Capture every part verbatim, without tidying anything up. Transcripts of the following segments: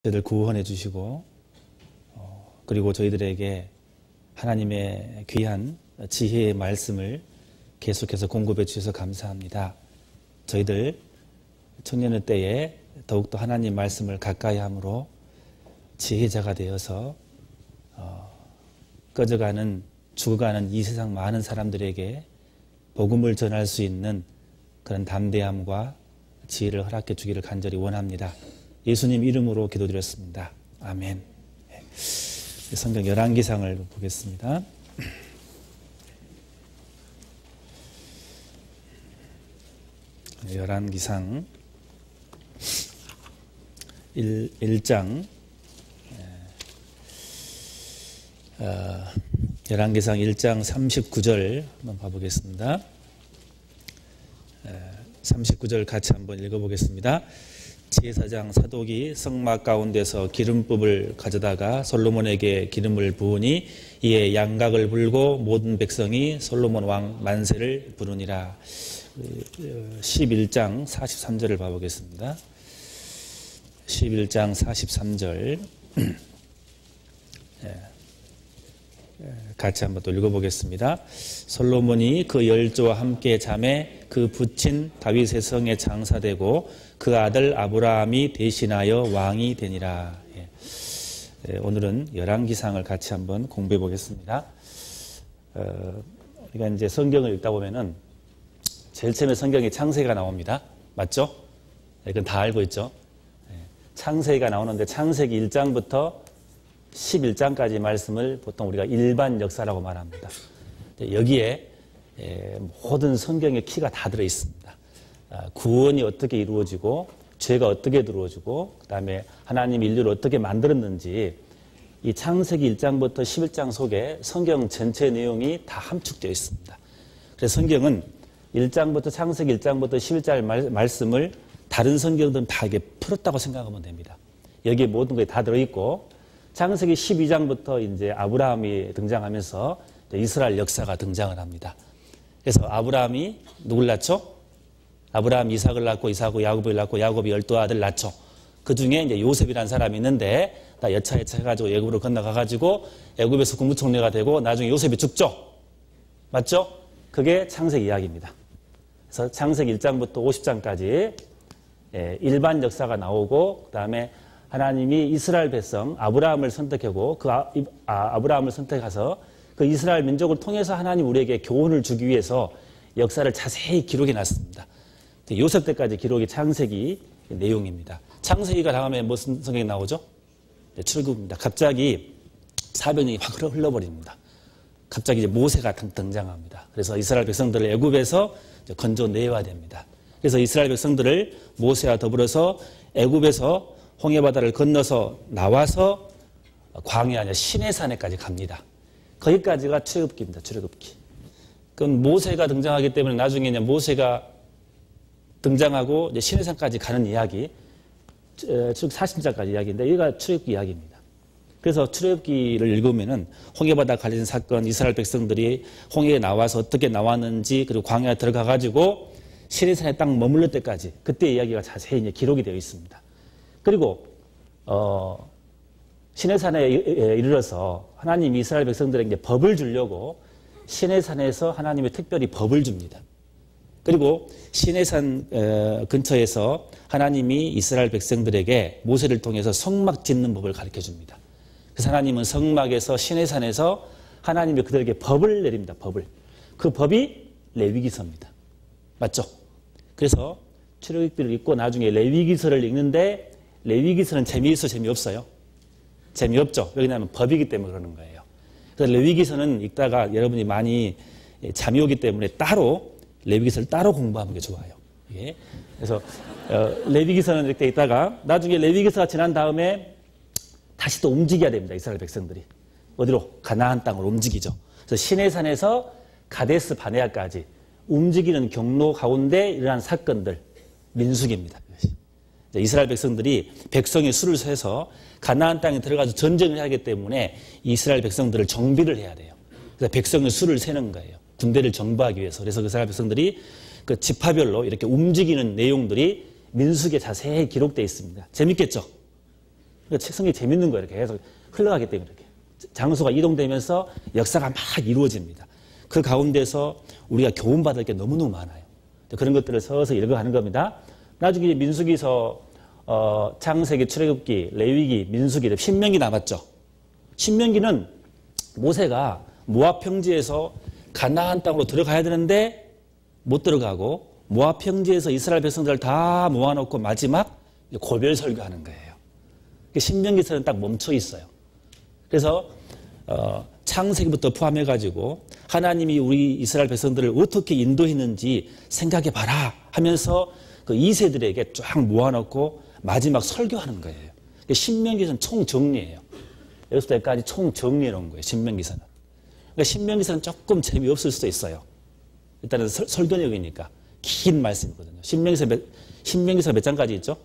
저희들 구원해 주시고 어, 그리고 저희들에게 하나님의 귀한 지혜의 말씀을 계속해서 공급해 주셔서 감사합니다. 저희들 청년의 때에 더욱더 하나님 말씀을 가까이 함으로 지혜자가 되어서 어, 꺼져가는 죽어가는 이 세상 많은 사람들에게 복음을 전할 수 있는 그런 담대함과 지혜를 허락해 주기를 간절히 원합니다. 예수님 이름으로 기도드렸습니다. 아멘. 성경 열왕기상을 보겠습니다. 열왕기상 일 장 어, 열왕기상 일 장 삼십구 절 한번 봐보겠습니다. 삼십구 절 같이 한번 읽어보겠습니다. 제사장 사독이 성막 가운데서 기름법을 가져다가 솔로몬에게 기름을 부으니 이에 양각을 불고 모든 백성이 솔로몬 왕 만세를 부르니라. 십일 장 사십삼 절을 봐보겠습니다. 십일 장 사십삼 절 같이 한번 또 읽어보겠습니다. 솔로몬이 그 열조와 함께 잠에 그 부친 다윗의 성에 장사되고 그 아들 아브라함이 대신하여 왕이 되니라. 예. 오늘은 열왕기상을 같이 한번 공부해 보겠습니다. 어, 우리가 이제 성경을 읽다 보면은 제일 처음에 성경에 창세기가 나옵니다. 맞죠? 이건 다 알고 있죠? 예. 창세기가 나오는데 창세기 일 장부터 십일 장까지 말씀을 보통 우리가 일반 역사라고 말합니다. 여기에 모든 성경의 키가 다 들어있습니다. 구원이 어떻게 이루어지고 죄가 어떻게 들어오지고 그 다음에 하나님이 인류를 어떻게 만들었는지 이 창세기 일 장부터 십일 장 속에 성경 전체 내용이 다 함축되어 있습니다. 그래서 성경은 일 장부터 창세기 일 장부터 십일 장 말, 말씀을 다른 성경들은 다 이게 풀었다고 생각하면 됩니다. 여기에 모든 게 다 들어있고 창세기 십이 장부터 이제 아브라함이 등장하면서 이스라엘 역사가 등장을 합니다. 그래서 아브라함이 누굴 낳죠? 아브라함이 이삭을 낳고 이삭이 야곱을 낳고 야곱이 열두 아들 낳죠. 그 중에 이제 요셉이라는 사람이 있는데 다 여차여차 해가지고 애굽으로 건너가가지고 애굽에서 국무총리가 되고 나중에 요셉이 죽죠. 맞죠? 그게 창세기 이야기입니다. 그래서 창세기 일 장부터 오십 장까지 일반 역사가 나오고 그 다음에 하나님이 이스라엘 백성 아브라함을 선택하고 그 아, 아, 아브라함을 선택해서 그 이스라엘 민족을 통해서 하나님 우리에게 교훈을 주기 위해서 역사를 자세히 기록해 놨습니다. 요셉 때까지 기록이 창세기 내용입니다. 창세기가 다음에 무슨 성경이 나오죠? 네, 출애굽입니다. 갑자기 사변이 확 흘러버립니다. 갑자기 이제 모세가 등장합니다. 그래서 이스라엘 백성들을 애굽에서 건져내야 됩니다. 그래서 이스라엘 백성들을 모세와 더불어서 애굽에서 홍해바다를 건너서 나와서 광야 아니라 시내산에까지 갑니다. 거기까지가 출애굽기입니다. 출애굽기. 그럼 모세가 등장하기 때문에 나중에 이제 모세가 등장하고 이제 시내산까지 가는 이야기, 출애굽기 사십 장까지 이야기인데 여기가 출애굽기 이야기입니다. 그래서 출애굽기를 읽으면은 홍해바다 관련 사건, 이스라엘 백성들이 홍해에 나와서 어떻게 나왔는지 그리고 광야에 들어가 가지고 시내산에 딱 머물러 때까지 그때 이야기가 자세히 이제 기록이 되어 있습니다. 그리고 어, 시내산에 이르러서 하나님이 이스라엘 백성들에게 이제 법을 주려고 시내산에서 하나님이 특별히 법을 줍니다. 그리고 시내산 어, 근처에서 하나님이 이스라엘 백성들에게 모세를 통해서 성막 짓는 법을 가르쳐 줍니다. 그래서 하나님은 성막에서 시내산에서 하나님이 그들에게 법을 내립니다. 법을. 그 법이 레위기서입니다. 맞죠? 그래서 출애굽기를 읽고 나중에 레위기서를 읽는데 레위기서는 재미있어 재미없어요? 재미없죠. 왜냐하면 법이기 때문에 그러는 거예요. 그래서 레위기서는 읽다가 여러분이 많이 잠이 오기 때문에 따로 레위기서를 따로 공부하는 게 좋아요. 예. 그래서 어, 레위기서는 이렇게 있다가 나중에 레위기서가 지난 다음에 다시 또 움직여야 됩니다. 이스라엘 백성들이. 어디로? 가나안 땅으로 움직이죠. 그래서 시내산에서 가데스 바네아까지 움직이는 경로 가운데 일어난 사건들, 민수기입니다. 이스라엘 백성들이 백성의 수를 세서 가나안 땅에 들어가서 전쟁을 하기 때문에 이스라엘 백성들을 정비를 해야 돼요. 그래서 백성의 수를 세는 거예요. 군대를 정비하기 위해서. 그래서 그 이스라엘 백성들이 그 지파별로 이렇게 움직이는 내용들이 민수기에 자세히 기록되어 있습니다. 재밌겠죠? 그러니까 성경이 재밌는 거예요. 이렇게 계속 흘러가기 때문에 이렇게. 장소가 이동되면서 역사가 막 이루어집니다. 그 가운데서 우리가 교훈받을 게 너무너무 많아요. 그런 것들을 서서히 읽어가는 겁니다. 나중에 민수기서, 어, 창세기, 출애굽기, 레위기, 민수기, 신명기 남았죠. 신명기는 모세가 모압 평지에서 가나안 땅으로 들어가야 되는데 못 들어가고 모압 평지에서 이스라엘 백성들을 다 모아놓고 마지막 고별 설교하는 거예요. 신명기서는 딱 멈춰 있어요. 그래서 어, 창세기부터 포함해가지고 하나님이 우리 이스라엘 백성들을 어떻게 인도했는지 생각해봐라 하면서 그 이 세들에게 쫙 모아놓고 마지막 설교하는 거예요. 신명기서는 총정리예요. 여기서 때까지 총정리해 놓은 거예요. 신명기서는. 그러니까 신명기서는 조금 재미없을 수도 있어요. 일단은 설, 설교력이니까 긴 말씀이거든요. 신명기서 몇, 신명기서 몇 장까지 있죠?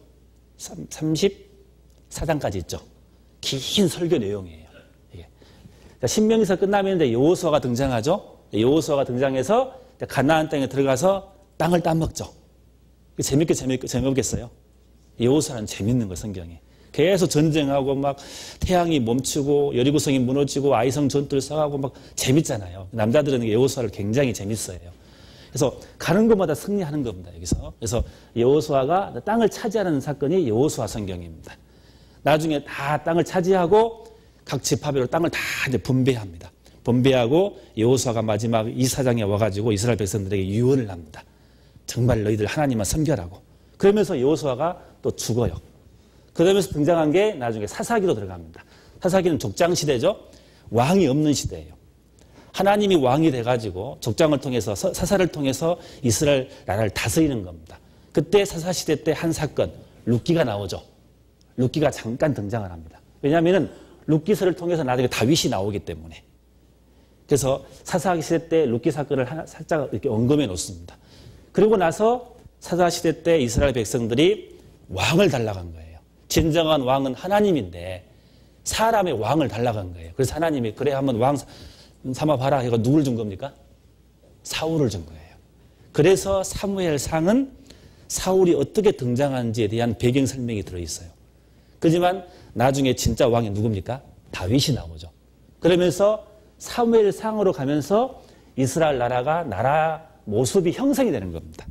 삼십사 장까지 있죠. 긴 설교 내용이에요. 이게. 신명기서 끝나면 이제 여호수아가 등장하죠. 여호수아가 등장해서 가나안 땅에 들어가서 땅을 따먹죠. 재밌게 재밌게 재미없겠어요. 여호수아는 재밌는 거 성경이. 계속 전쟁하고 막 태양이 멈추고 여리고성이 무너지고 아이성 전투를 싸우고 막 재밌잖아요. 남자들은 여호수아를 굉장히 재밌어요. 그래서 가는 곳마다 승리하는 겁니다. 여기서. 그래서 여호수아가 땅을 차지하는 사건이 여호수아 성경입니다. 나중에 다 땅을 차지하고 각 지파별로 땅을 다 이제 분배합니다. 분배하고 여호수아가 마지막 이사장에 와가지고 이스라엘 백성들에게 유언을 합니다. 정말 너희들 하나님만 섬겨라고. 그러면서 여호수아가 또 죽어요. 그러면서 등장한 게 나중에 사사기로 들어갑니다. 사사기는 족장 시대죠. 왕이 없는 시대예요. 하나님이 왕이 돼가지고 족장을 통해서 사사를 통해서 이스라엘 나라를 다스리는 겁니다. 그때 사사 시대 때 한 사건 룻기가 나오죠. 룻기가 잠깐 등장을 합니다. 왜냐하면 룻기서를 통해서 나중에 다윗이 나오기 때문에. 그래서 사사 시대 때 룻기 사건을 하나 살짝 이렇게 언급해 놓습니다. 그리고 나서 사사 시대 때 이스라엘 백성들이 왕을 달라간 거예요. 진정한 왕은 하나님인데 사람의 왕을 달라간 거예요. 그래서 하나님이 그래 한번 왕 삼아봐라. 이거 누굴 준 겁니까? 사울을 준 거예요. 그래서 사무엘상은 사울이 어떻게 등장하는지에 대한 배경 설명이 들어있어요. 그렇지만 나중에 진짜 왕이 누굽니까? 다윗이 나오죠. 그러면서 사무엘상으로 가면서 이스라엘 나라가 나라 모습이 형성이 되는 겁니다.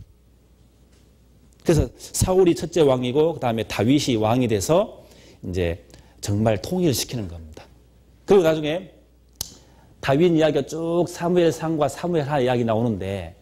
그래서 사울이 첫째 왕이고 그 다음에 다윗이 왕이 돼서 이제 정말 통일을 시키는 겁니다. 그리고 나중에 다윗 이야기가 쭉 사무엘상과 사무엘하 이야기 나오는데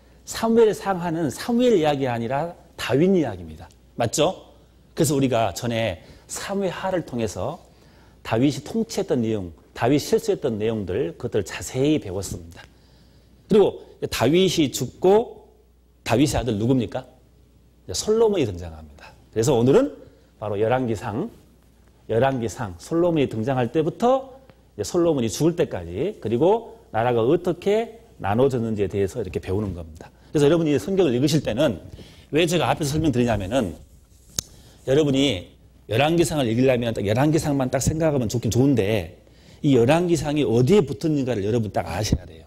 사무엘상하는 사무엘 이야기가 아니라 다윗 이야기입니다. 맞죠? 그래서 우리가 전에 사무엘하를 통해서 다윗이 통치했던 내용, 다윗이 실수했던 내용들 그것들을 자세히 배웠습니다. 그리고 다윗이 죽고 다윗의 아들 누굽니까? 솔로몬이 등장합니다. 그래서 오늘은 바로 열왕기상, 열왕기상 솔로몬이 등장할 때부터 솔로몬이 죽을 때까지 그리고 나라가 어떻게 나눠졌는지에 대해서 이렇게 배우는 겁니다. 그래서 여러분이 성경을 읽으실 때는 왜 제가 앞에서 설명드리냐면은 여러분이 열왕기상을 읽으려면 딱 열왕기상만 딱 생각하면 좋긴 좋은데 이 열왕기상이 어디에 붙었는가를 여러분 딱 아셔야 돼요.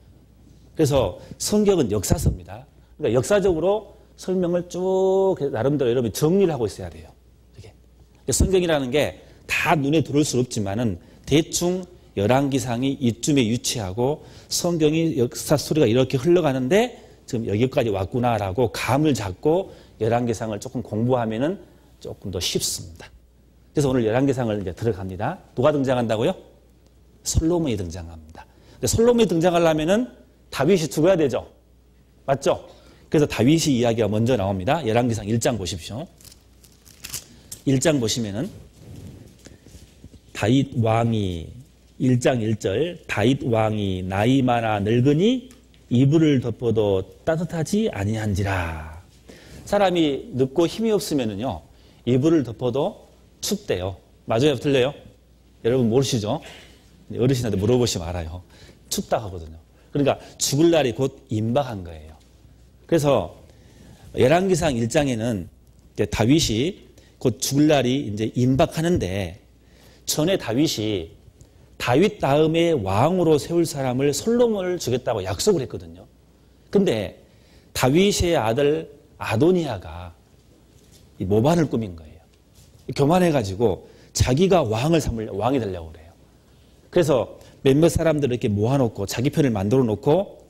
그래서 성경은 역사서입니다. 그러니까 역사적으로 설명을 쭉 나름대로 여러분이 정리를 하고 있어야 돼요. 이렇게. 성경이라는 게 다 눈에 들어올 수 없지만은 대충 열왕기상이 이쯤에 위치하고 성경이 역사 스토리가 이렇게 흘러가는데 지금 여기까지 왔구나라고 감을 잡고 열왕기상을 조금 공부하면은 조금 더 쉽습니다. 그래서 오늘 열왕기상을 이제 들어갑니다. 누가 등장한다고요? 솔로몬이 등장합니다. 근데 솔로몬이 등장하려면은 다윗이 죽어야 되죠. 맞죠? 그래서 다윗이 이야기가 먼저 나옵니다. 열왕기상 일 장 보십시오. 일 장 보시면은 다윗 왕이 일 장 일 절 다윗 왕이 나이 많아 늙으니 이불을 덮어도 따뜻하지 아니한지라. 사람이 늙고 힘이 없으면은요 이불을 덮어도 춥대요. 맞아요? 틀려요? 여러분 모르시죠? 어르신한테 물어보시면 알아요. 춥다 하거든요. 그러니까 죽을 날이 곧 임박한 거예요. 그래서 열왕기상 일 장에는 다윗이 곧 죽을 날이 이제 임박하는데 전에 다윗이 다윗 다음에 왕으로 세울 사람을 솔로몬을 주겠다고 약속을 했거든요. 근데 다윗의 아들 아도니아가 모반을 꾸민 거예요. 교만해가지고 자기가 왕을 삼을 왕이 되려고 그래요. 그래서 몇몇 사람들을 이렇게 모아놓고 자기 편을 만들어 놓고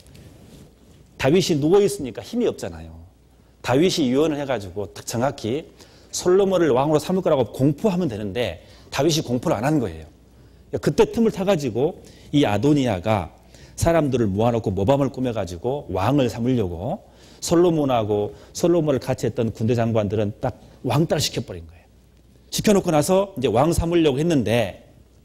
다윗이 누워 있으니까 힘이 없잖아요. 다윗이 유언을 해가지고 정확히 솔로몬을 왕으로 삼을 거라고 공포하면 되는데 다윗이 공포를 안 한 거예요. 그때 틈을 타가지고 이 아도니아가 사람들을 모아놓고 모범을 꾸며가지고 왕을 삼으려고 솔로몬하고 솔로몬을 같이 했던 군대 장관들은 딱 왕따를 시켜버린 거예요. 시켜놓고 나서 이제 왕 삼으려고 했는데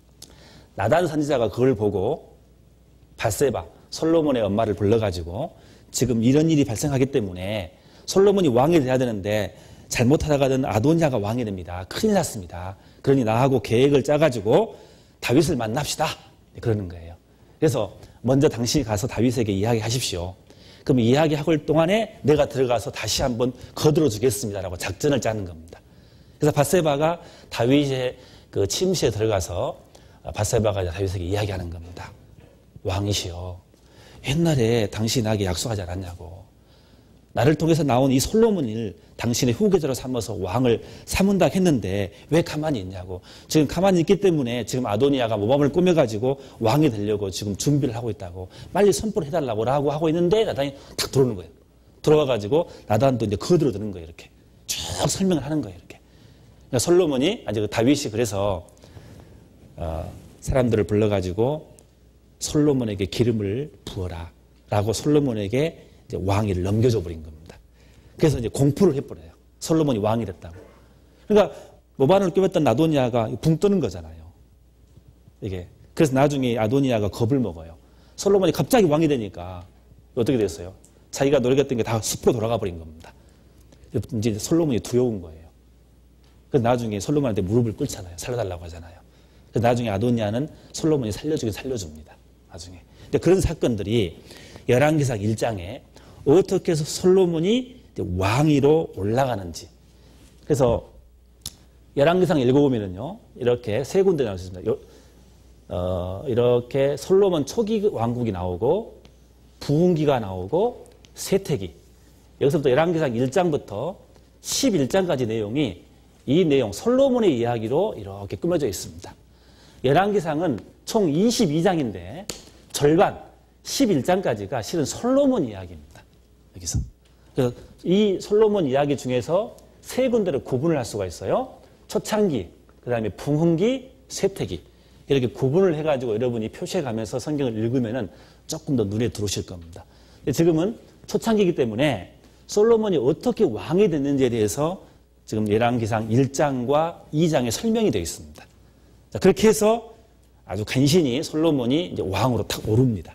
나단 선지자가 그걸 보고 밧세바 솔로몬의 엄마를 불러가지고 지금 이런 일이 발생하기 때문에 솔로몬이 왕이 돼야 되는데 잘못하다가는 아도니아가 왕이 됩니다. 큰일 났습니다. 그러니 나하고 계획을 짜가지고 다윗을 만납시다. 그러는 거예요. 그래서 먼저 당신이 가서 다윗에게 이야기하십시오. 그럼 이야기하고 있을 동안에 내가 들어가서 다시 한번 거들어 주겠습니다라고 작전을 짜는 겁니다. 그래서 밧세바가 다윗의 그 침실에 들어가서 밧세바가 다윗에게 이야기하는 겁니다. 왕이시여, 옛날에 당신이 나에게 약속하지 않았냐고. 나를 통해서 나온 이 솔로몬을 당신의 후계자로 삼아서 왕을 삼은다 했는데 왜 가만히 있냐고. 지금 가만히 있기 때문에 지금 아도니아가 모범을 꾸며가지고 왕이 되려고 지금 준비를 하고 있다고. 빨리 선포를 해달라고 라고 하고 있는데 나단이 탁 들어오는 거예요. 들어와가지고 나단도 이제 거들어드는 거예요. 이렇게 쭉 설명을 하는 거예요. 이렇게. 그러니까 솔로몬이, 아니 그 다윗이 그래서 어, 사람들을 불러가지고 솔로몬에게 기름을 부어라 라고 솔로몬에게 이제 왕위를 넘겨줘 버린 겁니다. 그래서 이제 공포를 해버려요. 솔로몬이 왕이 됐다고. 그러니까 모반을 꿰맸던 아도니아가 붕 뜨는 거잖아요. 이게. 그래서 나중에 아도니아가 겁을 먹어요. 솔로몬이 갑자기 왕이 되니까 어떻게 됐어요? 자기가 노력했던 게 다 숲으로 돌아가 버린 겁니다. 이제 솔로몬이 두려운 거예요. 그래서 나중에 솔로몬한테 무릎을 꿇잖아요. 살려달라고 하잖아요. 그래서 나중에 아도니아는 솔로몬이 살려주긴 살려줍니다. 나중에. 근데 그런 사건들이 열왕기상 일 장에 어떻게 해서 솔로몬이 왕위로 올라가는지. 그래서 열왕기상 읽어보면요, 이렇게 세 군데 나올 수 있습니다. 어, 이렇게 솔로몬 초기 왕국이 나오고 부흥기가 나오고 쇠퇴기. 여기서부터 열왕기상 일 장부터 십일 장까지 내용이 이 내용 솔로몬의 이야기로 이렇게 꾸며져 있습니다. 열왕기상은 총 이십이 장인데 절반 십일 장까지가 실은 솔로몬 이야기입니다. 여기서. 그래서 이 솔로몬 이야기 중에서 세 군데를 구분을 할 수가 있어요. 초창기, 그 다음에 부흥기, 쇠퇴기. 이렇게 구분을 해가지고 여러분이 표시해가면서 성경을 읽으면은 조금 더 눈에 들어오실 겁니다. 지금은 초창기이기 때문에 솔로몬이 어떻게 왕이 됐는지에 대해서 지금 열왕기상 일 장과 이 장에 설명이 되어 있습니다. 자, 그렇게 해서 아주 간신히 솔로몬이 이제 왕으로 탁 오릅니다.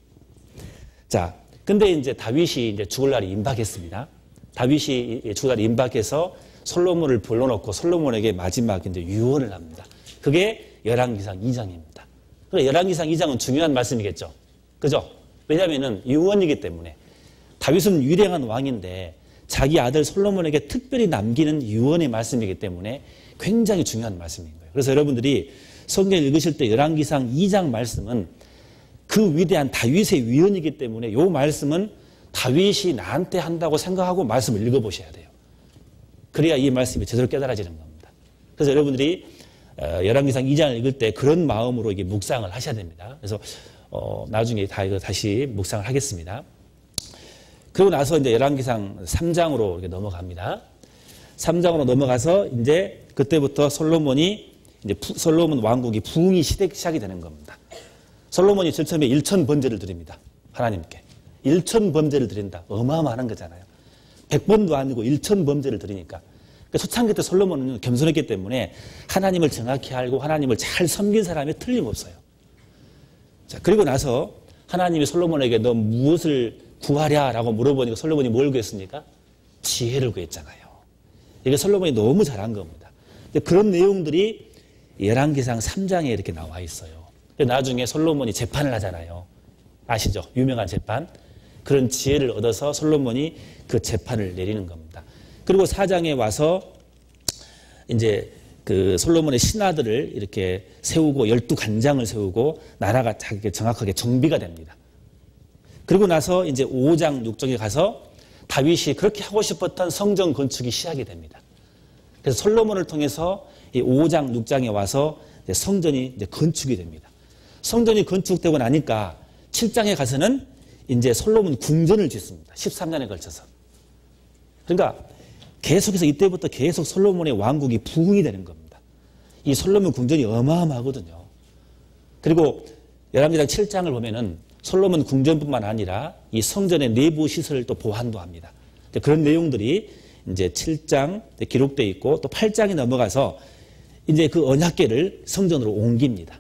자, 근데 이제 다윗이 이제 죽을 날이 임박했습니다. 다윗이 죽을 날이 임박해서 솔로몬을 불러놓고 솔로몬에게 마지막 이제 유언을 합니다. 그게 열왕기상 이 장입니다. 그래, 열왕기상 이 장은 중요한 말씀이겠죠. 그죠? 왜냐면은 유언이기 때문에. 다윗은 유량한 왕인데 자기 아들 솔로몬에게 특별히 남기는 유언의 말씀이기 때문에 굉장히 중요한 말씀인 거예요. 그래서 여러분들이 성경 읽으실 때 열왕기상 이 장 말씀은 그 위대한 다윗의 위언이기 때문에 이 말씀은 다윗이 나한테 한다고 생각하고 말씀을 읽어보셔야 돼요. 그래야 이 말씀이 제대로 깨달아지는 겁니다. 그래서 여러분들이 열왕기상 이 장을 읽을 때 그런 마음으로 이게 묵상을 하셔야 됩니다. 그래서 어, 나중에 다 이거 다시 묵상을 하겠습니다. 그리고 나서 이제 열왕기상 삼 장으로 이렇게 넘어갑니다. 삼 장으로 넘어가서 이제 그때부터 솔로몬이 이제 솔로몬 왕국이 부흥이 시작이 되는 겁니다. 솔로몬이 제일 처음에 일천 번제를 드립니다. 하나님께. 일천 번제를 드린다. 어마어마한 거잖아요. 백 번도 아니고 일천 번제를 드리니까. 그러니까 초창기 때 솔로몬은 겸손했기 때문에 하나님을 정확히 알고 하나님을 잘 섬긴 사람이 틀림없어요. 자, 그리고 나서 하나님이 솔로몬에게 너 무엇을 구하랴라고 물어보니까 솔로몬이 뭘 구했습니까? 지혜를 구했잖아요. 이게 솔로몬이 너무 잘한 겁니다. 근데 그런 내용들이 열왕기상 삼 장에 이렇게 나와 있어요. 나중에 솔로몬이 재판을 하잖아요. 아시죠? 유명한 재판. 그런 지혜를 얻어서 솔로몬이 그 재판을 내리는 겁니다. 그리고 사 장에 와서 이제 그 솔로몬의 신하들을 이렇게 세우고 열두 간장을 세우고 나라가 정확하게 정비가 됩니다. 그리고 나서 이제 오 장, 육 장에 가서 다윗이 그렇게 하고 싶었던 성전 건축이 시작이 됩니다. 그래서 솔로몬을 통해서 이 오 장, 육 장에 와서 이제 성전이 이제 건축이 됩니다. 성전이 건축되고 나니까 칠 장에 가서는 이제 솔로몬 궁전을 짓습니다. 십삼 년에 걸쳐서. 그러니까 계속해서 이때부터 계속 솔로몬의 왕국이 부흥이 되는 겁니다. 이 솔로몬 궁전이 어마어마하거든요. 그리고 열왕기상 칠 장을 보면은 솔로몬 궁전뿐만 아니라 이 성전의 내부 시설을 또 보완도 합니다. 그런 내용들이 이제 칠 장 기록되어 있고 또 팔 장이 넘어가서 이제 그 언약궤를 성전으로 옮깁니다.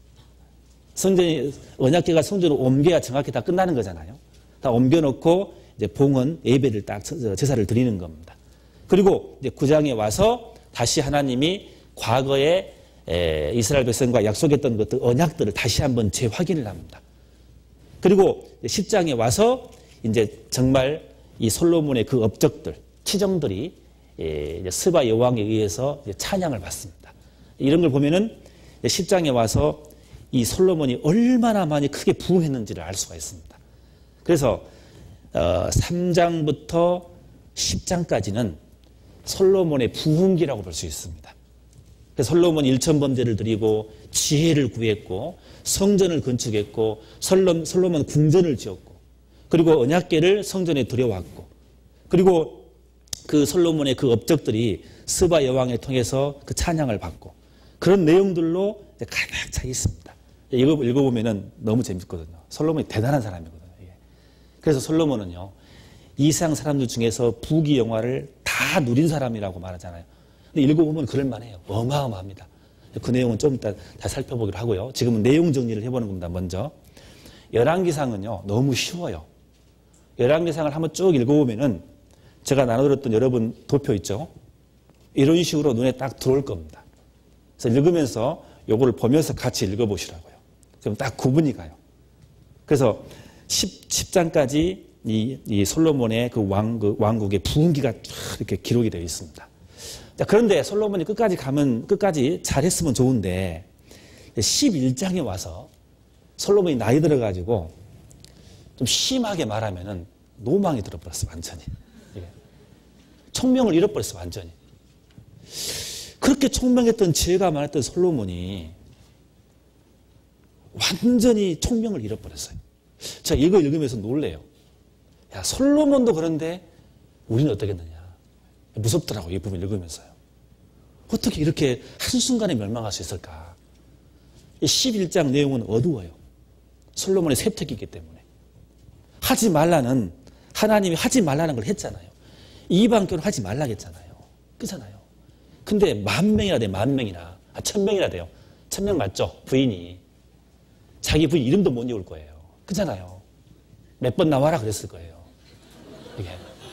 성전이, 언약궤가 성전으로 옮겨야 정확히 다 끝나는 거잖아요. 다 옮겨놓고 이제 봉헌 예배를 딱 제사를 드리는 겁니다. 그리고 이제 구 장에 와서 다시 하나님이 과거에 에, 이스라엘 백성과 약속했던 것들, 언약들을 다시 한번 재확인을 합니다. 그리고 십 장에 와서 이제 정말 이 솔로몬의 그 업적들, 치정들이 에, 이제 스바 여왕에 의해서 이제 찬양을 받습니다. 이런 걸 보면은 십 장에 와서 이 솔로몬이 얼마나 많이 크게 부흥했는지를 알 수가 있습니다. 그래서 어, 삼 장부터 십 장까지는 솔로몬의 부흥기라고 볼 수 있습니다. 솔로몬이 일천번제를 드리고 지혜를 구했고 성전을 건축했고 솔로몬 궁전을 지었고 그리고 언약궤를 성전에 들여왔고 그리고 그 솔로몬의 그 업적들이 스바 여왕을 통해서 그 찬양을 받고 그런 내용들로 가득 차 있습니다. 이거 읽어보면 너무 재밌거든요. 솔로몬이 대단한 사람이거든요. 그래서 솔로몬은요, 이 세상 사람들 중에서 부귀 영화를 다 누린 사람이라고 말하잖아요. 근데 읽어보면 그럴만해요. 어마어마합니다. 그 내용은 좀 이따 다 살펴보기로 하고요. 지금은 내용 정리를 해보는 겁니다. 먼저 열왕기상은요 너무 쉬워요. 열왕기상을 한번 쭉 읽어보면은 제가 나눠드렸던 여러분 도표 있죠. 이런 식으로 눈에 딱 들어올 겁니다. 그래서 읽으면서 요거를 보면서 같이 읽어보시라고요. 그럼 딱 구분이 가요. 그래서 십 장까지 이, 이 솔로몬의 그 왕, 그 왕국의 부흥기가 이렇게 기록이 되어 있습니다. 자, 그런데 솔로몬이 끝까지 가면, 끝까지 잘했으면 좋은데, 십일 장에 와서 솔로몬이 나이 들어가지고 좀 심하게 말하면은 노망이 들어버렸어, 완전히. 총명을 잃어버렸어, 완전히. 그렇게 총명했던 지혜가 많았던 솔로몬이 완전히 총명을 잃어버렸어요. 제가 이거 읽으면서 놀래요. 야, 솔로몬도 그런데 우리는 어떻겠느냐. 무섭더라고요, 이 부분 읽으면서요. 어떻게 이렇게 한순간에 멸망할 수 있을까. 십일 장 내용은 어두워요. 솔로몬의 쇠퇴기이기 때문에. 하지 말라는, 하나님이 하지 말라는 걸 했잖아요. 이방교는 하지 말라고 했잖아요. 그렇잖아요. 근데 만 명이나 돼, 만 명이나. 아, 천 명이나 돼요. 천 명 맞죠? 부인이. 자기 부인 이름도 못 외울 거예요. 그렇잖아요. 몇 번 나와라 그랬을 거예요. 이게.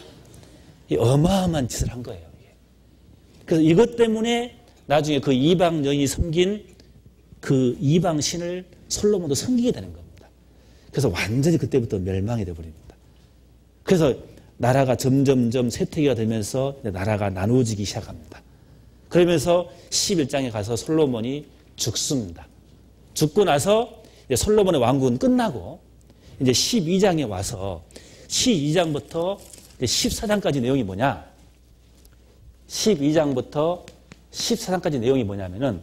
이 어마어마한 짓을 한 거예요. 이게. 그래서 이것 때문에 나중에 그 이방 여인이 섬긴 그 이방 신을 솔로몬도 섬기게 되는 겁니다. 그래서 완전히 그때부터 멸망이 되어버립니다. 그래서 나라가 점점점 쇠퇴기가 되면서 나라가 나누어지기 시작합니다. 그러면서 십일 장에 가서 솔로몬이 죽습니다. 죽고 나서 이제 솔로몬의 왕국은 끝나고 이제 십이 장에 와서 십이 장부터 십사 장까지 내용이 뭐냐? 십이 장부터 십사 장까지 내용이 뭐냐면은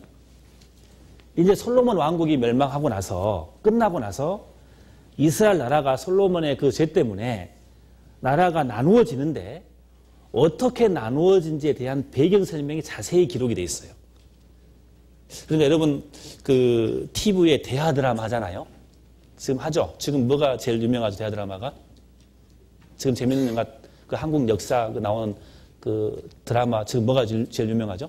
이제 솔로몬 왕국이 멸망하고 나서 끝나고 나서 이스라엘 나라가 솔로몬의 그 죄 때문에 나라가 나누어지는데 어떻게 나누어진지에 대한 배경 설명이 자세히 기록이 되어 있어요. 그러니까 여러분 그 티비에 대하 드라마 하잖아요. 지금 하죠. 지금 뭐가 제일 유명하죠? 대하 드라마가 지금 재밌는 영화 그 한국 역사 그 나오는 그 드라마 지금 뭐가 제일, 제일 유명하죠?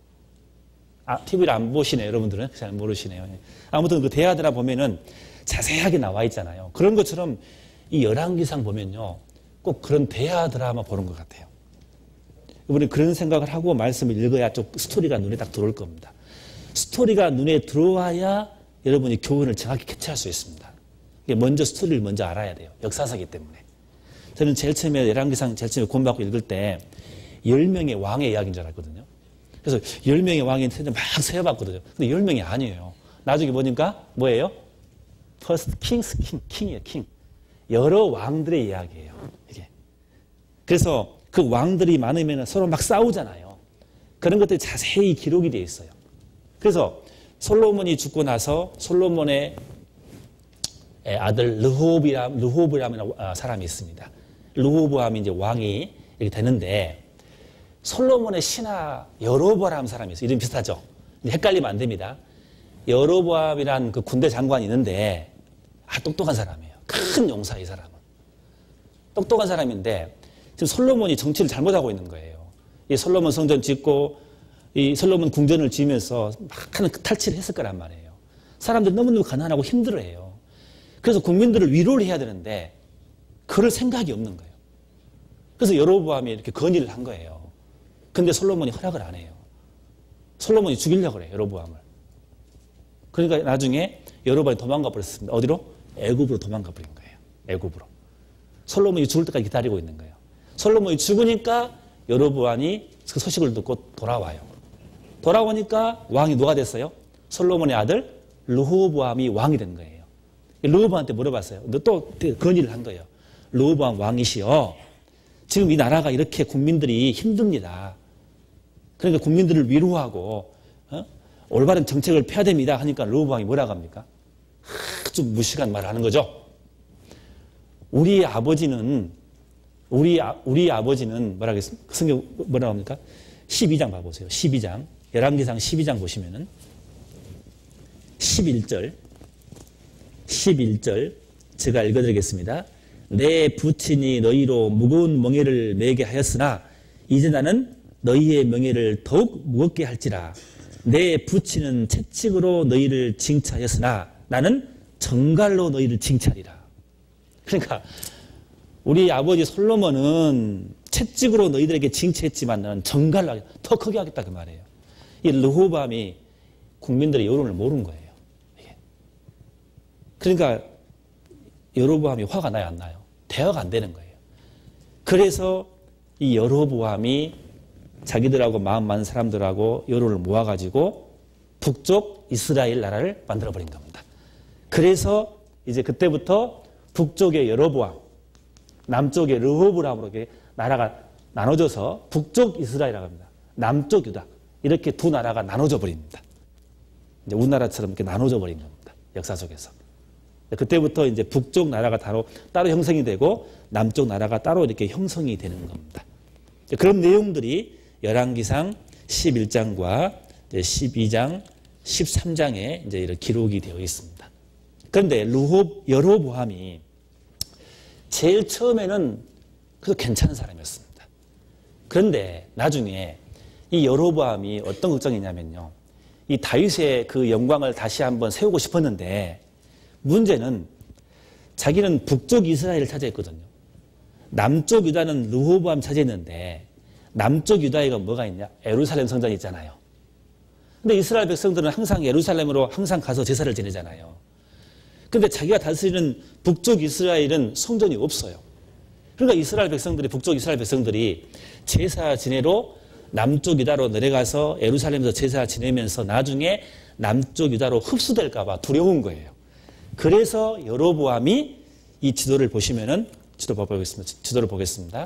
아 티비를 안 보시네요. 여러분들은 잘 모르시네요. 아무튼 그 대하 드라마 보면은 자세하게 나와 있잖아요. 그런 것처럼 이 열왕기상 보면요, 꼭 그런 대하 드라마 보는 것 같아요. 이번에 그런 생각을 하고 말씀을 읽어야 좀 스토리가 눈에 딱 들어올 겁니다. 스토리가 눈에 들어와야 여러분이 교훈을 정확히 캐치할 수 있습니다. 먼저 스토리를 먼저 알아야 돼요. 역사서이기 때문에. 저는 제일 처음에 열왕기상 제일 처음에 공부하고 읽을 때 열 명의 왕의 이야기인 줄 알았거든요. 그래서 열 명의 왕이 막 세어봤거든요. 근데 열 명이 아니에요. 나중에 보니까 뭐예요? First Kings, King, King이에요. King. 여러 왕들의 이야기예요. 이게. 그래서 그 왕들이 많으면 서로 막 싸우잖아요. 그런 것들이 자세히 기록이 되어 있어요. 그래서 솔로몬이 죽고 나서 솔로몬의 아들 르호보암, 르호보암이라는 사람이 있습니다. 르호보암이 이제 왕이 이렇게 되는데 솔로몬의 신하 여로보암 사람이 있어요. 이름 비슷하죠? 헷갈리면 안 됩니다. 여로보암이란 그 군대 장관이 있는데 아, 똑똑한 사람이에요. 큰 용사, 이 사람은. 똑똑한 사람인데 지금 솔로몬이 정치를 잘못하고 있는 거예요. 이 솔로몬 성전 짓고 이 솔로몬 궁전을 지으면서 막 하는 탈취를 했을 거란 말이에요. 사람들이 너무너무 가난하고 힘들어해요. 그래서 국민들을 위로를 해야 되는데 그럴 생각이 없는 거예요. 그래서 여로보암이 이렇게 건의를 한 거예요. 근데 솔로몬이 허락을 안 해요. 솔로몬이 죽이려고 그래요, 여로보암을. 그러니까 나중에 여로보암이 도망가 버렸습니다. 어디로? 애굽으로 도망가 버린 거예요. 애굽으로. 솔로몬이 죽을 때까지 기다리고 있는 거예요. 솔로몬이 죽으니까 여로보암이 그 소식을 듣고 돌아와요. 돌아오니까 왕이 누가 됐어요? 솔로몬의 아들 르호보암이 왕이 된 거예요. 르호보암한테 물어봤어요. 너 또 건의를 한 거예요. 르호보암 왕이시여, 지금 이 나라가 이렇게 국민들이 힘듭니다. 그러니까 국민들을 위로하고 어? 올바른 정책을 펴야 됩니다 하니까 르호보암이 뭐라고 합니까? 아주 무식한 말을 하는 거죠. 우리 아버지는 우리, 아, 우리 아버지는 뭐라고 했습니까? 성경 뭐라고 합니까? 십이 장 봐보세요. 십이 장. 열왕기상 십이 장 보시면은 십일 절. 십일 절. 제가 읽어드리겠습니다. 내 부친이 너희로 무거운 멍에를 매게 하였으나 이제 나는 너희의 멍에를 더욱 무겁게 할지라. 내 부친은 채찍으로 너희를 징치하였으나 나는 정갈로 너희를 징치하리라. 그러니까 우리 아버지 솔로몬은 채찍으로 너희들에게 징치했지만 나는 정갈로 하겠다. 더 크게 하겠다 그 말이에요. 이 르호보암이 국민들의 여론을 모른 거예요. 그러니까 여로보암이 화가 나요, 안 나요? 대화가 안 되는 거예요. 그래서 이 여로보암이 자기들하고 마음 많은 사람들하고 여론을 모아가지고 북쪽 이스라엘 나라를 만들어버린 겁니다. 그래서 이제 그때부터 북쪽의 여로보암, 남쪽의 르호보암으로 이렇게 나라가 나눠져서 북쪽 이스라엘이라고 합니다. 남쪽 유다. 이렇게 두 나라가 나눠져 버립니다. 이제 우리나라처럼 이렇게 나눠져 버린 겁니다. 역사 속에서. 그때부터 이제 북쪽 나라가 따로, 따로 형성이 되고 남쪽 나라가 따로 이렇게 형성이 되는 겁니다. 그런 내용들이 열왕기상 십일 장과 십이 장, 십삼 장에 이제 이렇게 기록이 되어 있습니다. 그런데 르호, 여로보암이 제일 처음에는 그래도 괜찮은 사람이었습니다. 그런데 나중에 이 여로보암이 어떤 걱정이냐면요. 이 다윗의 그 영광을 다시 한번 세우고 싶었는데 문제는 자기는 북쪽 이스라엘을 차지했거든요. 남쪽 유다는 르호보암 차지했는데 남쪽 유다에가 뭐가 있냐? 예루살렘 성전이 있잖아요. 근데 이스라엘 백성들은 항상 예루살렘으로 항상 가서 제사를 지내잖아요. 근데 자기가 다스리는 북쪽 이스라엘은 성전이 없어요. 그러니까 이스라엘 백성들이, 북쪽 이스라엘 백성들이 제사 지내러 남쪽 유다로 내려가서 예루살렘에서 제사 지내면서 나중에 남쪽 유다로 흡수될까 봐 두려운 거예요. 그래서 여로보암이 이 지도를 보시면은 지도 보겠습니다. 지도를 보겠습니다.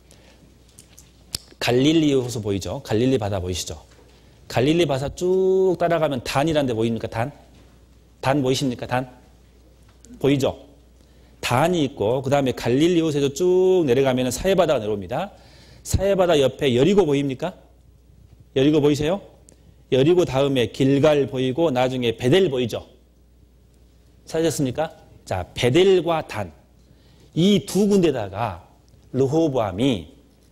갈릴리 호수 보이죠? 갈릴리 바다 보이시죠? 갈릴리 바다 쭉 따라가면 단이라는 데 보입니까? 단? 단 보이십니까? 단? 보이죠? 단이 있고 그 다음에 갈릴리 호수에서 쭉 내려가면 사해바다가 내려옵니다. 사해바다 옆에 여리고 보입니까? 여리고 보이세요? 여리고 다음에 길갈 보이고 나중에 베델 보이죠? 찾으셨습니까? 자, 베델과 단. 이 두 군데다가 르호보암이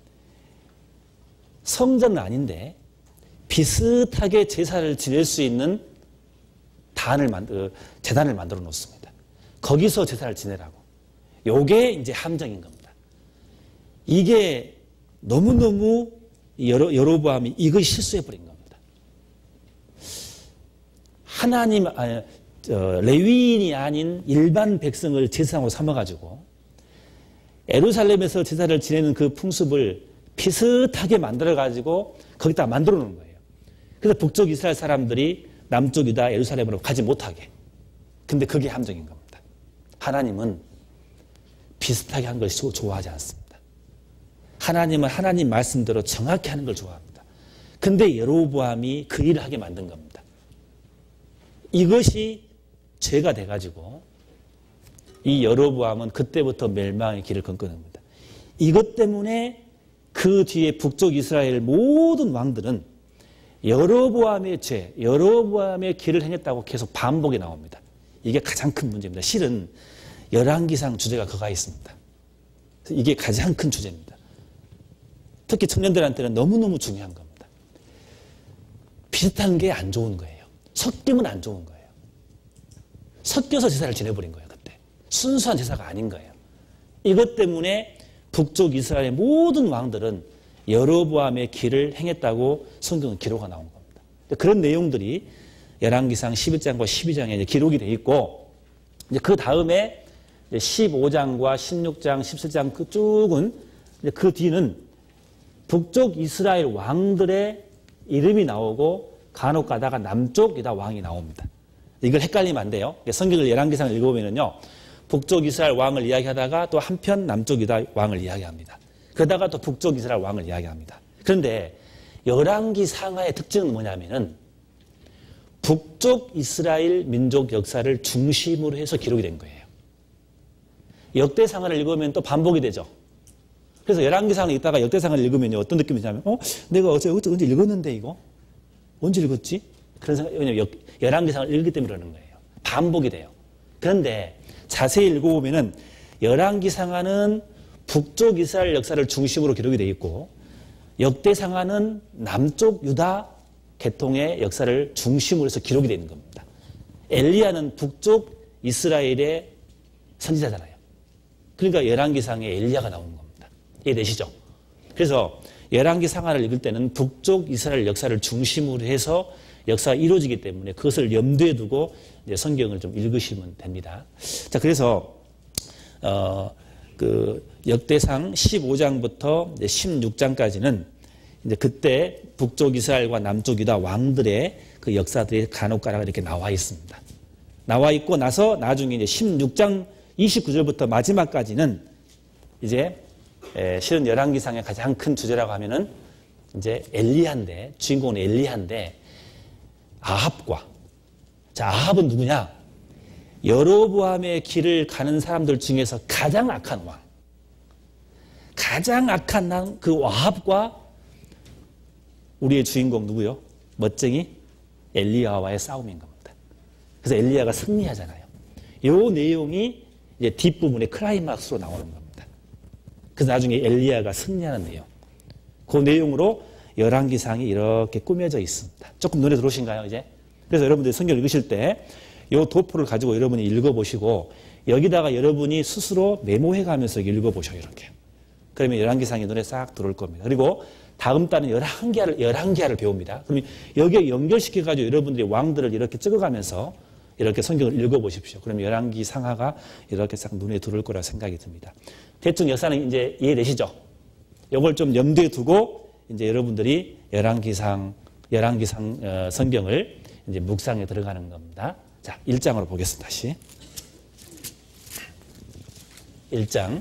성전은 아닌데 비슷하게 제사를 지낼 수 있는 단을 만들, 제단을 만들어 놓습니다. 거기서 제사를 지내라고. 요게 이제 함정인 겁니다. 이게 너무너무 여로, 여로보암이 이걸 실수해버린 겁니다. 하나님, 아니, 저, 레위인이 아닌 일반 백성을 제사장으로 삼아가지고 예루살렘에서 제사를 지내는 그 풍습을 비슷하게 만들어가지고 거기다 만들어 놓은 거예요. 그래서 북쪽 이스라엘 사람들이 남쪽 유다 예루살렘으로 가지 못하게. 근데 그게 함정인 겁니다. 하나님은 비슷하게 하는 걸 좋아하지 않습니다. 하나님은 하나님 말씀대로 정확히 하는 걸 좋아합니다. 근데 여로보암이 그 일을 하게 만든 겁니다. 이것이 죄가 돼가지고 이 여로보암은 그때부터 멸망의 길을 건너겁니다. 이것 때문에 그 뒤에 북쪽 이스라엘 모든 왕들은 여로보암의 죄, 여로보암의 길을 행했다고 계속 반복이 나옵니다. 이게 가장 큰 문제입니다. 실은 열왕기상 주제가 그가 있습니다. 이게 가장 큰 주제입니다. 특히 청년들한테는 너무너무 중요한 겁니다. 비슷한 게 안 좋은 거예요. 섞이면 안 좋은 거예요. 섞여서 제사를 지내버린 거예요. 그때 순수한 제사가 아닌 거예요. 이것 때문에 북쪽 이스라엘의 모든 왕들은 여로보암의 길을 행했다고 성경은 기록가 나온 겁니다. 그런 내용들이 열왕기상 십일 장과 십이 장에 이제 기록이 되어 있고, 이제 그 다음에 십오 장과 십육 장, 십칠 장 그 쭉은 이제 그 뒤는 북쪽 이스라엘 왕들의 이름이 나오고 간혹 가다가 남쪽 유다 왕이 나옵니다. 이걸 헷갈리면 안 돼요. 성경을 열왕기상을 읽어보면요, 북쪽 이스라엘 왕을 이야기하다가 또 한편 남쪽 유다 왕을 이야기합니다. 그러다가 또 북쪽 이스라엘 왕을 이야기합니다. 그런데 열왕기상하의 특징은 뭐냐면은 북쪽 이스라엘 민족 역사를 중심으로 해서 기록이 된 거예요. 역대상을 읽으면 또 반복이 되죠. 그래서 열왕기상을 읽다가 역대상을 읽으면요, 어떤 느낌이 드냐면, 어? 내가 어제, 어제 언제 읽었는데 이거? 언제 읽었지? 그런 생각, 왜냐면 열왕기상을 읽기 때문에 그러는 거예요. 반복이 돼요. 그런데 자세히 읽어보면은 열왕기상하는 북쪽 이스라엘 역사를 중심으로 기록이 되어 있고, 역대상하는 남쪽 유다 계통의 역사를 중심으로 해서 기록이 되는 겁니다. 엘리야는 북쪽 이스라엘의 선지자잖아요. 그러니까 열왕기상에 엘리야가 나오는 겁니다. 이해되시죠? 그래서 열왕기상하를 읽을 때는 북쪽 이스라엘 역사를 중심으로 해서 역사가 이루어지기 때문에 그것을 염두에 두고 이제 성경을 좀 읽으시면 됩니다. 자, 그래서 어, 그 역대상 십오 장부터 이제 십육 장까지는 이제 그때 북쪽 이스라엘과 남쪽 유다 왕들의 그 역사들이 간혹가다가 이렇게 나와 있습니다. 나와 있고 나서 나중에 이제 십육 장 이십구 절부터 마지막까지는 이제 에, 실은 열왕기상의 가장 큰 주제라고 하면은 이제 엘리야인데, 주인공은 엘리야인데 아합과, 자, 아합은 누구냐? 여로보암의 길을 가는 사람들 중에서 가장 악한 왕, 가장 악한 왕, 그 아합과 우리의 주인공 누구요? 멋쟁이 엘리야와의 싸움인 겁니다. 그래서 엘리야가 승리하잖아요. 이 내용이 이제 뒷부분에 클라이막스로 나오는 겁니다. 그래서 나중에 엘리야가 승리하는 내용, 그 내용으로 열왕기상이 이렇게 꾸며져 있습니다. 조금 눈에 들어오신가요, 이제? 그래서 여러분들이 성경을 읽으실 때 이 도표를 가지고 여러분이 읽어보시고 여기다가 여러분이 스스로 메모해 가면서 읽어보셔요, 이렇게. 그러면 열왕기상이 눈에 싹 들어올 겁니다. 그리고 다음 달은 열한 개를, 열한 개를 배웁니다. 그러면 여기에 연결시켜가지고 여러분들이 왕들을 이렇게 찍어가면서 이렇게 성경을 읽어보십시오. 그러면 열왕기상하가 이렇게 싹 눈에 들어올 거라 생각이 듭니다. 대충 역사는 이제 이해되시죠? 이걸 좀 염두에 두고 이제 여러분들이 열왕기상, 열왕기상 어, 성경을 이제 묵상에 들어가는 겁니다. 자, 일 장으로 보겠습니다. 다시. 일 장.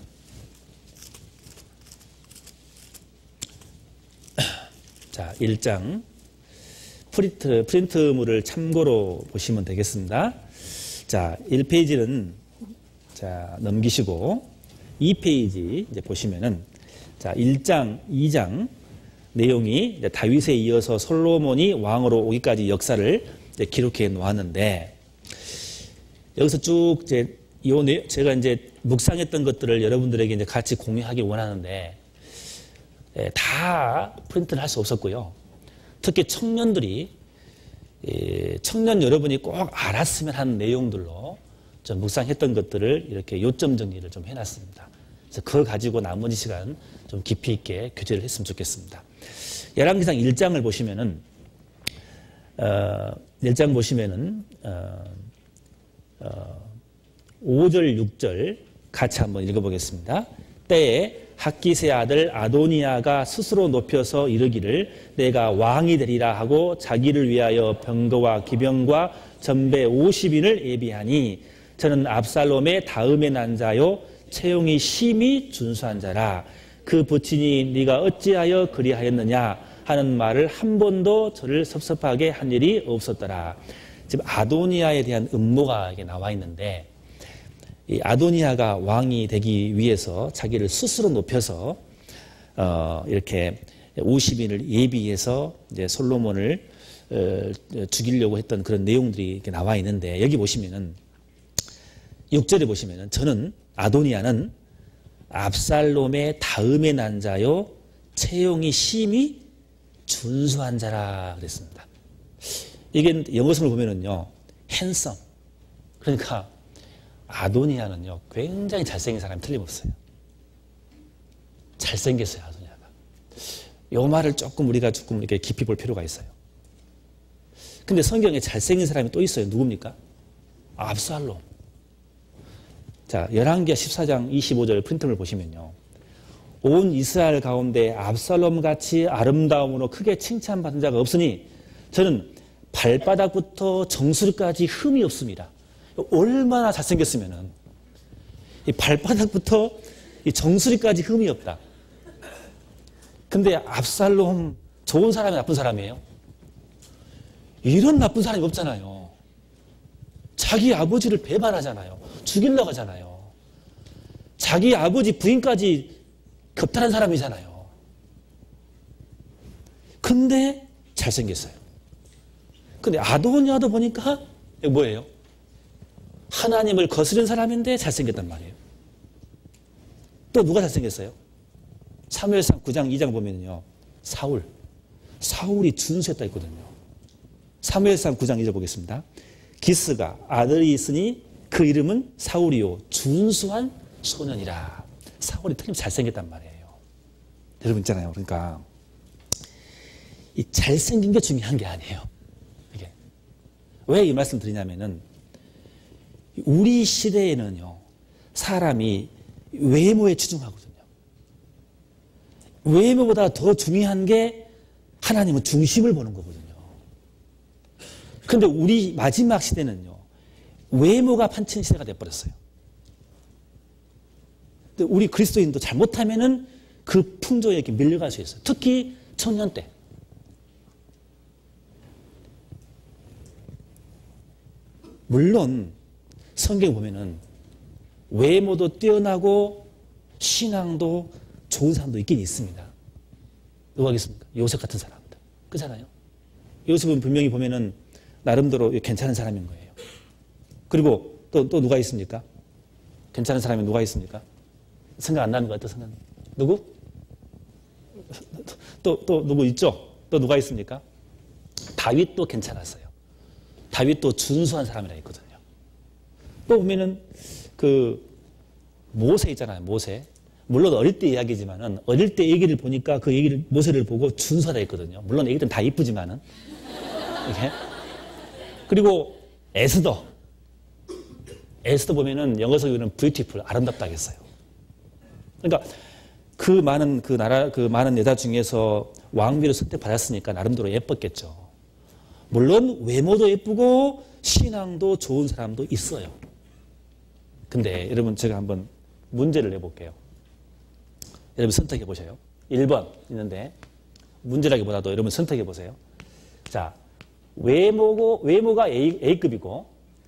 자, 일 장. 프린트, 프린트물을 참고로 보시면 되겠습니다. 자, 일 페이지는 자, 넘기시고 이 페이지 이제 보시면은 자, 일 장, 이 장 내용이 이제 다윗에 이어서 솔로몬이 왕으로 오기까지 역사를 이제 기록해 놓았는데, 여기서 쭉 이제 요 제가 이제 묵상했던 것들을 여러분들에게 이제 같이 공유하기 원하는데, 예, 다 프린트를 할 수 없었고요. 특히 청년들이, 예, 청년 여러분이 꼭 알았으면 하는 내용들로 좀 묵상했던 것들을 이렇게 요점 정리를 좀 해놨습니다. 그래서 그걸 가지고 나머지 시간 좀 깊이 있게 교제를 했으면 좋겠습니다. 열왕기상 일 장을 보시면은, 어, 일 장 보시면은, 어, 어, 오 절, 육 절 같이 한번 읽어보겠습니다. 때에 학기스의 아들 아도니아가 스스로 높여서 이르기를 내가 왕이 되리라 하고 자기를 위하여 병거와 기병과 전배 오십 인을 예비하니 저는 압살롬의 다음에 난 자요 채용이 심히 준수한 자라. 그 부친이 네가 어찌하여 그리하였느냐? 하는 말을 한 번도 저를 섭섭하게 한 일이 없었더라. 지금 아도니아에 대한 음모가 이게 나와 있는데, 이 아도니아가 왕이 되기 위해서 자기를 스스로 높여서 어, 이렇게 오십 인을 예비해서 이제 솔로몬을 어, 죽이려고 했던 그런 내용들이 이렇게 나와 있는데, 여기 보시면은 육 절에 보시면은 저는 아도니아는 압살롬의 다음에 난 자요 채용이 심히 준수한 자라 그랬습니다. 이게 영어성을 보면은요, 핸섬. 그러니까 아도니아는요, 굉장히 잘생긴 사람이 틀림없어요. 잘생겼어요, 아도니아가. 요 말을 조금 우리가 조금 이렇게 깊이 볼 필요가 있어요. 근데 성경에 잘생긴 사람이 또 있어요. 누굽니까? 압살롬. 자, 열왕기하 십사 장 이십오 절 프린트를 보시면요, 온 이스라엘 가운데 압살롬 같이 아름다움으로 크게 칭찬받은 자가 없으니 저는 발바닥부터 정수리까지 흠이 없습니다. 얼마나 잘생겼으면은 이 발바닥부터 이 정수리까지 흠이 없다. 근데 압살롬 좋은 사람이 나쁜 사람이에요? 이런 나쁜 사람이 없잖아요. 자기 아버지를 배반하잖아요. 죽이려고 하잖아요. 자기 아버지 부인까지 겁탈한 사람이잖아요. 근데 잘생겼어요. 근데 아도니아도 보니까 뭐예요? 하나님을 거스른 사람인데 잘생겼단 말이에요. 또 누가 잘생겼어요? 사무엘상 구 장 이 장 보면요, 사울. 사울이 준수했다 했거든요. 사무엘상 구 장 이 절 보겠습니다. 기스가 아들이 있으니 그 이름은 사울이요 준수한 소년이라. 사울이 틀림없이 잘생겼단 말이에요. 여러분 있잖아요. 그러니까 이 잘생긴 게 중요한 게 아니에요. 이게 왜 이 말씀 드리냐면은, 우리 시대에는요, 사람이 외모에 치중하거든요. 외모보다 더 중요한 게 하나님은 중심을 보는 거거든요. 근데 우리 마지막 시대는요, 외모가 판치는 시대가 돼버렸어요. 근데 우리 그리스도인도 잘못하면은 그 풍조에 이렇게 밀려갈 수 있어요. 특히 청년 때. 물론 성경 보면은 외모도 뛰어나고 신앙도 좋은 사람도 있긴 있습니다. 누가 있습니까? 요셉 같은 사람들. 그렇잖아요. 요셉은 분명히 보면은 나름대로 괜찮은 사람인 거예요. 그리고 또, 또 누가 있습니까? 괜찮은 사람이 누가 있습니까? 생각 안 나는 것 같아요. 생각. 누구? 또, 또 누구 있죠? 또 누가 있습니까? 다윗도 괜찮았어요. 다윗도 준수한 사람이라 했거든요. 또 보면은 그 모세 있잖아요. 모세. 물론 어릴 때 이야기지만은 어릴 때 얘기를 보니까 그 얘기를 모세를 보고 준수하다 했거든요. 물론 얘기들은 다 이쁘지만은. 이게. 그리고 에스더. 에스더 보면은 영어석에는 beautiful, 아름답다 하겠어요. 그러니까 그 많은 그 나라 그 많은 여자 중에서 왕비를 선택받았으니까 나름대로 예뻤겠죠. 물론 외모도 예쁘고 신앙도 좋은 사람도 있어요. 근데 여러분 제가 한번 문제를 내볼게요. 여러분 선택해 보세요. 일 번 있는데 문제라기보다도 여러분 선택해 보세요. 자, 외모고 외모가 A, A급이고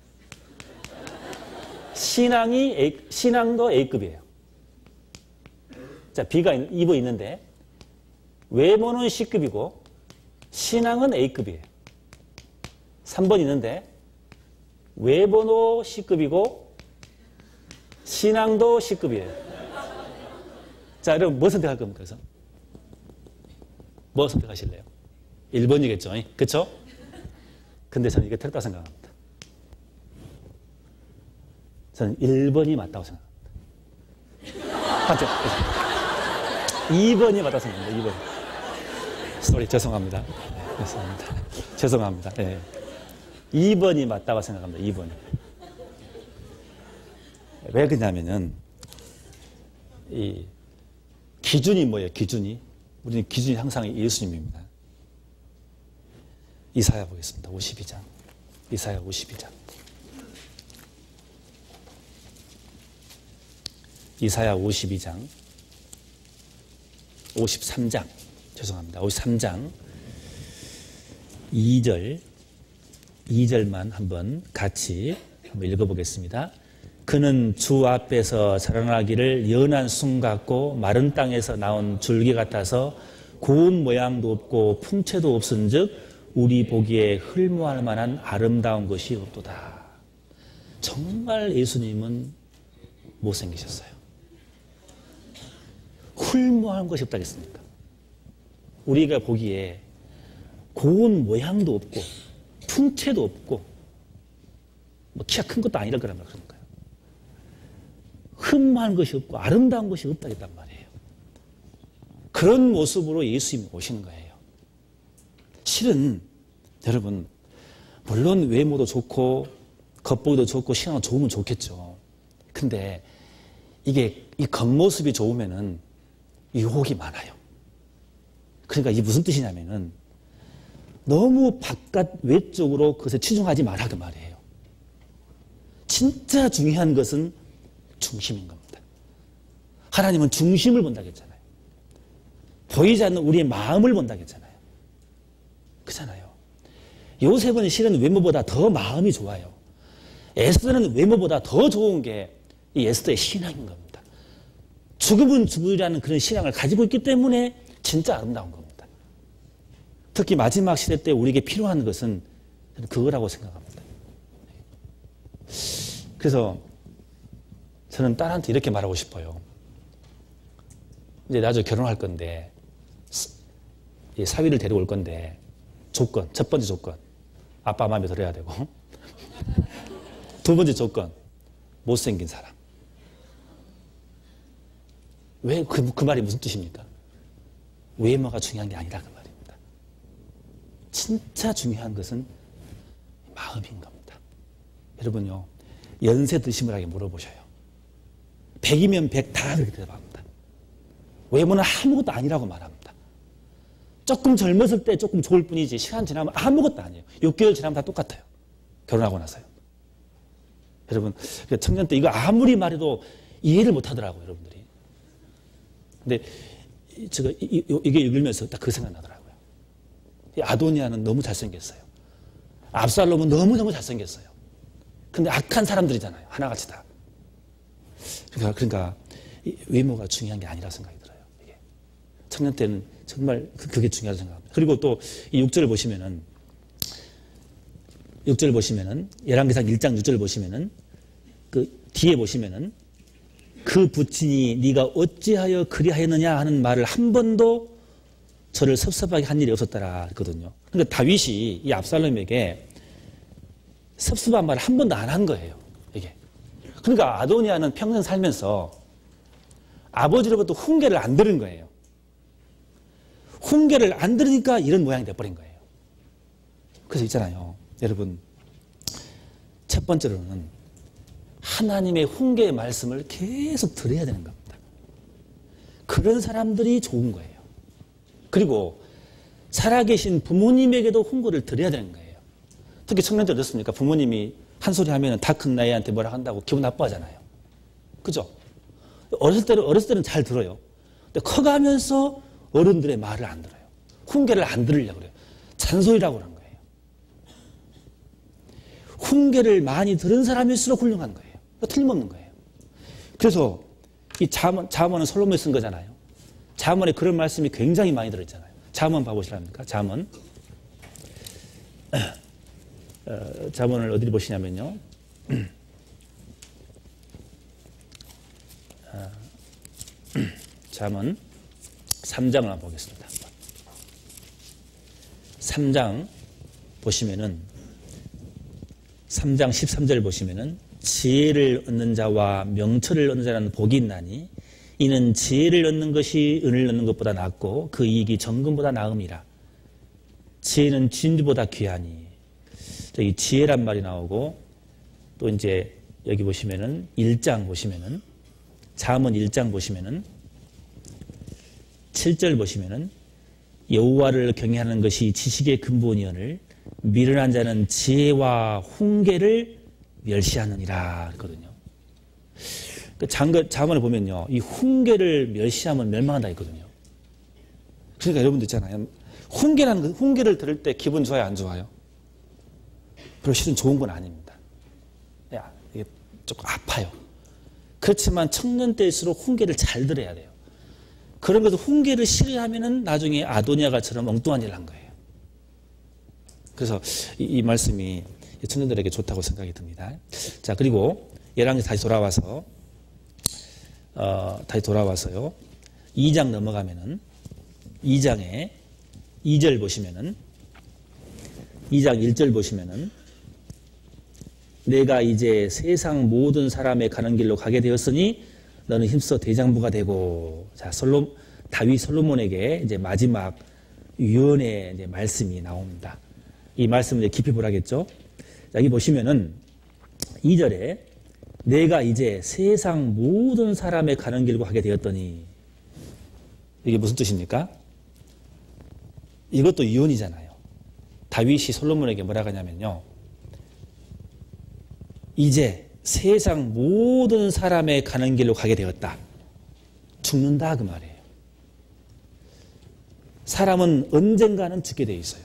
신앙이 A, 신앙도 A급이에요. 자, B가 이 번 있는데 외모는 C급이고 신앙은 A급이에요. 삼 번 있는데 외모도 C급이고 신앙도 C급이에요. 자, 여러분 뭐 선택할 겁니까? 그래서 뭐 선택하실래요? 일 번이겠죠. 그렇죠? 근데 저는 이게 틀렸다고 생각합니다. 저는 일 번이 맞다고 생각합니다. 이 번이 맞다고 생각합니다. 이 번. 쏘리, 죄송합니다. 죄송합니다. 죄송합니다. 네. 이 번이 맞다고 생각합니다. 이 번이. 왜 그러냐면은 이 기준이 뭐예요? 기준이. 우리는 기준이 항상 예수님입니다. 이사야 보겠습니다. 오십이 장. 이사야 오십이 장. 이사야 오십이 장. 오십삼 장. 죄송합니다. 오십삼 장 이 절, 이 절만 한번 같이 한번 읽어보겠습니다. 그는 주 앞에서 자라나기를 연한 순 같고 마른 땅에서 나온 줄기 같아서 고운 모양도 없고 풍채도 없은즉 우리 보기에 흠모할 만한 아름다운 것이 없도다. 정말 예수님은 못생기셨어요. 훌모한 것이 없다겠습니까? 우리가 보기에 고운 모양도 없고 풍채도 없고 뭐 키가 큰 것도 아니라 그러면 그런 거예요. 흠모한 것이 없고 아름다운 것이 없다겠단 말이에요. 그런 모습으로 예수님이 오시는 거예요. 실은 여러분 물론 외모도 좋고 겉보기도 좋고 신앙도 좋으면 좋겠죠. 근데 이게 이 겉모습이 좋으면은 유혹이 많아요. 그러니까 이게 무슨 뜻이냐면은 너무 바깥 외적으로 그것에 치중하지 말라 그 말이에요. 진짜 중요한 것은 중심인 겁니다. 하나님은 중심을 본다고 했잖아요. 보이지 않는 우리의 마음을 본다고 했잖아요. 그렇잖아요. 요셉은 실은 외모보다 더 마음이 좋아요. 에스더는 외모보다 더 좋은 게 이 에스더의 신앙인 겁니다. 죽으면 죽으리라는 그런 신앙을 가지고 있기 때문에 진짜 아름다운 겁니다. 특히 마지막 시대 때 우리에게 필요한 것은 그거라고 생각합니다. 그래서 저는 딸한테 이렇게 말하고 싶어요. 이제 나중에 결혼할 건데 사위를 데리고 올 건데 조건, 첫 번째 조건 아빠 마음에 들어야 되고 두 번째 조건 못생긴 사람. 왜 그 그 말이 무슨 뜻입니까? 외모가 중요한 게 아니라 그 말입니다. 진짜 중요한 것은 마음인 겁니다. 여러분요, 연세 드신 분에게 물어보셔요. 백이면 백 다 그렇게 대답합니다. 외모는 아무것도 아니라고 말합니다. 조금 젊었을 때 조금 좋을 뿐이지 시간 지나면 아무것도 아니에요. 육 개월 지나면 다 똑같아요. 결혼하고 나서요. 여러분, 청년 때 이거 아무리 말해도 이해를 못 하더라고요, 여러분들이. 근데 제가 이, 이게 읽으면서 딱 그 생각 나더라고요. 아도니아는 너무 잘생겼어요. 압살롬은 너무너무 잘생겼어요. 근데 악한 사람들이잖아요. 하나같이 다. 그러니까, 그러니까 외모가 중요한 게 아니라 생각이 들어요. 이게. 청년 때는 정말 그게 중요하다고 생각합니다. 그리고 또 이 육 절을 보시면은 육 절 보시면은 열왕기상 일 장 육 절 보시면은 그 뒤에 보시면은 그 부친이 네가 어찌하여 그리하였느냐 하는 말을 한 번도 저를 섭섭하게 한 일이 없었더라 했거든요. 그러니까 다윗이 이 압살롬에게 섭섭한 말을 한 번도 안 한 거예요. 이게. 그러니까 아도니아는 평생 살면서 아버지로부터 훈계를 안 들은 거예요. 훈계를 안 들으니까 이런 모양이 돼버린 거예요. 그래서 있잖아요. 여러분, 첫 번째로는 하나님의 훈계의 말씀을 계속 들어야 되는 겁니다. 그런 사람들이 좋은 거예요. 그리고 살아계신 부모님에게도 훈계를 드려야 되는 거예요. 특히 청년들 어떻습니까? 부모님이 한 소리 하면 다 큰 나이한테 뭐라 한다고 기분 나빠하잖아요. 그죠? 어렸을 때는, 어렸을 때는 잘 들어요. 근데 커가면서 어른들의 말을 안 들어요. 훈계를 안 들으려고 그래요. 잔소리라고 그런 거예요. 훈계를 많이 들은 사람일수록 훌륭한 거예요. 틀림없는 거예요. 그래서 이 잠언, 잠언은 솔로몬이 쓴 거잖아요. 잠언에 그런 말씀이 굉장히 많이 들어있잖아요. 잠언 봐보시랍니까? 잠언. 어, 잠언을 어디 보시냐면요. 어, 잠언 삼 장을 한번 보겠습니다. 삼 장 보시면은 삼 장 십삼 절 보시면은 지혜를 얻는 자와 명철을 얻는 자라는 복이 있나니 이는 지혜를 얻는 것이 은을 얻는 것보다 낫고 그 이익이 정금보다 나음이라. 지혜는 진주보다 귀하니. 저기 지혜란 말이 나오고 또 이제 여기 보시면은 일 장 보시면은 잠언 일 장 보시면은 칠 절 보시면은 여호와를 경외하는 것이 지식의 근본이오늘 미련한 자는 지혜와 훈계를 멸시하느니라 했거든요. 그 잠언에 보면요, 이 훈계를 멸시하면 멸망한다 했거든요. 그러니까 여러분들 있잖아요. 훈계라는 거, 훈계를 들을 때 기분 좋아요, 안 좋아요? 별로 실은 좋은 건 아닙니다. 야, 이게 조금 아파요. 그렇지만 청년 때일수록 훈계를 잘 들어야 돼요. 그런 것도 훈계를 싫어하면은 나중에 아도니아가처럼 엉뚱한 일을 한 거예요. 그래서 이, 이 말씀이 청년들에게 좋다고 생각이 듭니다. 자, 그리고 열왕 다시 돌아와서 어, 다시 돌아와서요. 이 장 넘어가면은 이 장에 이 절 보시면은 이 장 일 절 보시면은 내가 이제 세상 모든 사람의 가는 길로 가게 되었으니 너는 힘써 대장부가 되고. 자, 솔로 다윗 솔로몬에게 이제 마지막 유언의 이제 말씀이 나옵니다. 이 말씀을 이제 깊이 보라겠죠. 자, 여기 보시면은 이 절에 내가 이제 세상 모든 사람의 가는 길로 가게 되었더니, 이게 무슨 뜻입니까? 이것도 유언이잖아요. 다윗이 솔로몬에게 뭐라 하냐면요, 이제 세상 모든 사람의 가는 길로 가게 되었다. 죽는다 그 말이에요. 사람은 언젠가는 죽게 돼 있어요.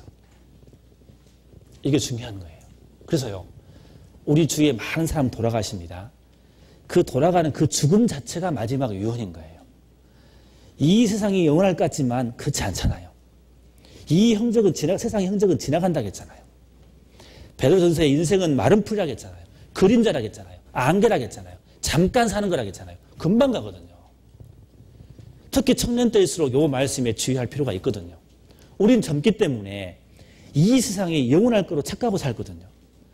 이게 중요한 거예요. 그래서요, 우리 주위에 많은 사람 돌아가십니다. 그 돌아가는 그 죽음 자체가 마지막 유언인 거예요. 이 세상이 영원할 것 같지만 그렇지 않잖아요. 이 형적은 지나, 세상의 형적은 지나간다고 했잖아요. 베드로전서의 인생은 마른 풀이라고 했잖아요. 그림자라고 했잖아요. 안개라고 했잖아요. 잠깐 사는 거라고 했잖아요. 금방 가거든요. 특히 청년 때일수록 이 말씀에 주의할 필요가 있거든요. 우린 젊기 때문에 이 세상이 영원할 거로 착각하고 살거든요.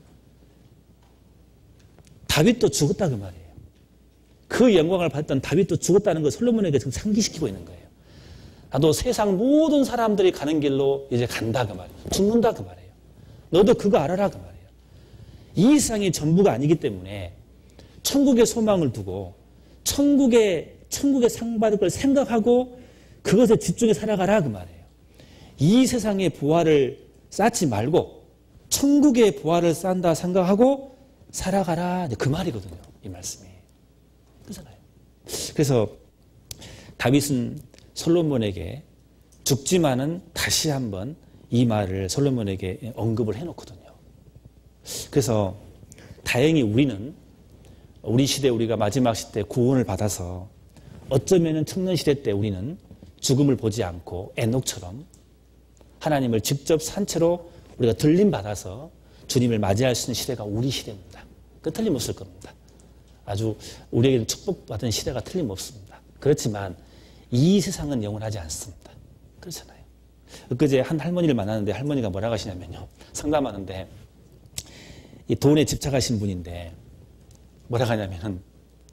다윗도 죽었다 그 말이에요. 그 영광을 받던 다윗도 죽었다는 걸 솔로몬에게 지금 상기시키고 있는 거예요. 나도 세상 모든 사람들이 가는 길로 이제 간다 그 말이에요. 죽는다 그 말이에요. 너도 그거 알아라 그 말이에요. 이 세상이 전부가 아니기 때문에 천국의 소망을 두고 천국의 천국의 상 받을 걸 생각하고 그것에 집중해 살아가라 그 말이에요. 이 세상의 보화를 쌓지 말고 천국의 보화를 쌓는다 생각하고 살아가라 그 말이거든요. 이 말씀이. 그렇잖아요. 그래서 다윗은 솔로몬에게 죽지만은 다시 한번 이 말을 솔로몬에게 언급을 해놓거든요. 그래서 다행히 우리는 우리 시대 우리가 마지막 시대 구원을 받아서 어쩌면은 청년 시대 때 우리는 죽음을 보지 않고 에녹처럼 하나님을 직접 산채로 우리가 들림 받아서 주님을 맞이할 수 있는 시대가 우리 시대입니다. 그 틀림없을 겁니다. 아주 우리에게는 축복받은 시대가 틀림없습니다. 그렇지만 이 세상은 영원하지 않습니다. 그렇잖아요. 엊그제 한 할머니를 만났는데 할머니가 뭐라고 하시냐면요. 상담하는데 이 돈에 집착하신 분인데 뭐라고 하냐면은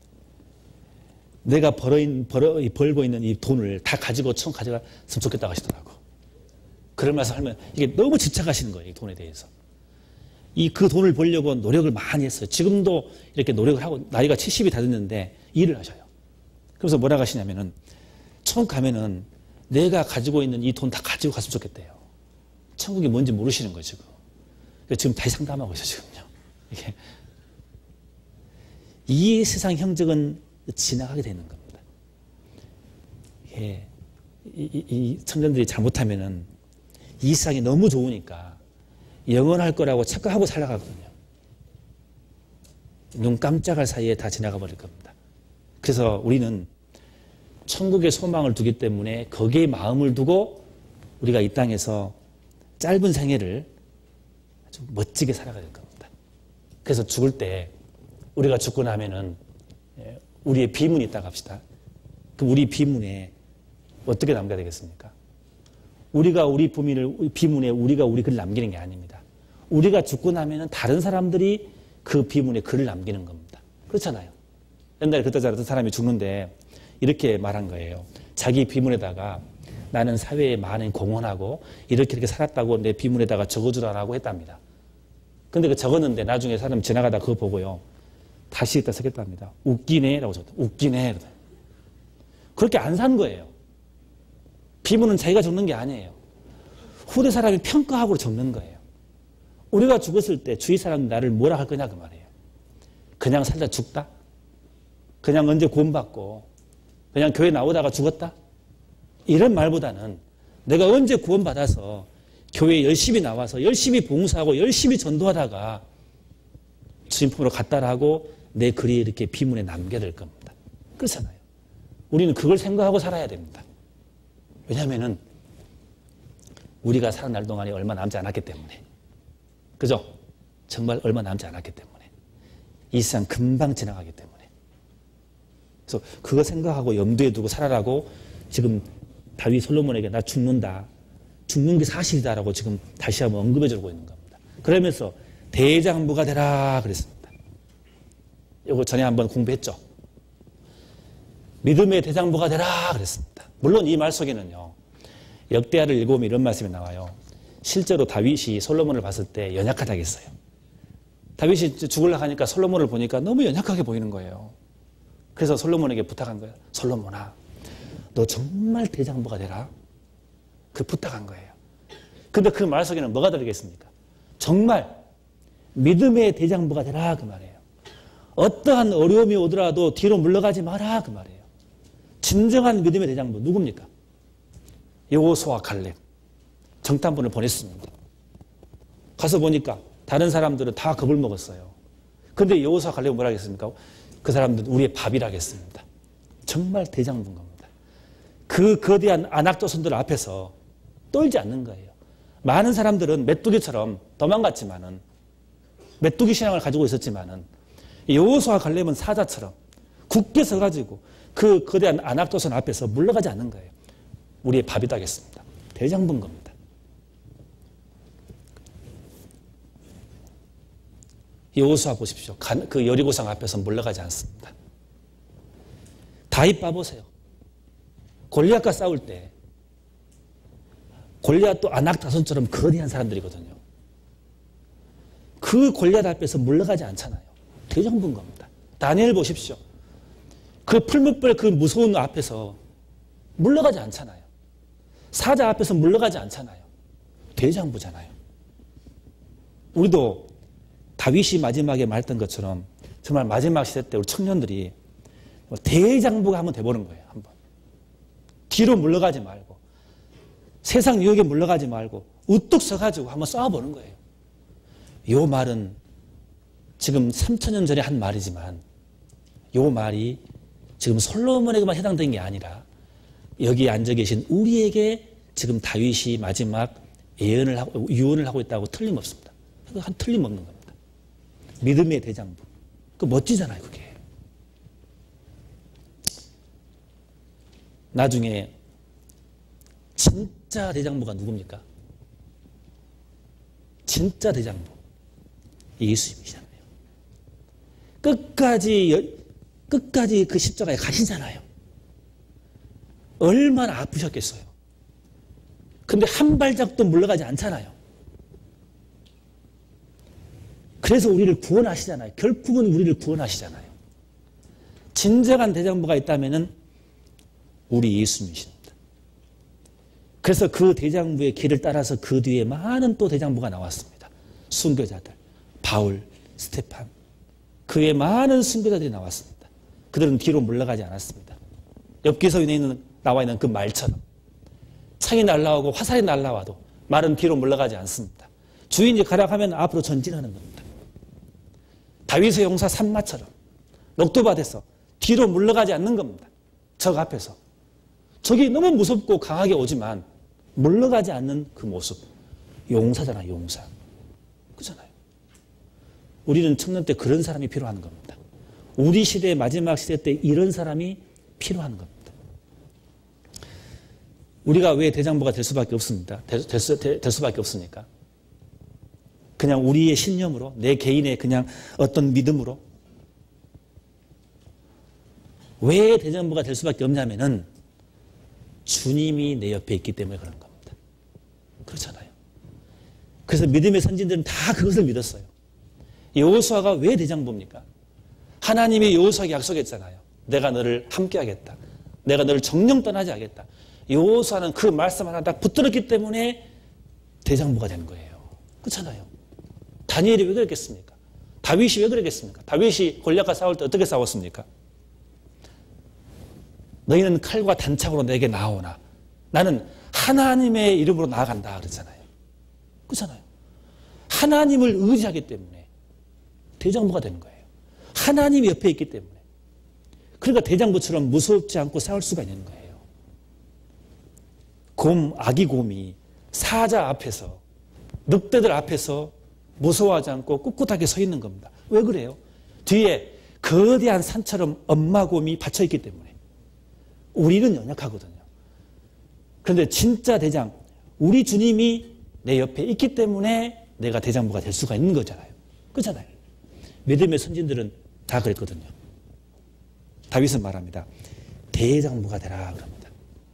내가 벌어, 벌어, 벌고 있는 이 돈을 다 가지고 총 가져갔으면 좋겠다고 하시더라고. 그러면서 할머니 이게 너무 집착하시는 거예요. 이 돈에 대해서. 이 그 돈을 벌려고 노력을 많이 했어요. 지금도 이렇게 노력을 하고 나이가 칠십이 다 됐는데 일을 하셔요. 그래서 뭐라고 하시냐면은 처음 가면은 내가 가지고 있는 이 돈 다 가지고 갔으면 좋겠대요. 천국이 뭔지 모르시는 거예요, 지금. 지금 다시 상담하고 있어요, 지금요. 이게. 이 세상 형적은 지나가게 되는 겁니다. 예. 이, 이, 이 청년들이 잘못하면은 이 세상이 너무 좋으니까 영원할 거라고 착각하고 살아가거든요. 눈 깜짝할 사이에 다 지나가 버릴 겁니다. 그래서 우리는 천국의 소망을 두기 때문에 거기에 마음을 두고 우리가 이 땅에서 짧은 생애를 아주 멋지게 살아가야 될 겁니다. 그래서 죽을 때 우리가 죽고 나면은 우리의 비문이 있다고 합시다. 그럼 우리 비문에 어떻게 남겨야 되겠습니까? 우리가 우리 비문을, 비문에 우리가 우리 글을 남기는 게 아닙니다. 우리가 죽고 나면은 다른 사람들이 그 비문에 글을 남기는 겁니다. 그렇잖아요. 옛날에 그때 어떤 사람이 죽는데 이렇게 말한 거예요. 자기 비문에다가 나는 사회에 많은 공헌하고 이렇게 이렇게 살았다고 내 비문에다가 적어주라고 했답니다. 근데 그 적었는데 나중에 사람 지나가다 그거 보고요. 다시 있다 쓰겠답니다. 웃기네 라고 적었다. 웃기네. 그렇게 안 산 거예요. 비문은 자기가 적는 게 아니에요. 후대 사람이 평가하고 적는 거예요. 우리가 죽었을 때 주위 사람이 나를 뭐라 할 거냐 그 말이에요. 그냥 살다 죽다? 그냥 언제 구원받고 그냥 교회 나오다가 죽었다? 이런 말보다는 내가 언제 구원받아서 교회에 열심히 나와서 열심히 봉사하고 열심히 전도하다가 주님 품으로 갔다라 하고 내 글이 이렇게 비문에 남게 될 겁니다. 그렇잖아요. 우리는 그걸 생각하고 살아야 됩니다. 왜냐하면은 우리가 살아날 동안이 얼마 남지 않았기 때문에. 그죠? 정말 얼마 남지 않았기 때문에. 이 세상 금방 지나가기 때문에. 그래서 그거 생각하고 염두에 두고 살아라고 지금 다윗 솔로몬에게 나 죽는다. 죽는 게 사실이다라고 지금 다시 한번 언급해 주고 있는 겁니다. 그러면서 대장부가 되라 그랬습니다. 이거 전에 한번 공부했죠. 믿음의 대장부가 되라 그랬습니다. 물론 이 말 속에는요. 역대하를 읽어보면 이런 말씀이 나와요. 실제로 다윗이 솔로몬을 봤을 때 연약하다고 했어요. 다윗이 죽으려고 하니까 솔로몬을 보니까 너무 연약하게 보이는 거예요. 그래서 솔로몬에게 부탁한 거예요. 솔로몬아, 너 정말 대장부가 되라. 그 부탁한 거예요. 근데 그 말 속에는 뭐가 들어있겠습니까? 정말 믿음의 대장부가 되라 그 말이에요. 어떠한 어려움이 오더라도 뒤로 물러가지 마라 그 말이에요. 진정한 믿음의 대장부 누굽니까? 여호수아 갈렙 정탐꾼을 보냈습니다. 가서 보니까 다른 사람들은 다 겁을 먹었어요. 그런데 여호수아 갈렙은 뭐라 했습니까? 그 사람들은 우리의 밥이라 했습니다. 정말 대장부인 겁니다. 그 거대한 안악조선들 앞에서 떨지 않는 거예요. 많은 사람들은 메뚜기처럼 도망갔지만은 메뚜기 신앙을 가지고 있었지만은 여호수아 갈렙은 사자처럼 굳게 서가지고 그 거대한 안악조선 앞에서 물러가지 않는 거예요. 우리의 밥이다 하겠습니다. 대장부인 겁니다. 여호수아 보십시오. 그 여리고성 앞에서 물러가지 않습니다. 다윗 봐보세요. 골리앗과 싸울 때 골리앗도 안악자손처럼 거대한 사람들이거든요. 그 골리앗 앞에서 물러가지 않잖아요. 대장부인 겁니다. 다니엘 보십시오. 그 풀무불 그 무서운 앞에서 물러가지 않잖아요. 사자 앞에서 물러가지 않잖아요. 대장부잖아요. 우리도 다윗이 마지막에 말했던 것처럼 정말 마지막 시대 때 우리 청년들이 대장부가 한번 돼보는 거예요. 한번. 뒤로 물러가지 말고 세상 유혹에 물러가지 말고 우뚝 서가지고 한번 싸워보는 거예요. 이 말은 지금 삼천 년 전에 한 말이지만 이 말이 지금 솔로몬에게만 해당된 게 아니라 여기 앉아 계신 우리에게 지금 다윗이 마지막 예언을 하고 유언을 하고 있다고 틀림없습니다. 한 틀림없는 겁니다. 믿음의 대장부. 그 멋지잖아요, 그게. 나중에 진짜 대장부가 누굽니까? 진짜 대장부. 예수님이잖아요. 끝까지, 끝까지 그 십자가에 가시잖아요. 얼마나 아프셨겠어요. 근데 한 발짝도 물러가지 않잖아요. 그래서 우리를 구원하시잖아요. 결국은 우리를 구원하시잖아요. 진정한 대장부가 있다면은 우리 예수님이십니다. 그래서 그 대장부의 길을 따라서 그 뒤에 많은 또 대장부가 나왔습니다. 순교자들, 바울, 스테판, 그의 많은 순교자들이 나왔습니다. 그들은 뒤로 물러가지 않았습니다. 엽기서에 있는 나와 있는 그 말처럼 창이 날라오고 화살이 날라와도 말은 뒤로 물러가지 않습니다. 주인이 가라 하면 앞으로 전진하는 겁니다. 다윗의 용사 삼마처럼 녹두밭에서 뒤로 물러가지 않는 겁니다. 적 앞에서. 적이 너무 무섭고 강하게 오지만 물러가지 않는 그 모습. 용사잖아요, 용사. 그렇잖아요. 우리는 청년 때 그런 사람이 필요한 겁니다. 우리 시대의 마지막 시대 때 이런 사람이 필요한 겁니다. 우리가 왜 대장부가 될 수밖에 없습니다. 될, 될, 수, 될, 될 수밖에 없습니까? 그냥 우리의 신념으로, 내 개인의 그냥 어떤 믿음으로. 왜 대장부가 될 수밖에 없냐면은 주님이 내 옆에 있기 때문에 그런 겁니다. 그렇잖아요. 그래서 믿음의 선진들은 다 그것을 믿었어요. 여호수아가 왜 대장부입니까? 하나님이 여호수아에게 약속했잖아요. 내가 너를 함께하겠다. 내가 너를 정령 떠나지 않겠다. 여호수아는 그 말씀 하나 딱 붙들었기 때문에 대장부가 된 거예요. 그렇잖아요. 다니엘이 왜 그랬겠습니까? 다윗이 왜 그랬겠습니까? 다윗이 골리앗과 싸울 때 어떻게 싸웠습니까? 너희는 칼과 단창으로 내게 나오나 나는 하나님의 이름으로 나아간다 그러잖아요. 그렇잖아요. 하나님을 의지하기 때문에 대장부가 되는 거예요. 하나님이 옆에 있기 때문에. 그러니까 대장부처럼 무섭지 않고 싸울 수가 있는 거예요. 곰, 아기 곰이 사자 앞에서, 늑대들 앞에서 무서워하지 않고 꿋꿋하게 서 있는 겁니다. 왜 그래요? 뒤에 거대한 산처럼 엄마 곰이 받쳐 있기 때문에. 우리는 연약하거든요. 그런데 진짜 대장, 우리 주님이 내 옆에 있기 때문에 내가 대장부가 될 수가 있는 거잖아요. 그렇잖아요. 믿음의 선진들은 다 그랬거든요. 다윗은 말합니다. 대장부가 되라 그럽니다.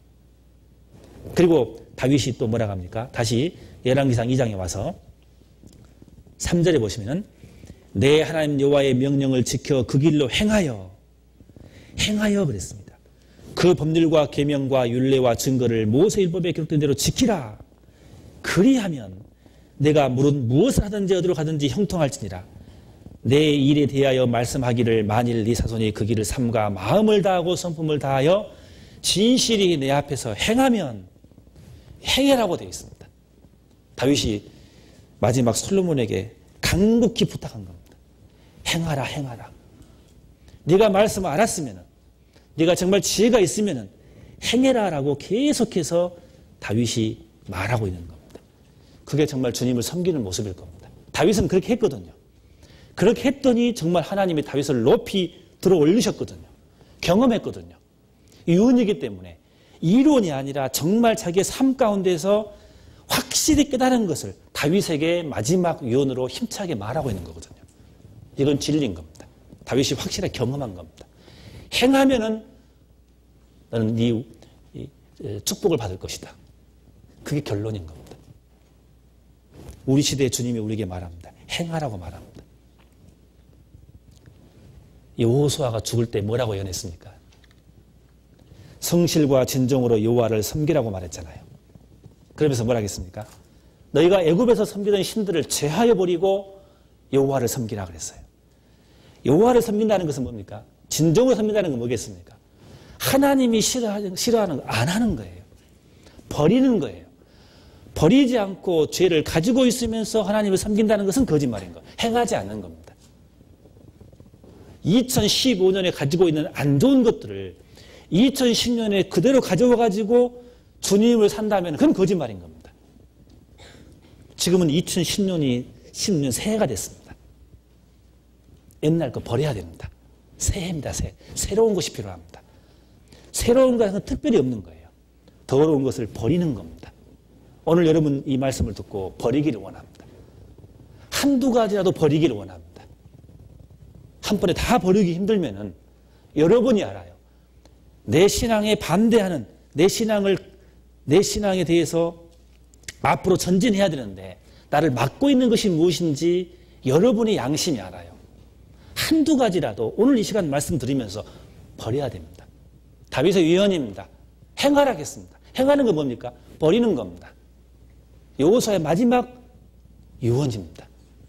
그리고 다윗이 또 뭐라고 합니까? 다시 열왕기상 이 장에 와서 삼 절에 보시면은 내 하나님 여호와의 명령을 지켜 그 길로 행하여 행하여 그랬습니다. 그 법률과 계명과 율례와 증거를 모세율법에 기록된 대로 지키라. 그리하면 내가 물은 무엇을 하든지 어디로 가든지 형통할지니라. 내 일에 대하여 말씀하기를 만일 네 사손이 그 길을 삼가 마음을 다하고 성품을 다하여 진실이 내 앞에서 행하면 행해라고 되어 있습니다. 다윗이 마지막 솔로몬에게 간곡히 부탁한 겁니다. 행하라 행하라. 네가 말씀을 알았으면, 네가 정말 지혜가 있으면 행해라라고 계속해서 다윗이 말하고 있는 겁니다. 그게 정말 주님을 섬기는 모습일 겁니다. 다윗은 그렇게 했거든요. 그렇게 했더니 정말 하나님이 다윗을 높이 들어 올리셨거든요. 경험했거든요. 유언이기 때문에 이론이 아니라 정말 자기의 삶 가운데서 확실히 깨달은 것을 다윗에게 마지막 유언으로 힘차게 말하고 있는 거거든요. 이건 진리인 겁니다. 다윗이 확실하게 경험한 겁니다. 행하면은 너는 네 축복을 받을 것이다. 그게 결론인 겁니다. 우리 시대의 주님이 우리에게 말합니다. 행하라고 말합니다. 여호수아가 죽을 때 뭐라고 예언했습니까? 성실과 진정으로 여호와를 섬기라고 말했잖아요. 그러면서 뭐라 하겠습니까? 너희가 애굽에서 섬기던 신들을 제하여 버리고 여호와를 섬기라 그랬어요. 여호와를 섬긴다는 것은 뭡니까? 진정으로 섬긴다는 건 뭐겠습니까? 하나님이 싫어하는, 싫어하는 거 안 하는 거예요. 버리는 거예요. 버리지 않고 죄를 가지고 있으면서 하나님을 섬긴다는 것은 거짓말인 거예요. 행하지 않는 겁니다. 이천십오 년에 가지고 있는 안 좋은 것들을 이천십 년에 그대로 가져와가지고 주님을 산다면 그건 거짓말인 겁니다. 지금은 이천십 년이 십 년 새해가 됐습니다. 옛날 거 버려야 됩니다. 새해입니다. 새해. 새로운 것이 필요합니다. 새로운 것은 특별히 없는 거예요. 더러운 것을 버리는 겁니다. 오늘 여러분 이 말씀을 듣고 버리기를 원합니다. 한두 가지라도 버리기를 원합니다. 한 번에 다 버리기 힘들면은 여러분이 알아요. 내 신앙에 반대하는, 내 신앙을, 내 신앙에 대해서 앞으로 전진해야 되는데 나를 막고 있는 것이 무엇인지 여러분의 양심이 알아요. 한두 가지라도 오늘 이 시간 말씀드리면서 버려야 됩니다. 다윗의 유언입니다. 행하라 하겠습니다. 행하는 건 뭡니까? 버리는 겁니다. 여호수아의 마지막 유언입니다.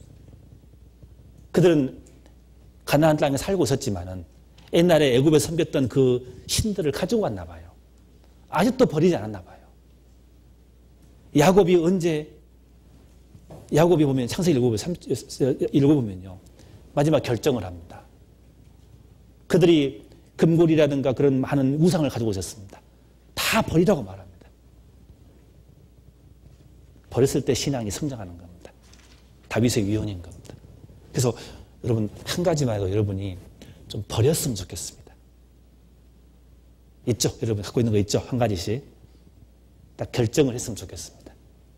그들은 가나안 땅에 살고 있었지만은 옛날에 애굽에 섬겼던 그 신들을 가지고 왔나 봐요. 아직도 버리지 않았나 봐요. 야곱이 언제, 야곱이 보면 창세기 읽어보면요. 마지막 결정을 합니다. 그들이 금골이라든가 그런 많은 우상을 가지고 있었습니다. 다 버리라고 말합니다. 버렸을 때 신앙이 성장하는 겁니다. 다윗의 유언인 겁니다. 그래서 여러분 한 가지만 해도 여러분이 좀 버렸으면 좋겠습니다. 있죠? 여러분 갖고 있는 거 있죠? 한 가지씩. 딱 결정을 했으면 좋겠습니다.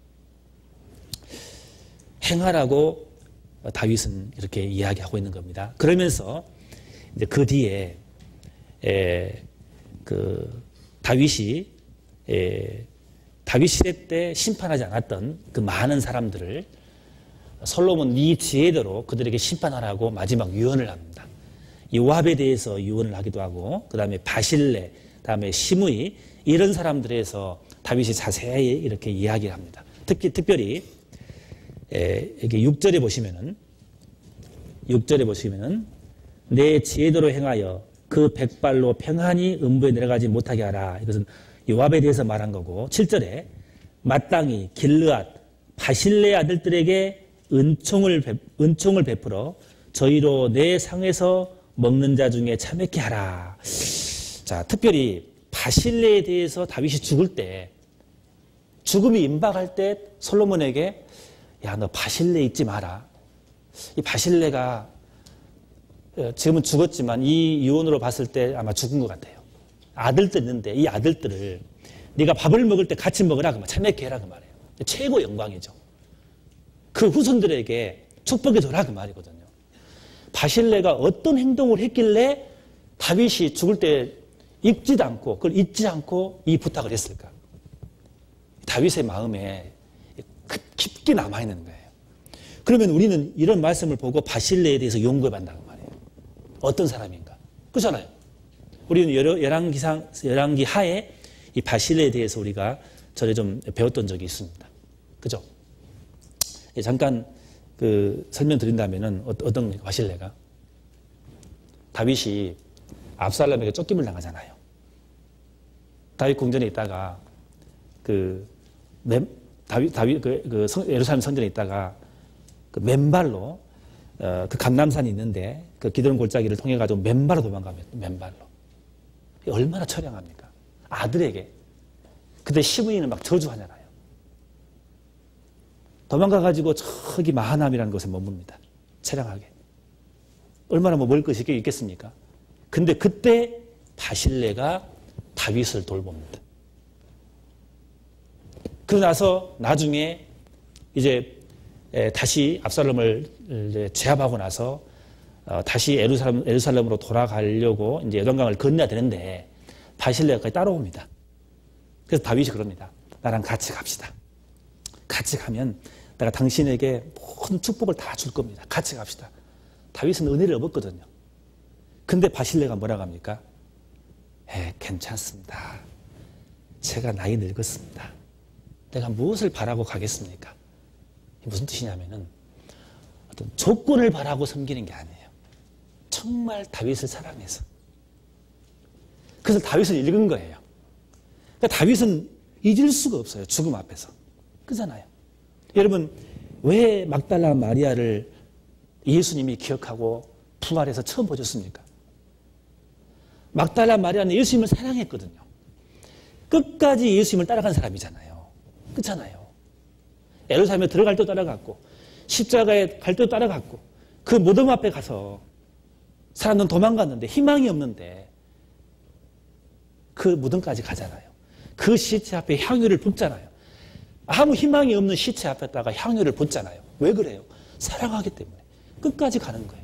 행하라고 다윗은 이렇게 이야기하고 있는 겁니다. 그러면서 이제 그 뒤에 에, 그 다윗이 에, 다윗 시대 때 심판하지 않았던 그 많은 사람들을 솔로몬 네 지혜대로 그들에게 심판하라고 마지막 유언을 합니다. 요압에 대해서 유언을 하기도 하고 그 다음에 바실레, 다음에 시므이 이런 사람들에서 다윗이 자세히 이렇게 이야기를 합니다. 특히 특별히 에, 여기 육 절에 보시면은 육 절에 보시면은 내 지혜대로 행하여 그 백발로 평안히 음부에 내려가지 못하게 하라. 이것은 요압에 대해서 말한 거고 칠 절에 마땅히 길르앗 바실레 아들들에게 은총을 베, 은총을 베풀어 저희로 내 상에서 먹는 자 중에 참회케 하라. 자, 특별히 바실레에 대해서 다윗이 죽을 때 죽음이 임박할 때 솔로몬에게 야, 너 바실레 잊지 마라. 이 바실레가 지금은 죽었지만 이 유언으로 봤을 때 아마 죽은 것 같아요. 아들들 있는데 이 아들들을 네가 밥을 먹을 때 같이 먹으라 그 말, 참회케 해라 그 말이에요. 최고 영광이죠. 그 후손들에게 축복해 줘라 그 말이거든요. 바실레가 어떤 행동을 했길래 다윗이 죽을 때 잊지도 않고 그걸 잊지 않고 이 부탁을 했을까? 다윗의 마음에 깊게 남아있는 거예요. 그러면 우리는 이런 말씀을 보고 바실레에 대해서 연구해 본다는 말이에요. 어떤 사람인가? 그렇잖아요. 우리는 열왕기상, 열왕기 하에 이 바실레에 대해서 우리가 전에 좀 배웠던 적이 있습니다. 그죠? 잠깐 그 설명드린다면은 어떤 바실레가 다윗이 압살롬에게 쫓김을 당하잖아요. 다윗 궁전에 있다가 그 맨, 다윗 다윗 그, 그 성, 예루살렘 성전에 있다가 그 맨발로 어, 그 감람산이 있는데 그 기드론 골짜기를 통해 가지고 맨발로 도망갑니다. 맨발로. 얼마나 처량합니까? 아들에게. 그때 시므이는 막 저주하잖아요. 도망가가지고 저기 마하남이라는 곳에 머뭅니다. 처량하게. 얼마나 뭐 먹을 것이 있겠습니까? 근데 그때 바실레가 다윗을 돌봅니다. 그러고 나서 나중에 이제 다시 압살롬을 제압하고 나서 다시 예루살렘, 예루살렘으로 돌아가려고 이제 요단강을 건너야 되는데 바실레가 거기 따라옵니다. 그래서 다윗이 그럽니다. 나랑 같이 갑시다. 같이 가면 내가 당신에게 모든 축복을 다 줄 겁니다. 같이 갑시다. 다윗은 은혜를 얻었거든요. 근데 바실레가 뭐라고 합니까? 에, 괜찮습니다. 제가 나이 늙었습니다. 내가 무엇을 바라고 가겠습니까? 무슨 뜻이냐면은 어떤 조건을 바라고 섬기는 게 아니에요. 정말 다윗을 사랑해서. 그래서 다윗을 읽은 거예요. 그러니까 다윗은 잊을 수가 없어요. 죽음 앞에서. 그잖아요. 여러분, 왜 막달라 마리아를 예수님이 기억하고 부활해서 처음 보셨습니까? 막달라 마리아는 예수님을 사랑했거든요. 끝까지 예수님을 따라간 사람이잖아요. 그렇잖아요. 예루살렘에 들어갈 때 따라갔고 십자가에 갈 때 따라갔고 그 무덤 앞에 가서 사람들은 도망갔는데 희망이 없는데 그 무덤까지 가잖아요. 그 시체 앞에 향유를 붓잖아요. 아무 희망이 없는 시체 앞에다가 향유를 붓잖아요. 왜 그래요? 사랑하기 때문에. 끝까지 가는 거예요.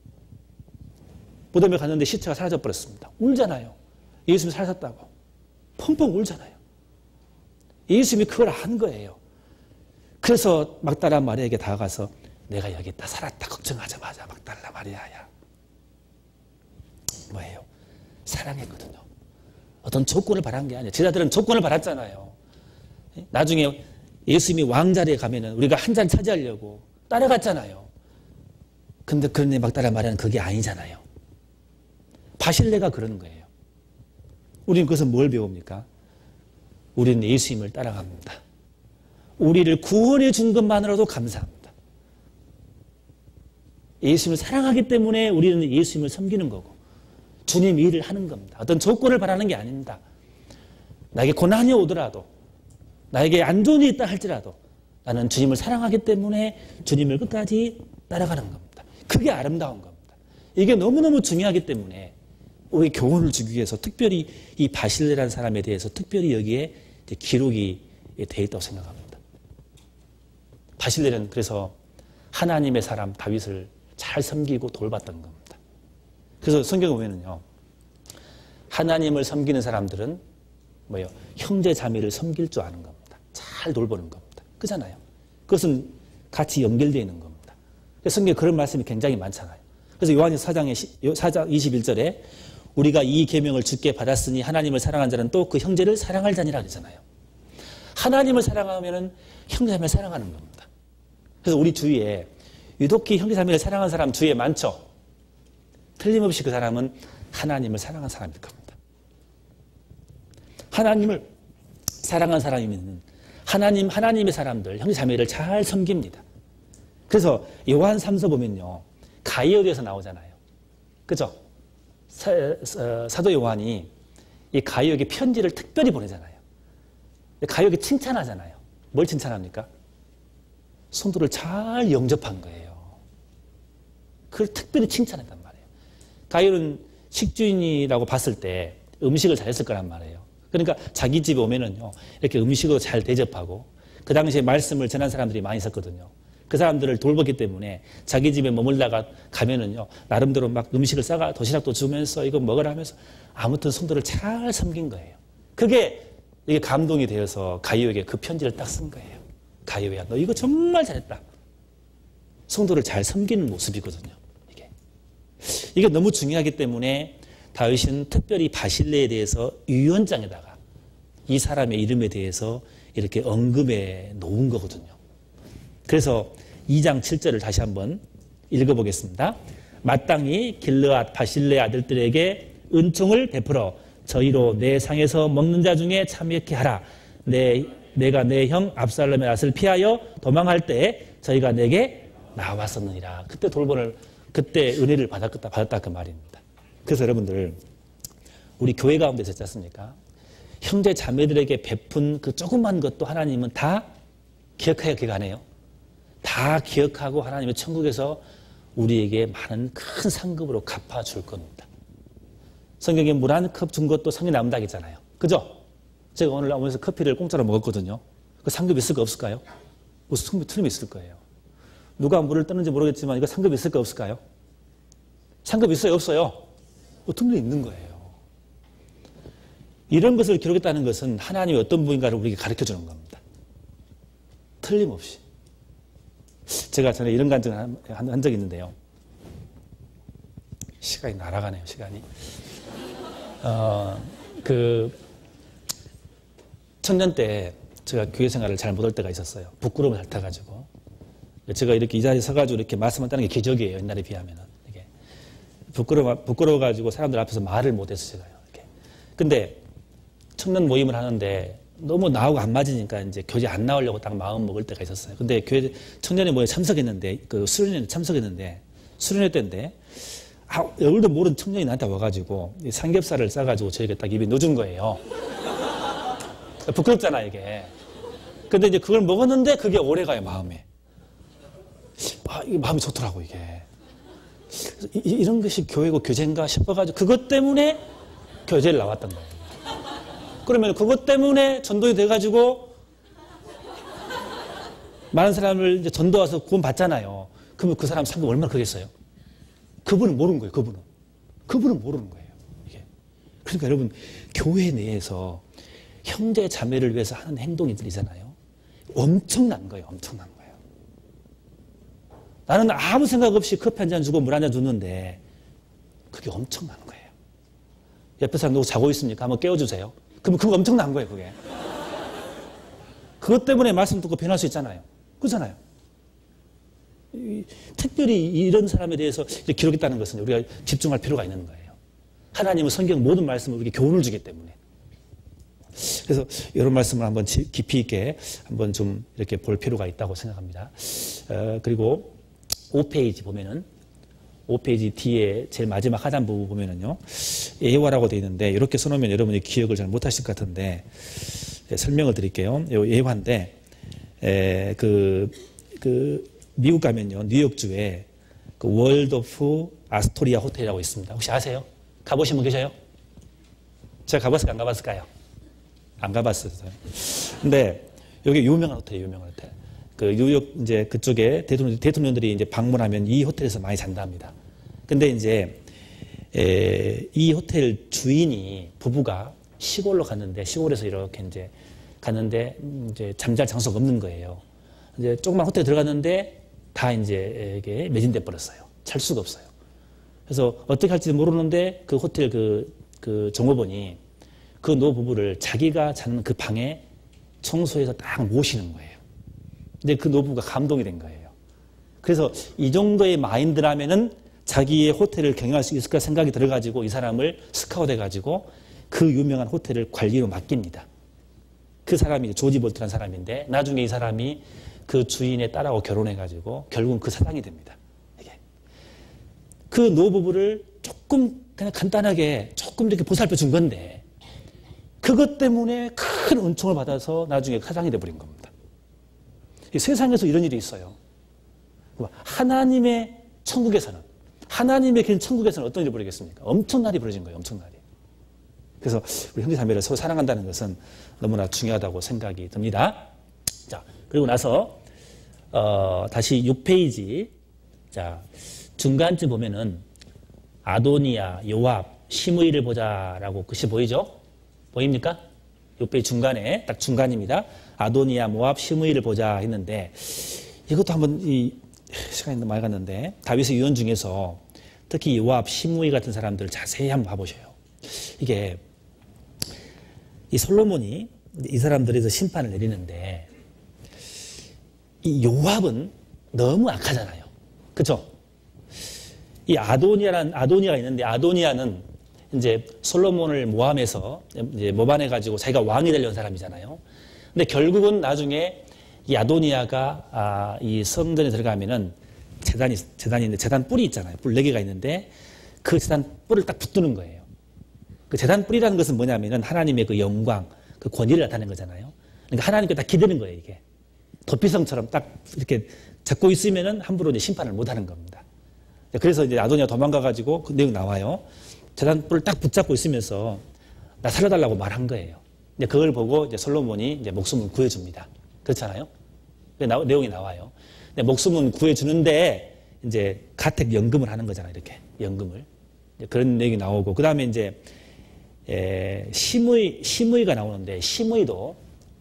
무덤에 갔는데 시체가 사라져버렸습니다. 울잖아요. 예수님이 살았다고. 펑펑 울잖아요. 예수님이 그걸 안 거예요. 그래서 막달라 마리아에게 다가가서 내가 여기 있다 살았다 걱정하지 마자 막달라 마리아야. 뭐예요? 사랑했거든요. 어떤 조건을 바란 게 아니에요. 제자들은 조건을 바랐잖아요. 나중에 예수님이 왕자리에 가면은 우리가 한 잔 차지하려고 따라갔잖아요. 근데 그런데 막달라 마리아는 그게 아니잖아요. 바실레가 그러는 거예요. 우리는 그것은 뭘 배웁니까? 우리는 예수님을 따라갑니다. 우리를 구원해 준 것만으로도 감사합니다. 예수님을 사랑하기 때문에 우리는 예수님을 섬기는 거고 주님 일을 하는 겁니다. 어떤 조건을 바라는 게 아닙니다. 나에게 고난이 오더라도 나에게 안 좋은 일이 있다 할지라도 나는 주님을 사랑하기 때문에 주님을 끝까지 따라가는 겁니다. 그게 아름다운 겁니다. 이게 너무너무 중요하기 때문에 우리 교훈을 주기 위해서 특별히 이 바실레라는 사람에 대해서 특별히 여기에 기록이 되어 있다고 생각합니다. 바실레는 그래서 하나님의 사람 다윗을 잘 섬기고 돌봤던 겁니다. 그래서 성경에 보면은요, 하나님을 섬기는 사람들은 뭐예요? 형제 자매를 섬길 줄 아는 겁니다. 잘 돌보는 겁니다. 그잖아요. 그것은 같이 연결되어 있는 겁니다. 성경에 그런 말씀이 굉장히 많잖아요. 그래서 요한일서 사 장 이십일 절에 우리가 이 계명을 주께 받았으니 하나님을 사랑한 자는 또 그 형제를 사랑할 자니라 그러잖아요. 하나님을 사랑하면은 형제자매를 사랑하는 겁니다. 그래서 우리 주위에 유독히 형제자매를 사랑하는 사람 주위에 많죠. 틀림없이 그 사람은 하나님을 사랑한 사람일 겁니다. 하나님을 사랑한 사람이면 하나님, 하나님의 사람들, 형제자매를 잘 섬깁니다. 그래서 요한 삼 서 보면요. 가이오에서 나오잖아요. 그죠? 사, 사도 요한이 이 가이오에게 편지를 특별히 보내잖아요. 가이오에게 칭찬하잖아요. 뭘 칭찬합니까? 성도를 잘 영접한 거예요. 그걸 특별히 칭찬했단 말이에요. 가이오는 식주인이라고 봤을 때 음식을 잘했을 거란 말이에요. 그러니까 자기 집에 오면은요, 이렇게 음식으로 잘 대접하고, 그 당시에 말씀을 전한 사람들이 많이 있었거든요. 그 사람들을 돌봤기 때문에 자기 집에 머물다가 가면은요, 나름대로 막 음식을 싸가 도시락도 주면서 이거 먹으라 하면서 아무튼 성도를 잘 섬긴 거예요. 그게 이게 감동이 되어서 가이오에게 그 편지를 딱 쓴 거예요. 가이오야, 너 이거 정말 잘했다. 성도를 잘 섬기는 모습이거든요. 이게 이게 너무 중요하기 때문에 다윗은 특별히 바실레에 대해서 유언장에다가 이 사람의 이름에 대해서 이렇게 언급해 놓은 거거든요. 그래서 이 장 칠 절을 다시 한번 읽어보겠습니다. 마땅히 길르앗 바실레 아들들에게 은총을 베풀어 저희로 내 상에서 먹는 자 중에 참여케 하라. 내, 내가 내 형 압살롬의 낯을 피하여 도망할 때 저희가 내게 나왔었느니라. 그때 돌본을, 그때 은혜를 받았다, 받았다 그 말입니다. 그래서 여러분들, 우리 교회 가운데 있었지 않습니까? 형제 자매들에게 베푼 그 조그만 것도 하나님은 다 기억하여 기억 안 해요. 다 기억하고 하나님의 천국에서 우리에게 많은 큰 상급으로 갚아줄 겁니다. 성경에 물 한 컵 준 것도 성에 남다고 했잖아요. 그죠? 제가 오늘 나오면서 커피를 공짜로 먹었거든요. 그 상급 있을까 없을까요? 무슨 상급 틀림이 있을 거예요. 누가 물을 떠는지 모르겠지만 이거 상급 있을까 없을까요? 상급 있어요 없어요? 어떤 게 있는 거예요. 이런 것을 기록했다는 것은 하나님이 어떤 분인가를 우리에게 가르쳐주는 겁니다. 틀림없이. 제가 전에 이런 간증을 한, 한 적이 있는데요. 시간이 날아가네요, 시간이. 어, 그, 청년 때 제가 교회 생활을 잘 못할 때가 있었어요. 부끄러움을 핥아가지고. 제가 이렇게 이 자리에 서가지고 이렇게 말씀한다는 게 기적이에요, 옛날에 비하면은. 이게. 부끄러워, 부끄러워가지고 사람들 앞에서 말을 못해서 제가요. 이렇게. 근데 청년 모임을 하는데 너무 나하고 안 맞으니까 이제 교제 안 나오려고 딱 마음 먹을 때가 있었어요. 근데 교회 청년회 모임에 참석했는데, 그 수련회에 참석했는데, 수련회 때인데, 아, 얼굴도 모르는 청년이 나한테 와가지고 삼겹살을 싸가지고 저에게 딱 입에 넣어준 거예요. 부끄럽잖아, 이게. 근데 이제 그걸 먹었는데 그게 오래가요, 마음에. 아, 이게 마음이 좋더라고, 이게. 이, 이런 것이 교회고 교제인가 싶어가지고 그것 때문에 교제를 나왔던 거예요. 그러면 그것 때문에 전도이 돼가지고 많은 사람을 이제 전도 와서 구원 받잖아요. 그러면 그 사람 상금 얼마나 크겠어요? 그분은 모르는 거예요, 그분은. 그분은 모르는 거예요, 이게. 그러니까 여러분, 교회 내에서 형제 자매를 위해서 하는 행동들이잖아요. 엄청난 거예요, 엄청난 거예요. 나는 아무 생각 없이 커피 한 잔 주고 물 한 잔 줬는데 그게 엄청난 거예요. 옆에 사람 누구 자고 있습니까? 한번 깨워주세요. 그러면 그거 엄청난 거예요, 그게. 그것 때문에 말씀 듣고 변할 수 있잖아요. 그렇잖아요. 이, 특별히 이런 사람에 대해서 기록했다는 것은 우리가 집중할 필요가 있는 거예요. 하나님은 성경 모든 말씀을 우리에게 교훈을 주기 때문에. 그래서 이런 말씀을 한번 깊이 있게 한번 좀 이렇게 볼 필요가 있다고 생각합니다. 어, 그리고 오 페이지 보면은 오 페이지 뒤에 제일 마지막 하단부 보면은요, 예화라고 되어 있는데, 이렇게 써놓으면 여러분이 기억을 잘 못하실 것 같은데, 예, 설명을 드릴게요. 예화인데, 에, 그, 그, 미국 가면요, 뉴욕주에 그 월드 오프 아스토리아 호텔이라고 있습니다. 혹시 아세요? 가보신 분 계셔요? 제가 가봤을까요? 안 가봤을까요? 안 가봤어요. 근데 여기 유명한 호텔이에요, 유명한 호텔. 그 뉴욕 이제 그쪽에 대통령, 대통령들이 이제 방문하면 이 호텔에서 많이 잔답니다. 근데 이제 에, 이 호텔 주인이 부부가 시골로 갔는데, 시골에서 이렇게 이제 갔는데 이제 잠잘 장소가 없는 거예요. 이제 조그만 호텔에 들어갔는데 다 이제 이게 매진돼 버렸어요. 잘 수가 없어요. 그래서 어떻게 할지 모르는데 그 호텔 그, 그 종업원이 그 노부부를 자기가 자는 그 방에 청소해서 딱 모시는 거예요. 근데 그 노부부가 감동이 된 거예요. 그래서 이 정도의 마인드라면은 자기의 호텔을 경영할 수 있을까 생각이 들어가지고 이 사람을 스카웃 해가지고 그 유명한 호텔을 관리로 맡깁니다. 그 사람이 조지 볼트라는 사람인데 나중에 이 사람이 그 주인의 딸하고 결혼해가지고 결국은 그 사장이 됩니다. 이게. 그 노부부를 조금 그냥 간단하게 조금 이렇게 보살펴 준 건데 그것 때문에 큰 은총을 받아서 나중에 사장이 돼버린 겁니다. 세상에서 이런 일이 있어요. 하나님의 천국에서는 하나님의 길 천국에서는 어떤 일이 벌어지겠습니까? 엄청난 일이 벌어진 거예요. 엄청난 일. 그래서 우리 형제자매를 서로 사랑한다는 것은 너무나 중요하다고 생각이 듭니다. 자, 그리고 나서 어, 다시 육 페이지 자 중간쯤 보면은 아도니아, 요압, 시므이를 보자라고 글씨 보이죠? 보입니까? 육 페이지 중간에 딱 중간입니다. 아도니아, 모압, 시므이를 보자 했는데 이것도 한번 이 시간이 너무 많이 갔는데 다윗의 유언 중에서 특히 요압, 시므이 같은 사람들을 자세히 한번 봐보셔요. 이게 이 솔로몬이 이 사람들에서 심판을 내리는데 이 요압은 너무 악하잖아요. 그렇죠? 이 아도니아란 아도니아가 있는데 아도니아는 이제 솔로몬을 모함해서 이제 모반해 가지고 자기가 왕이 되려는 사람이잖아요. 근데 결국은 나중에 이 아도니아가 아, 이 성전에 들어가면은 제단이 제단이 있는데 제단 뿔이 있잖아요. 뿔 네 개가 있는데 그 제단 뿔을 딱 붙드는 거예요. 그 제단 뿔이라는 것은 뭐냐면은 하나님의 그 영광, 그 권위를 나타내는 거잖아요. 그러니까 하나님께 딱 기대는 거예요, 이게. 도피성처럼 딱 이렇게 잡고 있으면은 함부로 이제 심판을 못 하는 겁니다. 그래서 이제 아도니아 도망가가지고 그 내용 나와요. 제단 뿔을 딱 붙잡고 있으면서 나 살려달라고 말한 거예요. 이제 그걸 보고 이제 솔로몬이 이제 목숨을 구해줍니다. 그렇잖아요? 나, 내용이 나와요. 근데 목숨은 구해주는데 이제 가택 연금을 하는 거잖아요, 이렇게. 연금을. 그런 내용이 나오고, 그 다음에 이제 에, 시므이, 시므이가 나오는데, 시므이도,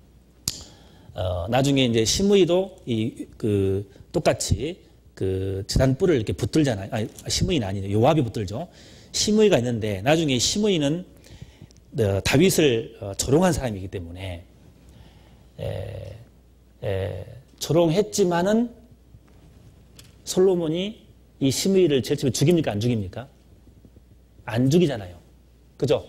어, 나중에 이제 시므이도 이, 그, 똑같이 그, 제단뿔을 이렇게 붙들잖아요. 아니, 시므이는 아니에요. 요압이 붙들죠. 시므이가 있는데, 나중에 시므이는 어, 다윗을 어, 조롱한 사람이기 때문에, 에, 에, 조롱했지만은 솔로몬이 이 시므이를 제일 처음에 죽입니까? 안 죽입니까? 안 죽이잖아요. 그죠?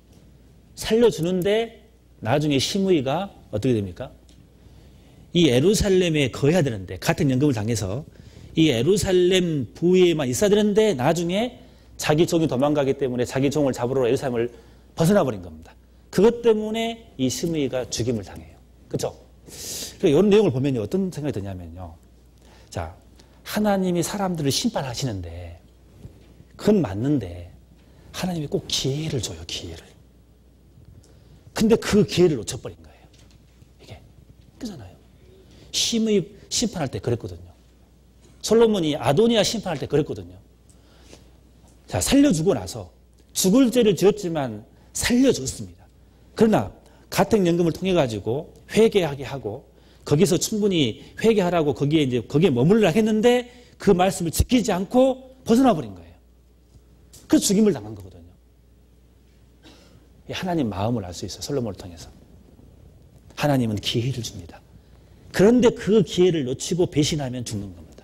살려주는데 나중에 시므이가 어떻게 됩니까? 이 예루살렘에 거해야 되는데 같은 연금을 당해서 이 예루살렘 부에만 있어야 되는데 나중에 자기 종이 도망가기 때문에 자기 종을 잡으러 예루살렘을 벗어나 버린 겁니다. 그것 때문에 이 시므이가 죽임을 당해요. 그렇죠? 이런 내용을 보면 어떤 생각이 드냐면요. 자, 하나님이 사람들을 심판하시는데 그건 맞는데 하나님이 꼭 기회를 줘요. 기회를. 근데 그 기회를 놓쳐버린 거예요. 이게. 그잖아요. 시므이 심판할 때 그랬거든요. 솔로몬이 아도니아 심판할 때 그랬거든요. 자, 살려주고 나서 죽을 죄를 지었지만 살려줬습니다. 그러나 가택연금을 통해 가지고 회개하게 하고 거기서 충분히 회개하라고 거기에 이제 거기에 머물라 했는데 그 말씀을 지키지 않고 벗어나 버린 거예요. 그래서 죽임을 당한 거거든요. 하나님 마음을 알 수 있어요. 솔로몬을 통해서. 하나님은 기회를 줍니다. 그런데 그 기회를 놓치고 배신하면 죽는 겁니다.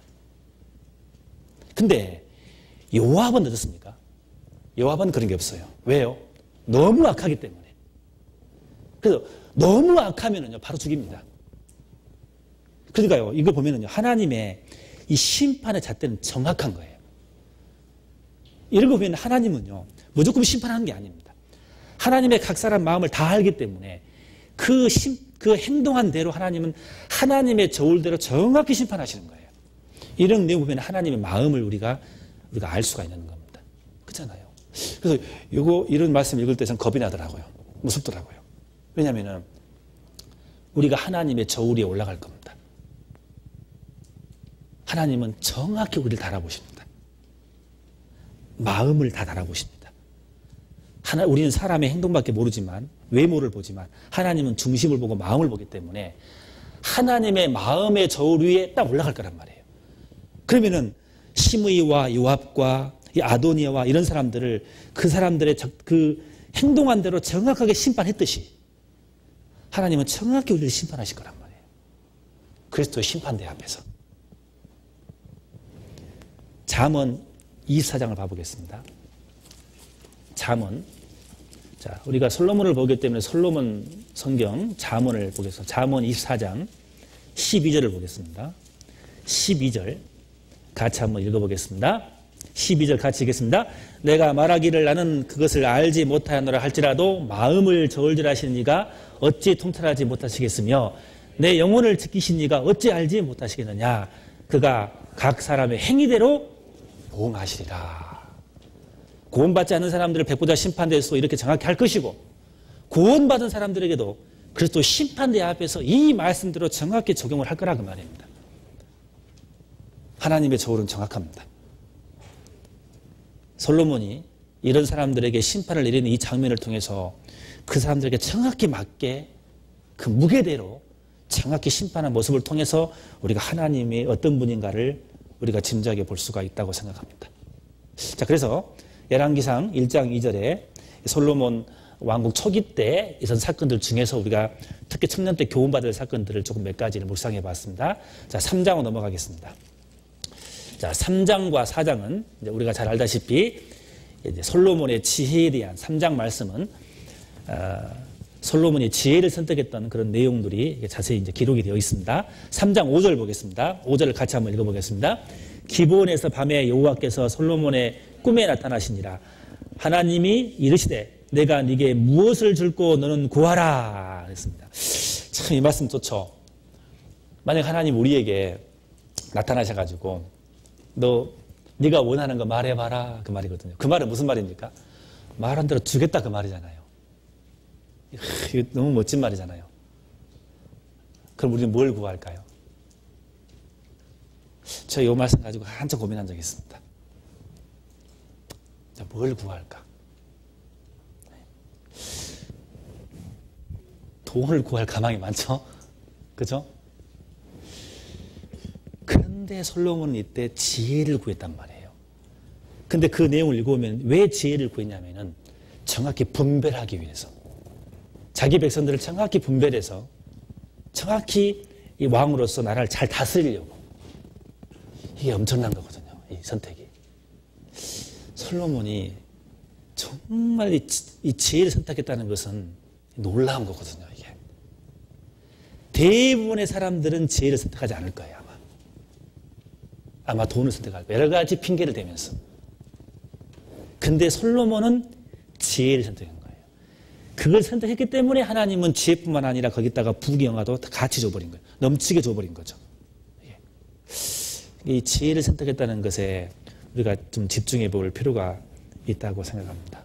근데 요압은 어떻습니까? 요압은 그런 게 없어요. 왜요? 너무 악하기 때문에. 그래서 너무 악하면은요, 바로 죽입니다. 그러니까요, 이거 보면은요, 하나님의 이 심판의 잣대는 정확한 거예요. 이런 거 보면 하나님은요, 무조건 심판하는 게 아닙니다. 하나님의 각 사람 마음을 다 알기 때문에 그, 심, 그 행동한 대로 하나님은 하나님의 저울대로 정확히 심판하시는 거예요. 이런 내용 보면 하나님의 마음을 우리가, 우리가 알 수가 있는 겁니다. 그렇잖아요. 그래서 요거, 이런 말씀 읽을 때 전 겁이 나더라고요. 무섭더라고요. 왜냐면은 우리가 하나님의 저울 위에 올라갈 겁니다. 하나님은 정확히 우리를 달아보십니다. 마음을 다 달아보십니다. 하나, 우리는 사람의 행동밖에 모르지만, 외모를 보지만, 하나님은 중심을 보고 마음을 보기 때문에 하나님의 마음의 저울 위에 딱 올라갈 거란 말이에요. 그러면은 시므이와 요압과 이 아도니아와 이런 사람들을 그 사람들의 그 행동한 대로 정확하게 심판했듯이 하나님은 정확히 우리를 심판하실 거란 말이에요. 그리스도의 심판대 앞에서. 잠언 이십사 장을 봐보겠습니다. 잠언. 자, 우리가 솔로몬을 보기 때문에 솔로몬 성경 잠언을 보겠습니다. 잠언 이십사 장 십이 절을 보겠습니다. 십이 절 같이 한번 읽어보겠습니다. 십이 절 같이 읽겠습니다. 내가 말하기를 나는 그것을 알지 못하였노라 할지라도 마음을 저울질하시는 이가 어찌 통찰하지 못하시겠으며 내 영혼을 지키신 이가 어찌 알지 못하시겠느냐. 그가 각 사람의 행위대로 보응하시리라. 구원받지 않는 사람들을 백보자 심판대에서 이렇게 정확히 할 것이고 구원받은 사람들에게도 그리스도 심판대 앞에서 이 말씀대로 정확히 적용을 할 거라 그 말입니다. 하나님의 저울은 정확합니다. 솔로몬이 이런 사람들에게 심판을 내리는 이 장면을 통해서 그 사람들에게 정확히 맞게 그 무게대로 정확히 심판한 모습을 통해서 우리가 하나님이 어떤 분인가를 우리가 짐작해 볼 수가 있다고 생각합니다. 자, 그래서 열왕기상 일 장 이 절에 솔로몬 왕국 초기 때 있었던 사건들 중에서 우리가 특히 청년 때 교훈받을 사건들을 조금 몇 가지를 묵상해 봤습니다. 자, 삼 장으로 넘어가겠습니다. 자, 삼 장과 사 장은 이제 우리가 잘 알다시피 이제 솔로몬의 지혜에 대한 삼 장 말씀은 어, 솔로몬이 지혜를 선택했던 그런 내용들이 자세히 이제 기록이 되어 있습니다. 삼 장 오 절 보겠습니다. 오 절을 같이 한번 읽어보겠습니다. 기브온에서 밤에 여호와께서 솔로몬의 꿈에 나타나시니라. 하나님이 이르시되 내가 네게 무엇을 줄고 너는 구하라 그랬습니다. 참 이 말씀 좋죠. 만약 하나님 우리에게 나타나셔가지고 너 네가 원하는 거 말해봐라 그 말이거든요. 그 말은 무슨 말입니까? 말한 대로 주겠다 그 말이잖아요. 이거 너무 멋진 말이잖아요. 그럼 우리는 뭘 구할까요? 저 이 말씀 가지고 한참 고민한 적이 있습니다. 자, 뭘 구할까? 돈을 구할 가망이 많죠? 그죠? 그런데 솔로몬은 이때 지혜를 구했단 말이에요. 근데 그 내용을 읽어보면 왜 지혜를 구했냐면은 정확히 분별하기 위해서. 자기 백성들을 정확히 분별해서 정확히 이 왕으로서 나라를 잘 다스리려고. 이게 엄청난 거거든요. 이 선택이. 솔로몬이 정말 이, 이 지혜를 선택했다는 것은 놀라운 거거든요. 이게. 대부분의 사람들은 지혜를 선택하지 않을 거예요. 아마. 아마 돈을 선택할 거예요. 여러 가지 핑계를 대면서. 근데 솔로몬은 지혜를 선택한 거예요. 그걸 선택했기 때문에 하나님은 지혜뿐만 아니라 거기다가 부귀영화도 같이 줘버린 거예요. 넘치게 줘버린 거죠. 이 지혜를 선택했다는 것에 우리가 좀 집중해 볼 필요가 있다고 생각합니다.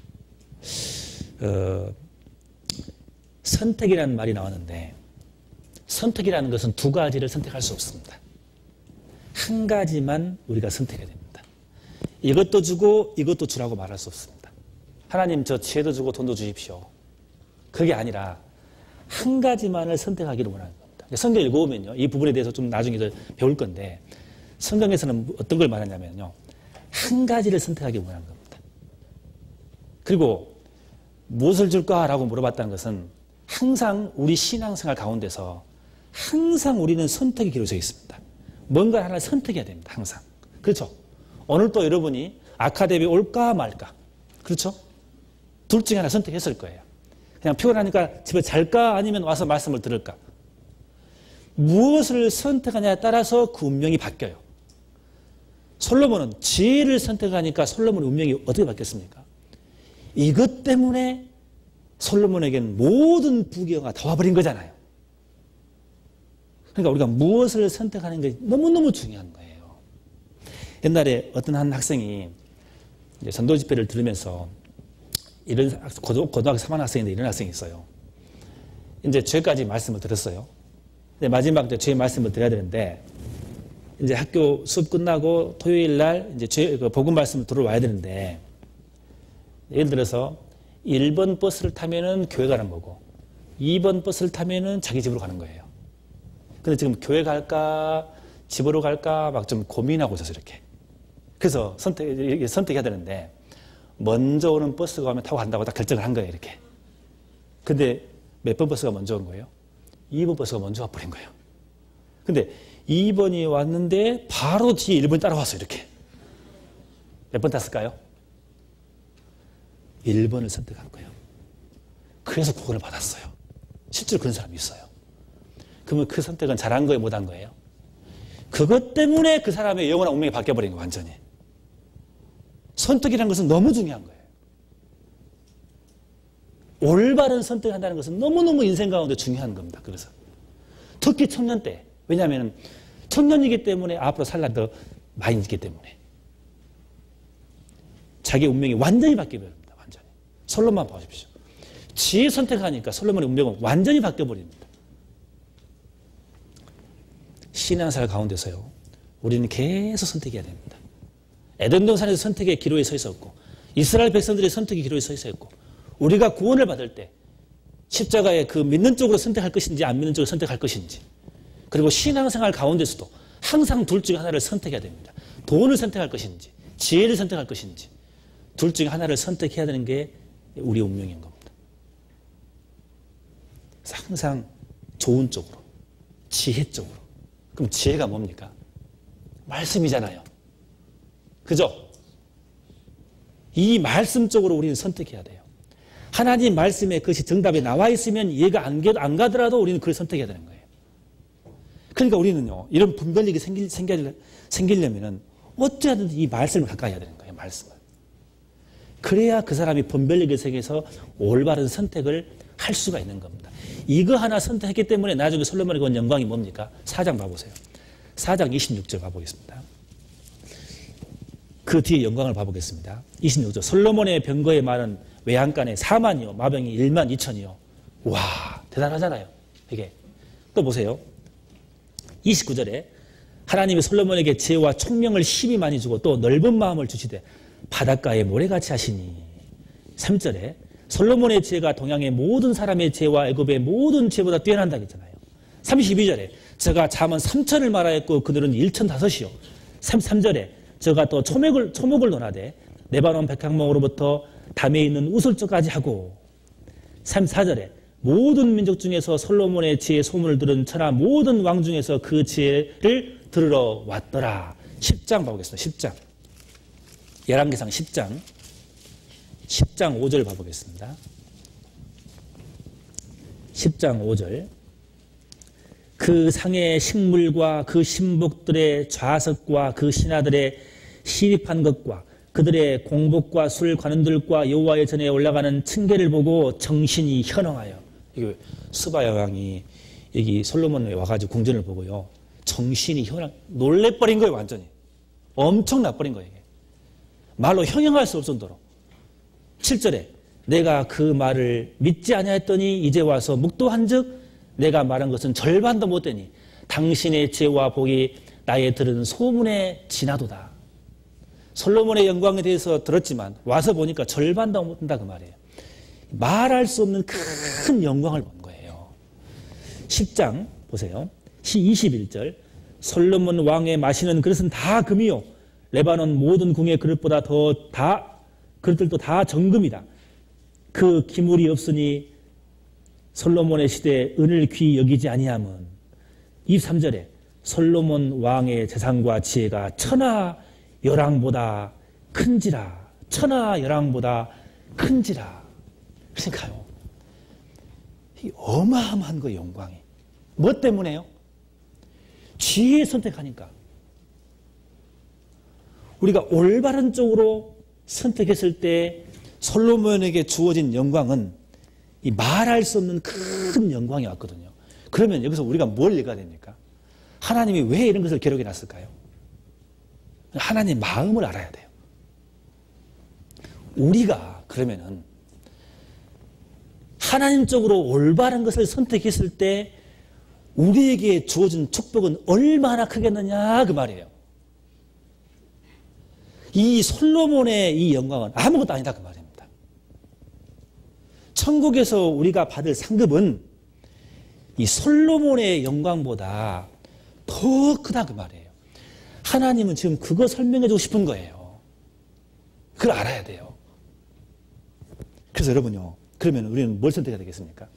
어, 선택이라는 말이 나왔는데 선택이라는 것은 두 가지를 선택할 수 없습니다. 한 가지만 우리가 선택해야 됩니다. 이것도 주고 이것도 주라고 말할 수 없습니다. 하나님 저 지혜도 주고 돈도 주십시오. 그게 아니라 한 가지만을 선택하기를 원하는 겁니다. 성경 읽어보면요. 이 부분에 대해서 좀 나중에 배울 건데 성경에서는 어떤 걸 말하냐면요. 한 가지를 선택하기 원하는 겁니다. 그리고 무엇을 줄까라고 물어봤다는 것은 항상 우리 신앙생활 가운데서 항상 우리는 선택이 기록되어 있습니다. 뭔가 하나를 선택해야 됩니다. 항상. 그렇죠? 오늘 또 여러분이 아카데미 올까 말까. 그렇죠? 둘 중에 하나 선택했을 거예요. 그냥 피곤하니까 집에 잘까 아니면 와서 말씀을 들을까. 무엇을 선택하냐에 따라서 그 운명이 바뀌어요. 솔로몬은 지혜를 선택하니까 솔로몬의 운명이 어떻게 바뀌었습니까? 이것 때문에 솔로몬에게는 모든 부귀영화가 다 와버린 거잖아요. 그러니까 우리가 무엇을 선택하는 게 너무너무 중요한 거예요. 옛날에 어떤 한 학생이 이제 전도 집회를 들으면서 이런 고등학교 삼 학년 학생인데 이런 학생이 있어요. 이제 죄까지 말씀을 들었어요. 근데 마지막 때 죄 말씀을 드려야 되는데 이제 학교 수업 끝나고 토요일 날 이제 죄, 그 복음 말씀을 들어와야 되는데 예를 들어서 일 번 버스를 타면은 교회 가는 거고 이 번 버스를 타면은 자기 집으로 가는 거예요. 근데 지금 교회 갈까 집으로 갈까 막 좀 고민하고 있어서 이렇게. 그래서 선택, 선택해야 되는데 먼저 오는 버스가 오면 타고 간다고 딱 결정을 한 거예요. 이렇게. 근데 몇 번 버스가 먼저 온 거예요? 이 번 버스가 먼저 와버린 거예요. 근데 이 번이 왔는데 바로 뒤에 일 번이 따라왔어요. 이렇게. 몇 번 탔을까요? 일 번을 선택한 거예요. 그래서 구원을 받았어요. 실제로 그런 사람이 있어요. 그러면 그 선택은 잘한 거예요, 못한 거예요? 그것 때문에 그 사람의 영원한 운명이 바뀌어버린 거예요, 완전히. 선택이라는 것은 너무 중요한 거예요. 올바른 선택을 한다는 것은 너무너무 인생 가운데 중요한 겁니다. 그래서 특히 청년 때, 왜냐하면 청년이기 때문에 앞으로 살란 더 많이 있기 때문에 자기 운명이 완전히 바뀌어버립니다. 완전히. 솔로몬만 보십시오. 지혜 선택하니까 솔로몬의 운명은 완전히 바뀌어버립니다. 신앙생활 가운데서요, 우리는 계속 선택해야 됩니다. 에덴 동산에서 선택의 기로에 서 있었고, 이스라엘 백성들의 선택의 기로에 서 있었고, 우리가 구원을 받을 때 십자가에 그 믿는 쪽으로 선택할 것인지 안 믿는 쪽으로 선택할 것인지, 그리고 신앙생활 가운데서도 항상 둘 중에 하나를 선택해야 됩니다. 돈을 선택할 것인지 지혜를 선택할 것인지 둘 중에 하나를 선택해야 되는 게 우리 운명인 겁니다. 그래서 항상 좋은 쪽으로, 지혜 쪽으로. 그럼 지혜가 뭡니까? 말씀이잖아요. 그죠? 이 말씀 쪽으로 우리는 선택해야 돼요. 하나님 말씀에 그것이 정답에 나와 있으면 이해가 안, 안 가더라도 우리는 그걸 선택해야 되는 거예요. 그러니까 우리는요, 이런 분별력이 생길, 생길, 생기려면은 어찌하든 이 말씀을 가까이 해야 되는 거예요, 말씀을. 그래야 그 사람이 분별력의 세계에서 올바른 선택을 할 수가 있는 겁니다. 이거 하나 선택했기 때문에 나중에 솔로몬에게 온 영광이 뭡니까? 사 장 봐보세요. 사 장 이십육 절 봐보겠습니다. 그 뒤에 영광을 봐보겠습니다. 이십육 절. 솔로몬의 병거의 말은 외양간에 사만이요, 마병이 일만 이천이요. 와, 대단하잖아요. 이게. 또 보세요. 이십구 절에 하나님이 솔로몬에게 지혜와 총명을 심히 많이 주고 또 넓은 마음을 주시되 바닷가에 모래같이 하시니. 삼 절에 솔로몬의 지혜가 동양의 모든 사람의 지혜와 애굽의 모든 지혜보다 뛰어난다 했잖아요. 삼십이 절에 저가 잠언 삼천을 말하였고 그들은 일천 다섯이요. 삼십삼 절에 저가 또 초목을, 초목을 논하되 레바논 백향목으로부터 담에 있는 우슬초까지 하고. 삼십사 절에 모든 민족 중에서 솔로몬의 지혜의 소문을 들은 천하 모든 왕 중에서 그 지혜를 들으러 왔더라. 십 장 봐보겠습니다. 십 장. 열왕기상 십 장. 십 장 오 절 봐보겠습니다. 십 장 오 절. 그 상의 식물과 그 신복들의 좌석과 그 신하들의 시립한 것과 그들의 공복과 술 관원들과 여호와의 전에 올라가는 층계를 보고 정신이 현황하여. 이게 스바 여왕이 여기 솔로몬에 와가지고 궁전을 보고요, 정신이 현황, 놀래버린 거예요. 완전히 엄청 나버린 거예요. 이게 말로 형용할 수 없을 정도로. 칠 절에 내가 그 말을 믿지 아니하였더니 이제 와서 묵도한즉 내가 말한 것은 절반도 못되니 당신의 지혜와 복이 나의 들은 소문에 지나도다. 솔로몬의 영광에 대해서 들었지만 와서 보니까 절반도 못된다 그 말이에요. 말할 수 없는 큰 영광을 본 거예요. 십 장 보세요. 이십일 절. 솔로몬 왕의 마시는 그릇은 다 금이요 레바논 모든 궁의 그릇보다 더 다 그릇들도 다 정금이다. 그 기물이 없으니 솔로몬의 시대에 은을 귀히 여기지 아니함은. 이십삼 절에 솔로몬 왕의 재산과 지혜가 천하 열왕보다 큰지라. 천하 열왕보다 큰지라. 그러니까요, 이 어마어마한 거예요, 영광이. 뭐 때문에요? 지혜 선택하니까. 우리가 올바른 쪽으로 선택했을 때 솔로몬에게 주어진 영광은 이 말할 수 없는 큰 영광이 왔거든요. 그러면 여기서 우리가 뭘 읽어야 됩니까? 하나님이 왜 이런 것을 기록해 놨을까요? 하나님 마음을 알아야 돼요. 우리가 그러면은 하나님 쪽으로 올바른 것을 선택했을 때 우리에게 주어진 축복은 얼마나 크겠느냐 그 말이에요. 이 솔로몬의 이 영광은 아무것도 아니다 그 말입니다. 천국에서 우리가 받을 상급은 이 솔로몬의 영광보다 더 크다 그 말이에요. 하나님은 지금 그거 설명해 주고 싶은 거예요. 그걸 알아야 돼요. 그래서 여러분요, 그러면 우리는 뭘 선택해야 되겠습니까?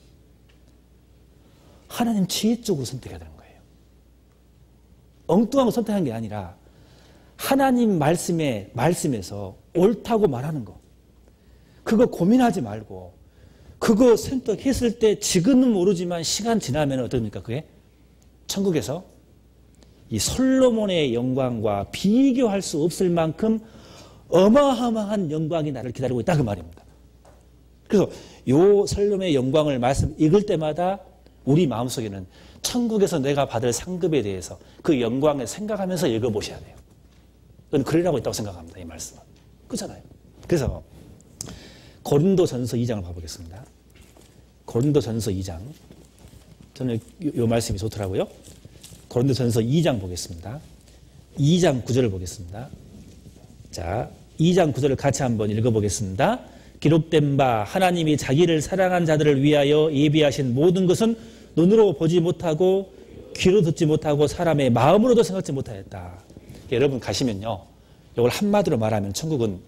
하나님 지혜 쪽으로 선택해야 되는 거예요. 엉뚱한 거 선택한 게 아니라 하나님 말씀에, 말씀에서 옳다고 말하는 거. 그거 고민하지 말고 그거 선택했을 때 지금은 모르지만 시간 지나면 어떻습니까? 그게 천국에서 이 솔로몬의 영광과 비교할 수 없을 만큼 어마어마한 영광이 나를 기다리고 있다 그 말입니다. 그래서 요 솔로몬의 영광을 말씀 읽을 때마다 우리 마음속에는 천국에서 내가 받을 상급에 대해서 그 영광을 생각하면서 읽어보셔야 돼요. 그건 그러라고 있다고 생각합니다. 이 말씀은. 그렇잖아요. 그래서 고린도전서 이 장을 봐보겠습니다. 고린도전서 이 장. 저는 요, 요 말씀이 좋더라고요. 고린도전서 이 장 보겠습니다. 이 장 구 절을 보겠습니다. 자, 이 장 구 절을 같이 한번 읽어보겠습니다. 기록된 바 하나님이 자기를 사랑한 자들을 위하여 예비하신 모든 것은 눈으로 보지 못하고 귀로 듣지 못하고 사람의 마음으로도 생각지 못하였다. 여러분 가시면요. 이걸 한마디로 말하면 천국은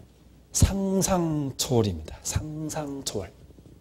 상상초월입니다. 상상초월.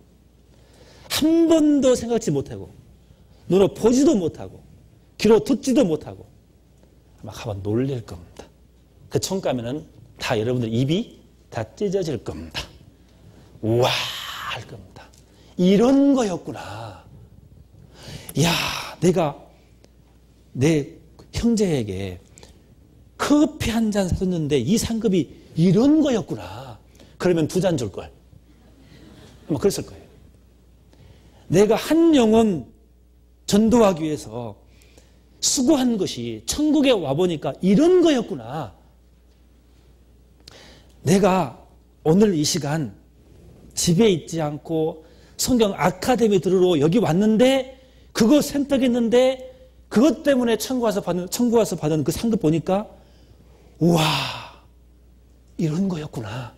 한 번도 생각지 못하고 눈으로 보지도 못하고 귀로 듣지도 못하고 아마 가만 놀랄 겁니다. 그 천국 가면은 다 여러분들 입이 다 찢어질 겁니다. 우와 할 겁니다. 이런 거였구나. 야, 내가 내 형제에게 커피 한 잔 사줬는데 이 상급이 이런 거였구나. 그러면 두 잔 줄 걸. 뭐 그랬을 거예요. 내가 한 영혼 전도하기 위해서 수고한 것이 천국에 와보니까 이런 거였구나. 내가 오늘 이 시간 집에 있지 않고 성경 아카데미 들으러 여기 왔는데 그거 선택했는데 그것 때문에 천국 와서 받은, 천국 와서 받은 그 상급 보니까 우와 이런 거였구나.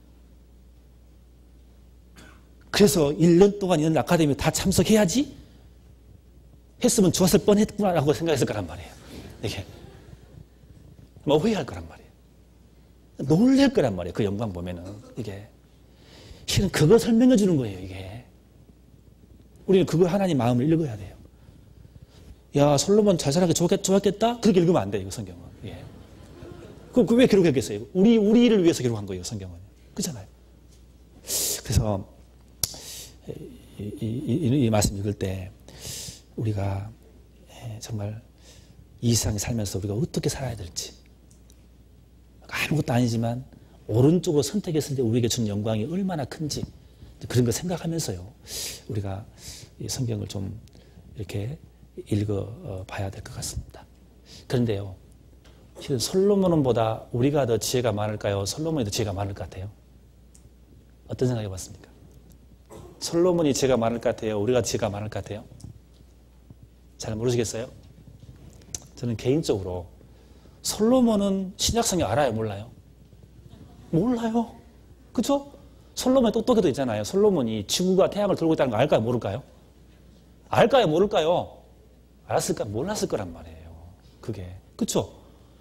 그래서 일 년 동안 이런 아카데미 다 참석해야지 했으면 좋았을 뻔했구나라고 생각했을 거란 말이에요. 이게 뭐 후회할 거란 말이에요. 놀랄 거란 말이에요. 그 영광 보면은 이게 실은 그거 설명해 주는 거예요. 이게 우리는 그거 하나님 마음을 읽어야 돼요. 야 솔로몬 잘 살았겠, 좋았겠, 좋았겠다? 그렇게 읽으면 안 돼요. 이거 성경은. 예. 그럼 그 왜 기록했겠어요? 우리 우리를 위해서 기록한 거예요. 성경은. 그렇잖아요. 그래서 이, 이, 이, 이 말씀 읽을 때 우리가 정말 이 세상에 살면서 우리가 어떻게 살아야 될지 아무것도 아니지만 오른쪽으로 선택했을 때 우리에게 준 영광이 얼마나 큰지 그런 거 생각하면서요 우리가 이 성경을 좀 이렇게 읽어 봐야 될 것 같습니다. 그런데요 실은 솔로몬보다 우리가 더 지혜가 많을까요? 솔로몬이 더 지혜가 많을 것 같아요? 어떤 생각 해봤습니까? 솔로몬이 지혜가 많을 것 같아요? 우리가 지혜가 많을 것 같아요? 잘 모르시겠어요? 저는 개인적으로 솔로몬은 신약성경 알아요? 몰라요? 몰라요. 그죠? 솔로몬의 똑똑해도 있잖아요. 솔로몬이 지구가 태양을 돌고 있다는 거 알까요? 모를까요? 알까요? 모를까요? 알았을까? 몰랐을 거란 말이에요. 그게. 그쵸?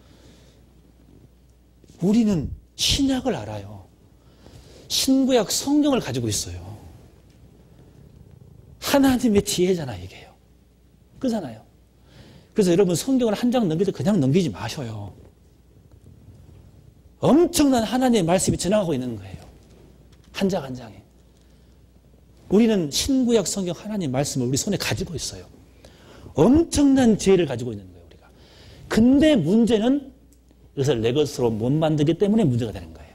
우리는 신약을 알아요. 신구약 성경을 가지고 있어요. 하나님의 지혜잖아요, 이게요. 그잖아요. 그래서 여러분 성경을 한 장 넘길 때 그냥 넘기지 마셔요. 엄청난 하나님의 말씀이 지나가고 있는 거예요. 한 장 한 장에. 우리는 신구약 성경 하나님 말씀을 우리 손에 가지고 있어요. 엄청난 지혜를 가지고 있는 거예요, 우리가. 근데 문제는 이것을 내 것으로 못 만들기 때문에 문제가 되는 거예요.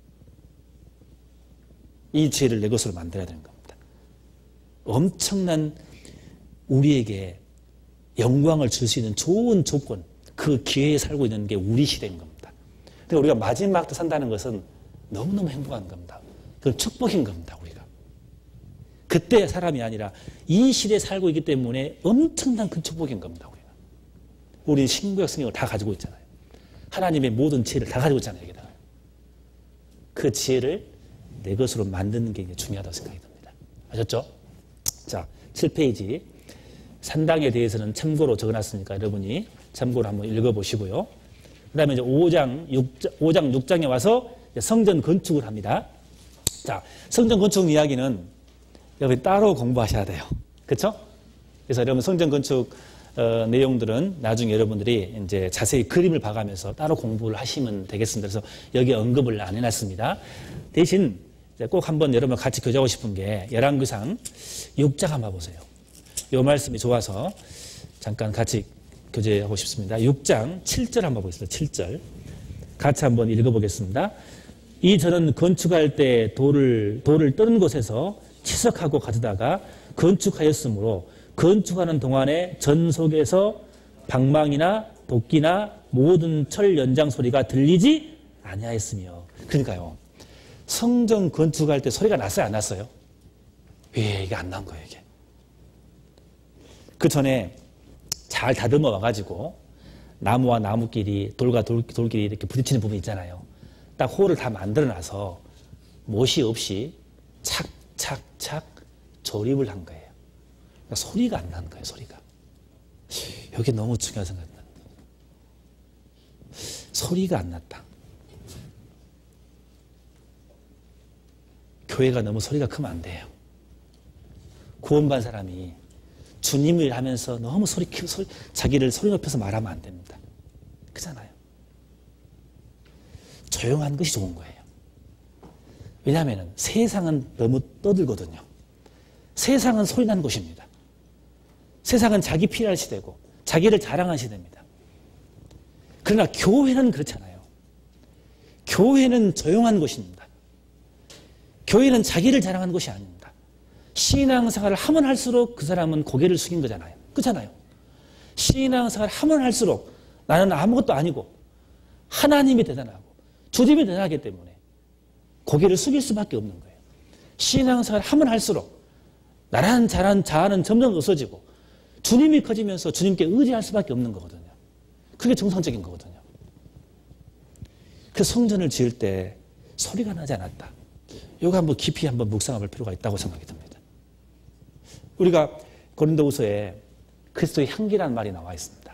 이 지혜를 내 것으로 만들어야 되는 겁니다. 엄청난 우리에게 영광을 줄 수 있는 좋은 조건, 그 기회에 살고 있는 게 우리 시대인 겁니다. 그러니까 우리가 마지막 때 산다는 것은 너무너무 행복한 겁니다. 그건 축복인 겁니다, 우리가. 그때 사람이 아니라 이 시대에 살고 있기 때문에 엄청난 큰 축복인 겁니다, 우리가. 우리는 신구약 성경을 다 가지고 있잖아요. 하나님의 모든 지혜를 다 가지고 있잖아요, 여기다가. 그 지혜를 내 것으로 만드는 게 중요하다고 생각이 듭니다. 아셨죠? 자, 칠 페이지. 산당에 대해서는 참고로 적어놨으니까 여러분이 참고로 한번 읽어보시고요. 그 다음에 이제 오 장, 육 장, 오 장, 육 장에 와서 성전 건축을 합니다. 자, 성전 건축 이야기는 여러분 따로 공부하셔야 돼요. 그렇죠? 그래서 여러분 성전 건축 어, 내용들은 나중에 여러분들이 이제 자세히 그림을 봐가면서 따로 공부를 하시면 되겠습니다. 그래서 여기 언급을 안 해놨습니다. 대신 꼭 한번 여러분 같이 교제하고 싶은 게 열왕기상 육 장 한번 보세요. 이 말씀이 좋아서 잠깐 같이 교제하고 싶습니다. 육 장 칠 절 한번 보겠습니다. 칠 절 같이 한번 읽어보겠습니다. 이 전은 건축할 때 돌을 돌을 떠는 곳에서 치석하고 가져다가 건축하였으므로 건축하는 동안에 전 속에서 방망이나 도끼나 모든 철 연장 소리가 들리지 아니하였으며. 그러니까요, 성전 건축할 때 소리가 났어요, 안 났어요? 왜 이게 안 난 거예요, 이게? 그 전에 잘 다듬어 와가지고 나무와 나무끼리 돌과 돌, 돌끼리 이렇게 부딪히는 부분 있잖아요. 딱 홀을 다 만들어놔서 못이 없이 착착착 조립을 한 거예요. 그러니까 소리가 안 나는 거예요, 소리가. 여기 너무 중요한 생각입니다. 소리가 안 났다. 교회가 너무 소리가 크면 안 돼요. 구원받은 사람이 주님을 하면서 너무 소리 키고 소리, 자기를 소리 높여서 말하면 안 됩니다. 그렇잖아요. 조용한 것이 좋은 거예요. 왜냐하면 세상은 너무 떠들거든요. 세상은 소리 나는 곳입니다. 세상은 자기 필요할 시대고 자기를 자랑한 시대입니다. 그러나 교회는 그렇잖아요. 교회는 조용한 곳입니다. 교회는 자기를 자랑하는 곳이 아닙니다. 신앙생활을 하면 할수록 그 사람은 고개를 숙인 거잖아요. 그렇잖아요. 신앙생활을 하면 할수록 나는 아무것도 아니고 하나님이 대단하고 주님이 대단하기 때문에 고개를 숙일 수밖에 없는 거예요. 신앙생활을 하면 할수록 나란 자란 자아는 점점 없어지고 주님이 커지면서 주님께 의지할 수밖에 없는 거거든요. 그게 정상적인 거거든요. 그 성전을 지을 때 소리가 나지 않았다. 이거 한번 깊이 한번 묵상해 볼 필요가 있다고 생각이 듭니다. 우리가 고린도후서에 그리스도의 향기라는 말이 나와 있습니다.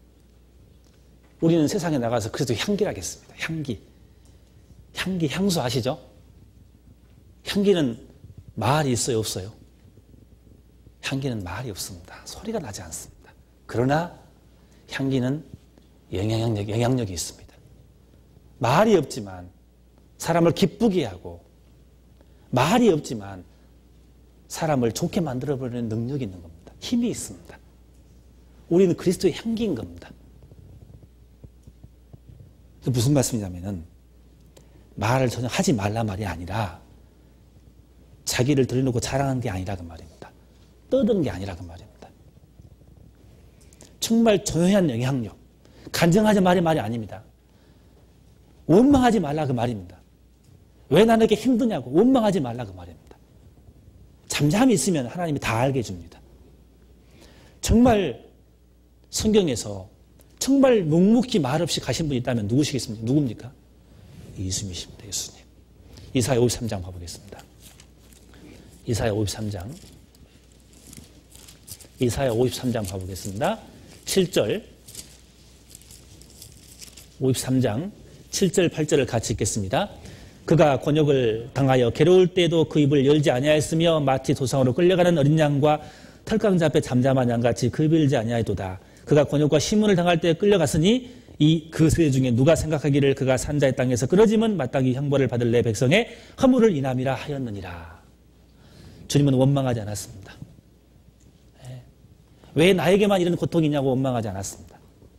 우리는 세상에 나가서 그리스도의 향기를 하겠습니다. 향기. 향기, 향수 아시죠? 향기는 말이 있어요, 없어요? 향기는 말이 없습니다. 소리가 나지 않습니다. 그러나 향기는 영향력, 영향력이 있습니다. 말이 없지만 사람을 기쁘게 하고 말이 없지만 사람을 좋게 만들어버리는 능력이 있는 겁니다. 힘이 있습니다. 우리는 그리스도의 향기인 겁니다. 무슨 말씀이냐면은 말을 전혀 하지 말란 말이 아니라 자기를 들여놓고 자랑하는 게 아니라 그 말입니다. 떠드는 게 아니라 그 말입니다. 정말 조용한 영향력, 간증하지 말이 말이 아닙니다. 원망하지 말라 그 말입니다. 왜 나는 이렇게 힘드냐고 원망하지 말라 그 말입니다. 잠잠히 있으면 하나님이 다 알게 해줍니다. 정말 성경에서 정말 묵묵히 말없이 가신 분이 있다면 누구시겠습니까? 누굽니까? 예수님이십니다. 예수님. 이사야 오십삼 장 봐보겠습니다. 이사야 오십삼 장 이사야 오십삼 장 봐보겠습니다. 칠 절 오십삼 장 칠 절 팔 절을 같이 읽겠습니다. 그가 곤욕을 당하여 괴로울 때도 그 입을 열지 아니하였으며 마치 도상으로 끌려가는 어린 양과 털강자 앞에 잠잠한 양같이 그 입을 열지 아니하였도다. 그가 곤욕과 시문을 당할 때 끌려갔으니 이 그 세대 중에 누가 생각하기를 그가 산자의 땅에서 끊어짐은 마땅히 형벌을 받을 내 백성의 허물을 인함이라 하였느니라. 주님은 원망하지 않았습니다. 왜 나에게만 이런 고통이 있냐고 원망하지 않았습니다.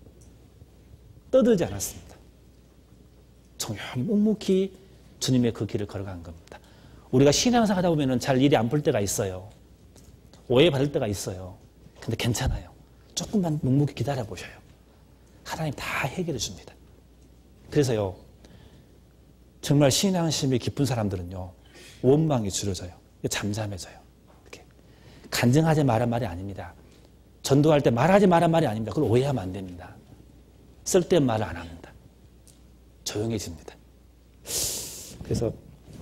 떠들지 않았습니다. 조용히 묵묵히 주님의 그 길을 걸어간 겁니다. 우리가 신앙생활 하다 보면 잘 일이 안 풀 때가 있어요. 오해받을 때가 있어요. 근데 괜찮아요. 조금만 묵묵히 기다려 보셔요. 하나님 다 해결해 줍니다. 그래서요, 정말 신앙심이 깊은 사람들은요, 원망이 줄어져요. 잠잠해져요. 이렇게. 간증하지 말란 말이 아닙니다. 전도할 때 말하지 말란 말이 아닙니다. 그걸 오해하면 안 됩니다. 쓸데없는 말을 안 합니다. 조용해집니다. 그래서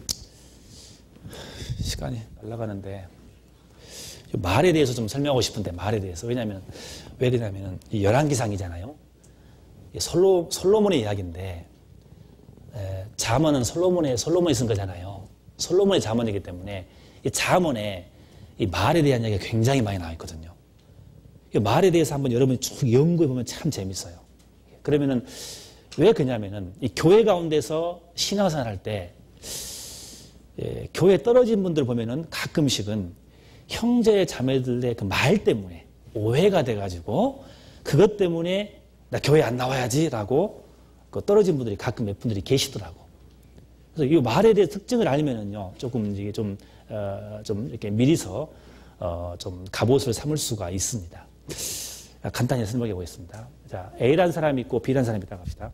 시간이 날아가는데 말에 대해서 좀 설명하고 싶은데 말에 대해서 왜냐하면 왜 그러냐면은 이 열왕기상이잖아요. 솔로 솔로몬의 이야기인데 에, 잠언은 솔로몬의 솔로몬이 쓴 거잖아요. 솔로몬의 잠언이기 때문에 이 잠언에 이 말에 대한 이야기가 굉장히 많이 나와 있거든요. 이 말에 대해서 한번 여러분이 쭉 연구해 보면 참 재밌어요. 그러면은 왜 그러냐면은 이 교회 가운데서 신앙생활 할 때 예, 교회 떨어진 분들 보면은 가끔씩은 형제 자매들의 그 말 때문에 오해가 돼가지고 그것 때문에 나 교회 안 나와야지라고 그 떨어진 분들이 가끔 몇 분들이 계시더라고. 그래서 이 말에 대해 특징을 알면은요 조금 이게 좀, 어, 좀 이렇게 미리서 어, 좀 갑옷을 삼을 수가 있습니다. 간단히 설명해 보겠습니다. 자, A라는 사람이 있고 B라는 사람이 있다고 합시다.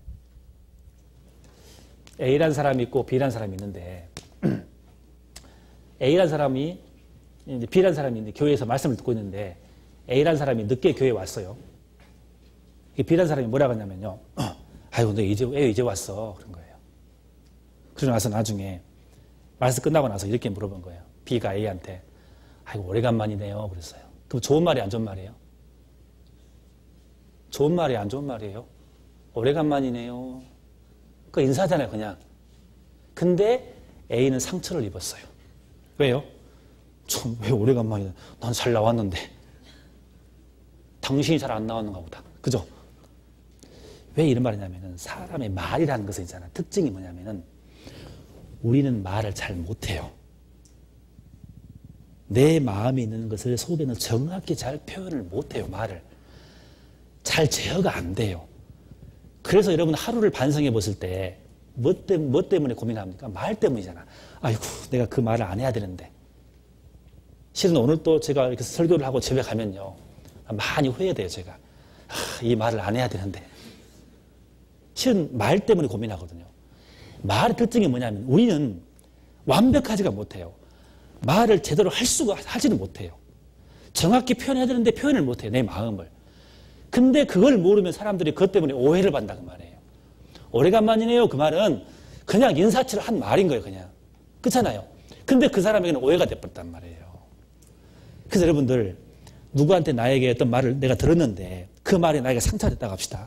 A라는 사람이 있고 B라는 사람이 있는데 A라는 사람이 이제 B라는 사람이 있는데 교회에서 말씀을 듣고 있는데 A라는 사람이 늦게 교회에 왔어요. B라는 사람이 뭐라고 하냐면요. 아이고, 너 이제, 왜 이제 왔어? 그런 거예요. 그러고 나서 나중에 말씀 끝나고 나서 이렇게 물어본 거예요. B가 A한테 아이고, 오래간만이네요. 그랬어요. 그럼 좋은 말이 안 좋은 말이에요? 좋은 말이 안 좋은 말이에요? 오래간만이네요. 그 인사잖아요, 그냥. 근데 A는 상처를 입었어요. 왜요? 좀 왜 오래간만이냐. 난 잘 나왔는데. 당신이 잘 안 나왔는가 보다. 그죠? 왜 이런 말을 하냐면은 사람의 말이라는 것은 있잖아. 특징이 뭐냐면은 우리는 말을 잘 못해요. 내 마음에 있는 것을 속에는 정확히 잘 표현을 못해요. 말을. 잘 제어가 안 돼요. 그래서 여러분 하루를 반성해 보실 때 뭐 때문에, 뭐 때문에 고민합니까? 말 때문이잖아. 아이고, 내가 그 말을 안 해야 되는데. 실은 오늘 또 제가 이렇게 설교를 하고 집에 가면요. 많이 후회돼요, 제가. 아, 이 말을 안 해야 되는데. 실은 말 때문에 고민하거든요. 말의 특징이 뭐냐면 우리는 완벽하지가 못해요. 말을 제대로 할 수가, 하지는 못해요. 정확히 표현해야 되는데 표현을 못해요, 내 마음을. 근데 그걸 모르면 사람들이 그것 때문에 오해를 받는다, 그 말이에요. 오래간만이네요. 그 말은 그냥 인사치를 한 말인 거예요, 그냥. 그렇잖아요. 근데 그 사람에게는 오해가 돼버렸단 말이에요. 그래서 여러분들, 누구한테 나에게 어떤 말을 내가 들었는데 그 말이 나에게 상처가 됐다고 합시다.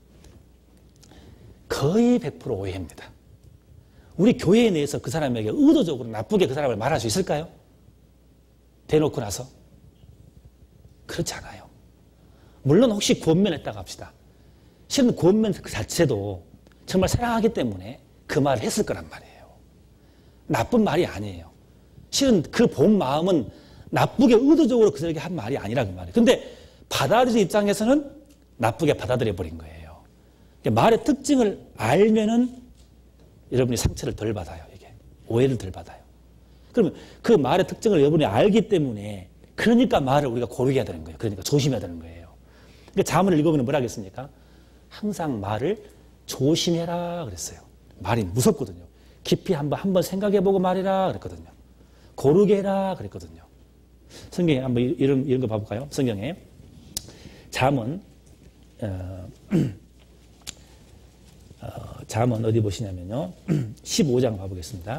거의 백 퍼센트 오해입니다. 우리 교회에 내에서 그 사람에게 의도적으로 나쁘게 그 사람을 말할 수 있을까요? 대놓고 나서? 그렇지 않아요. 물론 혹시 권면했다고 합시다. 실은 권면 그 자체도 정말 사랑하기 때문에 그 말을 했을 거란 말이에요. 나쁜 말이 아니에요. 실은 그 본 마음은 나쁘게 의도적으로 그들에게 한 말이 아니라 그 말이에요. 근데 받아들인 입장에서는 나쁘게 받아들여 버린 거예요. 말의 특징을 알면은 여러분이 상처를 덜 받아요. 이게 오해를 덜 받아요. 그러면 그 말의 특징을 여러분이 알기 때문에 그러니까 말을 우리가 고르게 해야 되는 거예요. 그러니까 조심해야 되는 거예요. 그러니까 자문을 읽어보면 뭐라 하겠습니까? 항상 말을 조심해라 그랬어요. 말이 무섭거든요. 깊이 한번 한번 생각해보고 말해라 그랬거든요. 고르게 해라 그랬거든요. 성경에 한번 이런, 이런 거 봐볼까요? 성경에 잠언 어, 어, 잠언 어디 보시냐면요. 십오 장 봐보겠습니다.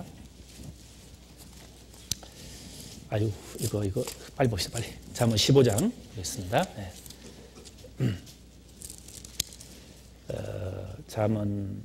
아유, 이거, 이거, 빨리 봅시다, 빨리. 잠언 십오 장 보겠습니다. 네. 어, 잠언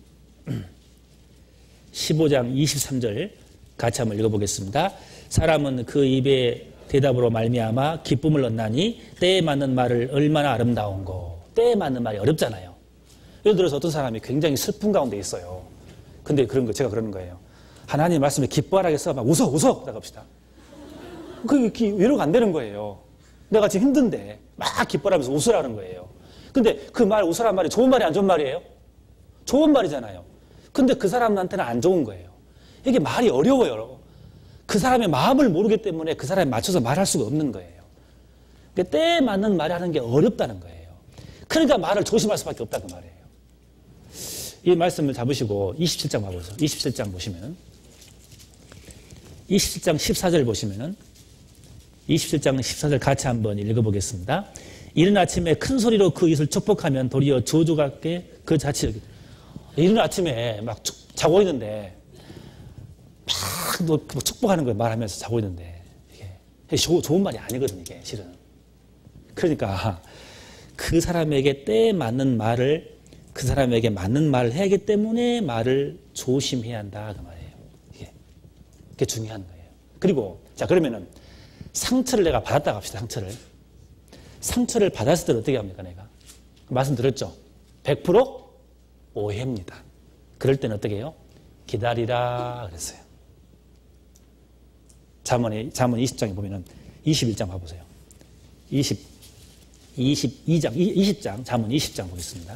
십오 장 이십삼 절 같이 한번 읽어보겠습니다. 사람은 그 입에 대답으로 말미암아 기쁨을 얻나니 때에 맞는 말을 얼마나 아름다운고. 때에 맞는 말이 어렵잖아요. 예를 들어서 어떤 사람이 굉장히 슬픈 가운데 있어요. 근데 그런 거 제가 그러는 거예요. 하나님 말씀에 기뻐하라 해서 막 웃어 웃어 나갑시다. 그게 위로가 안 되는 거예요. 내가 지금 힘든데 막 기뻐하면서 웃으라는 거예요. 근데 그 말 웃으라는 말이 좋은 말이 안 좋은 말이에요? 좋은 말이잖아요. 근데 그 사람한테는 안 좋은 거예요. 이게 말이 어려워요. 그 사람의 마음을 모르기 때문에 그 사람에 맞춰서 말할 수가 없는 거예요. 그러니까 때에 맞는 말을 하는 게 어렵다는 거예요. 그러니까 말을 조심할 수밖에 없다 그 말이에요. 이 말씀을 잡으시고 이십칠 장 봐보세요. 이십칠 장 보시면 이십칠 장 십사 절 보시면은 이십칠 장 십사 절 같이 한번 읽어보겠습니다. 이른 아침에 큰 소리로 그 이웃을 축복하면 도리어 저주가 그 자취를. 이른 아침에 막 자고 있는데 막 뭐 축복하는 걸 말하면서 자고 있는데 이게 좋은 말이 아니거든요. 이게 실은. 그러니까 그 사람에게 때에 맞는 말을 그 사람에게 맞는 말을 해야 하기 때문에 말을 조심해야 한다 그 말이에요. 이게 그게 중요한 거예요. 그리고 자 그러면은 상처를 내가 받았다고 합시다. 상처를 상처를 받았을 때 어떻게 합니까? 내가 말씀드렸죠. 백 퍼센트 오해입니다. 그럴 때는 어떻게 해요? 기다리라 그랬어요. 잠언에, 잠언 이십 장에 보면은 이십일 장 봐보세요. 이십, 이십이 장, 이십 장, 잠언 이십 장 보겠습니다.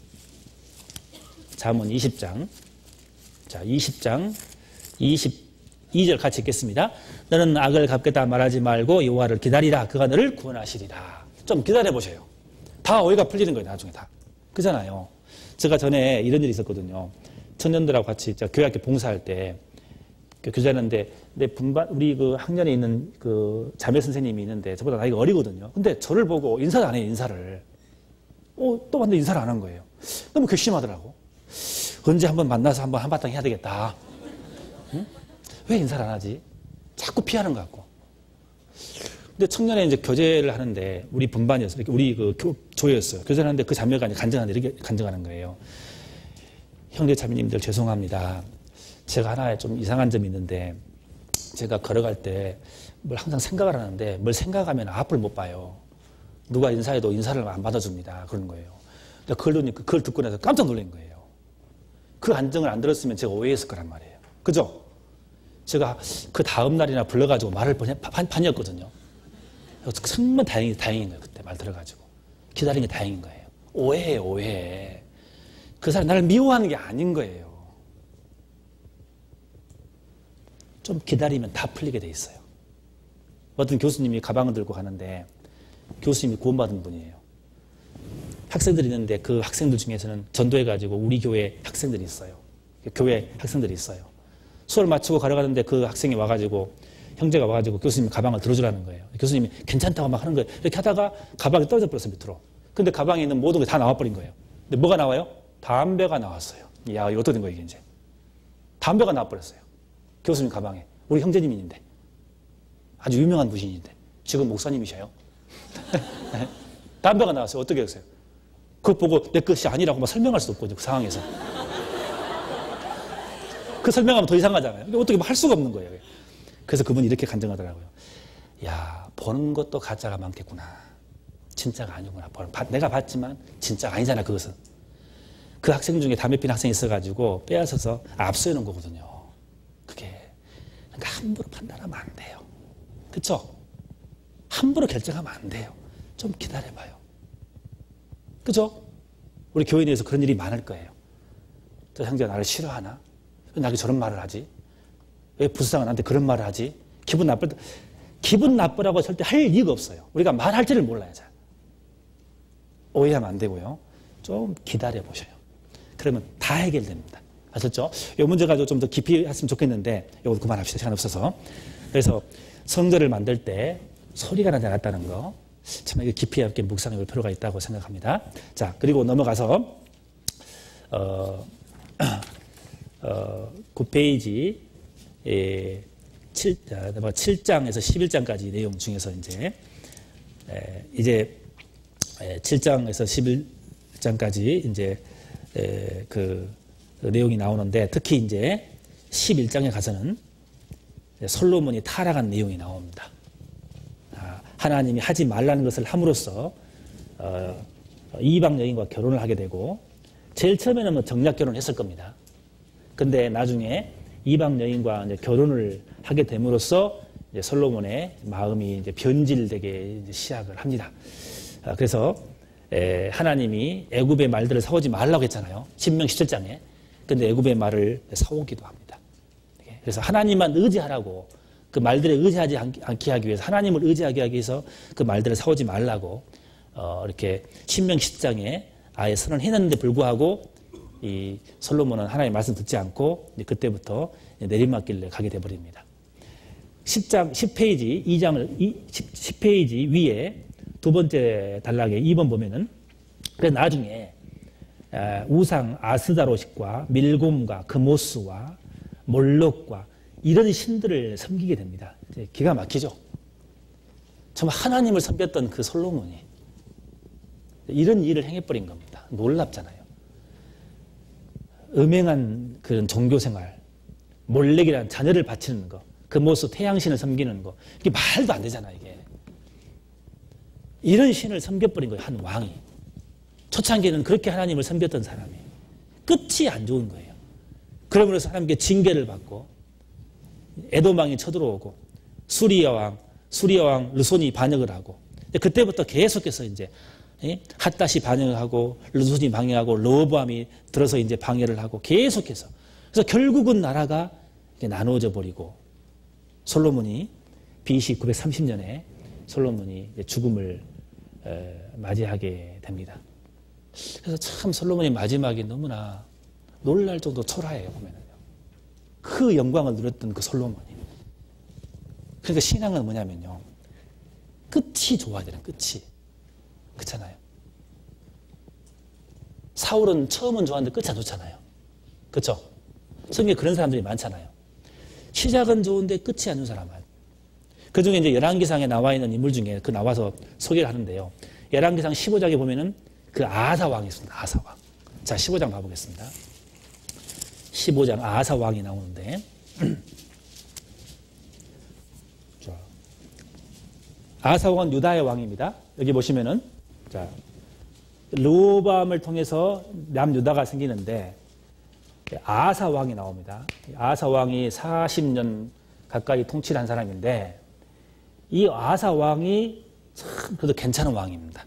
잠언 이십 장. 자, 이십 장, 이십이 절 같이 읽겠습니다. 너는 악을 갚겠다 말하지 말고 여호와를 기다리라. 그가 너를 구원하시리라. 좀 기다려보세요. 다 오해가 풀리는 거예요, 나중에 다. 그잖아요. 제가 전에 이런 일이 있었거든요. 청년들하고 같이 교회학교 봉사할 때, 교제하는데, 내 분반, 우리 그 학년에 있는 그 자매 선생님이 있는데, 저보다 나이가 어리거든요. 근데 저를 보고 인사를 안 해요, 인사를. 어, 또 왔는데 인사를 안 한 거예요. 너무 괘씸하더라고. 언제 한번 만나서 한번 한바탕 해야 되겠다. 응? 왜 인사를 안 하지? 자꾸 피하는 것 같고. 근데 청년에 이제 교제를 하는데, 우리 분반이었어요. 우리 그 교, 조였어요. 교제를 하는데 그 자매가 이제 간증하는데 이렇게 간증하는 거예요. 형제 자매님들 죄송합니다. 제가 하나 좀 이상한 점이 있는데, 제가 걸어갈 때 뭘 항상 생각을 하는데, 뭘 생각하면 앞을 못 봐요. 누가 인사해도 인사를 안 받아줍니다. 그런 거예요. 근데 그걸, 그걸 듣고 나서 깜짝 놀란 거예요. 그 안정을 안 들었으면 제가 오해했을 거란 말이에요. 그죠? 제가 그 다음 날이나 불러가지고 말을 판이었거든요. 정말 다행이, 다행인 거예요. 그때 말 들어가지고. 기다린 게 다행인 거예요. 오해예요, 오해. 그 사람이 나를 미워하는 게 아닌 거예요. 좀 기다리면 다 풀리게 돼 있어요. 어떤 교수님이 가방을 들고 가는데 교수님이 구원받은 분이에요. 학생들이 있는데 그 학생들 중에서는 전도해가지고 우리 교회 학생들이 있어요. 교회 학생들이 있어요. 수업을 마치고 가려가는데 그 학생이 와가지고 형제가 와가지고 교수님 가방을 들어주라는 거예요. 교수님이 괜찮다고 막 하는 거예요. 이렇게 하다가 가방이 떨어져 버렸어요, 밑으로. 근데 가방에 있는 모든 게 다 나와버린 거예요. 근데 뭐가 나와요? 담배가 나왔어요. 야, 이거 어떻게 된 거예요, 이게 이제. 담배가 나와버렸어요. 교수님 가방에. 우리 형제님이 있는데. 아주 유명한 분이신데. 지금 목사님이셔요. 담배가 나왔어요. 어떻게 했어요? 그거 보고 내 것이 아니라고 막 설명할 수도 없고, 그 상황에서. 그 설명하면 더 이상하잖아요. 근데 어떻게 할 수가 없는 거예요. 그래서 그분이 이렇게 간증하더라고요. 야, 보는 것도 가짜가 많겠구나. 진짜가 아니구나. 내가 봤지만 진짜가 아니잖아, 그것은. 그 학생 중에 담배 피는 학생이 있어가지고 빼앗아서 압수해 놓은 거거든요. 그게. 그러니까 함부로 판단하면 안 돼요. 그쵸? 함부로 결정하면 안 돼요. 좀 기다려봐요. 그죠? 우리 교회에 대해서 그런 일이 많을 거예요. 저 형제가 나를 싫어하나? 왜 나에게 저런 말을 하지? 왜 부사가 나한테 그런 말을 하지? 기분 나쁠 때, 기분 나쁘라고 절대 할 이유가 없어요. 우리가 말할지를 몰라요. 잘. 오해하면 안 되고요. 좀 기다려보셔요. 그러면 다 해결됩니다. 아셨죠? 이 문제 가지고 좀 더 깊이 했으면 좋겠는데 이것도 그만합시다. 시간 없어서. 그래서 성전을 만들 때 소리가 나지 않았다는 거, 참 이거 깊이 있게 묵상해 볼 필요가 있다고 생각합니다. 자, 그리고 넘어가서 어, 어, 구 페이지 예, 칠, 칠 장에서 십일 장까지 내용 중에서 이제 에, 이제 에, 칠 장에서 십일 장까지 이제 에, 그, 그 내용이 나오는데, 특히 이제 십일 장에 가서는 솔로몬이 타락한 내용이 나옵니다. 아, 하나님이 하지 말라는 것을 함으로써 어, 이방 여인과 결혼을 하게 되고, 제일 처음에는 뭐 정략 결혼을 했을 겁니다. 근데 나중에 이방 여인과 이제 결혼을 하게 됨으로써 이제 솔로몬의 마음이 이제 변질되게 이제 시작을 합니다. 아, 그래서 에, 하나님이 애굽의 말들을 사오지 말라고 했잖아요. 신명 십칠 장에. 근데 애굽의 말을 사오기도 합니다. 그래서 하나님만 의지하라고, 그 말들에 의지하지 않게 하기 위해서, 하나님을 의지하게 하기 위해서 그 말들을 사오지 말라고 어, 이렇게 신명 십 장에 아예 선언했는데 불구하고 이 솔로몬은 하나님의 말씀 듣지 않고 이제 그때부터 내리막길에 가게 돼버립니다. 십 장, 십 페이지, 이 장을, 십 페이지 위에 두 번째 단락에 이 번 보면은, 그래서 나중에 우상 아스다롯과 밀곰과 그모스와 몰록과 이런 신들을 섬기게 됩니다. 기가 막히죠? 정말 하나님을 섬겼던 그 솔로몬이 이런 일을 행해버린 겁니다. 놀랍잖아요. 음행한 그런 종교생활, 몰렉이라는 자녀를 바치는 거, 그모스 태양신을 섬기는 거, 이게 말도 안 되잖아요, 이게. 이런 신을 섬겨버린 거예요, 한 왕이. 초창기에는 그렇게 하나님을 섬겼던 사람이. 끝이 안 좋은 거예요. 그러므로 하나님께 징계를 받고, 에돔왕이 쳐들어오고, 수리아 왕, 수리아 왕 르손이 반역을 하고, 그때부터 계속해서 이제 핫닷이 반역을 하고, 르손이 방해하고, 르호보암이 들어서 이제 방해를 하고, 계속해서. 그래서 결국은 나라가 나누어져 버리고, 솔로몬이 비씨 구백삼십 년에 솔로몬이 죽음을 맞이하게 됩니다. 그래서 참 솔로몬의 마지막이 너무나 놀랄 정도 초라해요, 보면은요. 그 영광을 누렸던 그 솔로몬이. 그러니까 신앙은 뭐냐면요, 끝이 좋아야 되는, 끝이. 그렇잖아요. 사울은 처음은 좋았는데 끝이 안 좋잖아요. 그렇죠? 성경에 그런 사람들이 많잖아요. 시작은 좋은데 끝이 안 좋은 사람 많아요. 그 중에 이제 열왕기상에 나와 있는 인물 중에 그 나와서 소개를 하는데요. 열왕기상 십오 장에 보면은 그 아사 왕이 있습니다. 아사 왕. 자, 십오 장 가보겠습니다. 십오 장 아사 왕이 나오는데, 자, 아사 왕은 유다의 왕입니다. 여기 보시면은, 자, 르호보암을 통해서 남유다가 생기는데, 아사 왕이 나옵니다. 아사 왕이 사십 년 가까이 통치를 한 사람인데, 이 아사 왕이 참 그래도 괜찮은 왕입니다.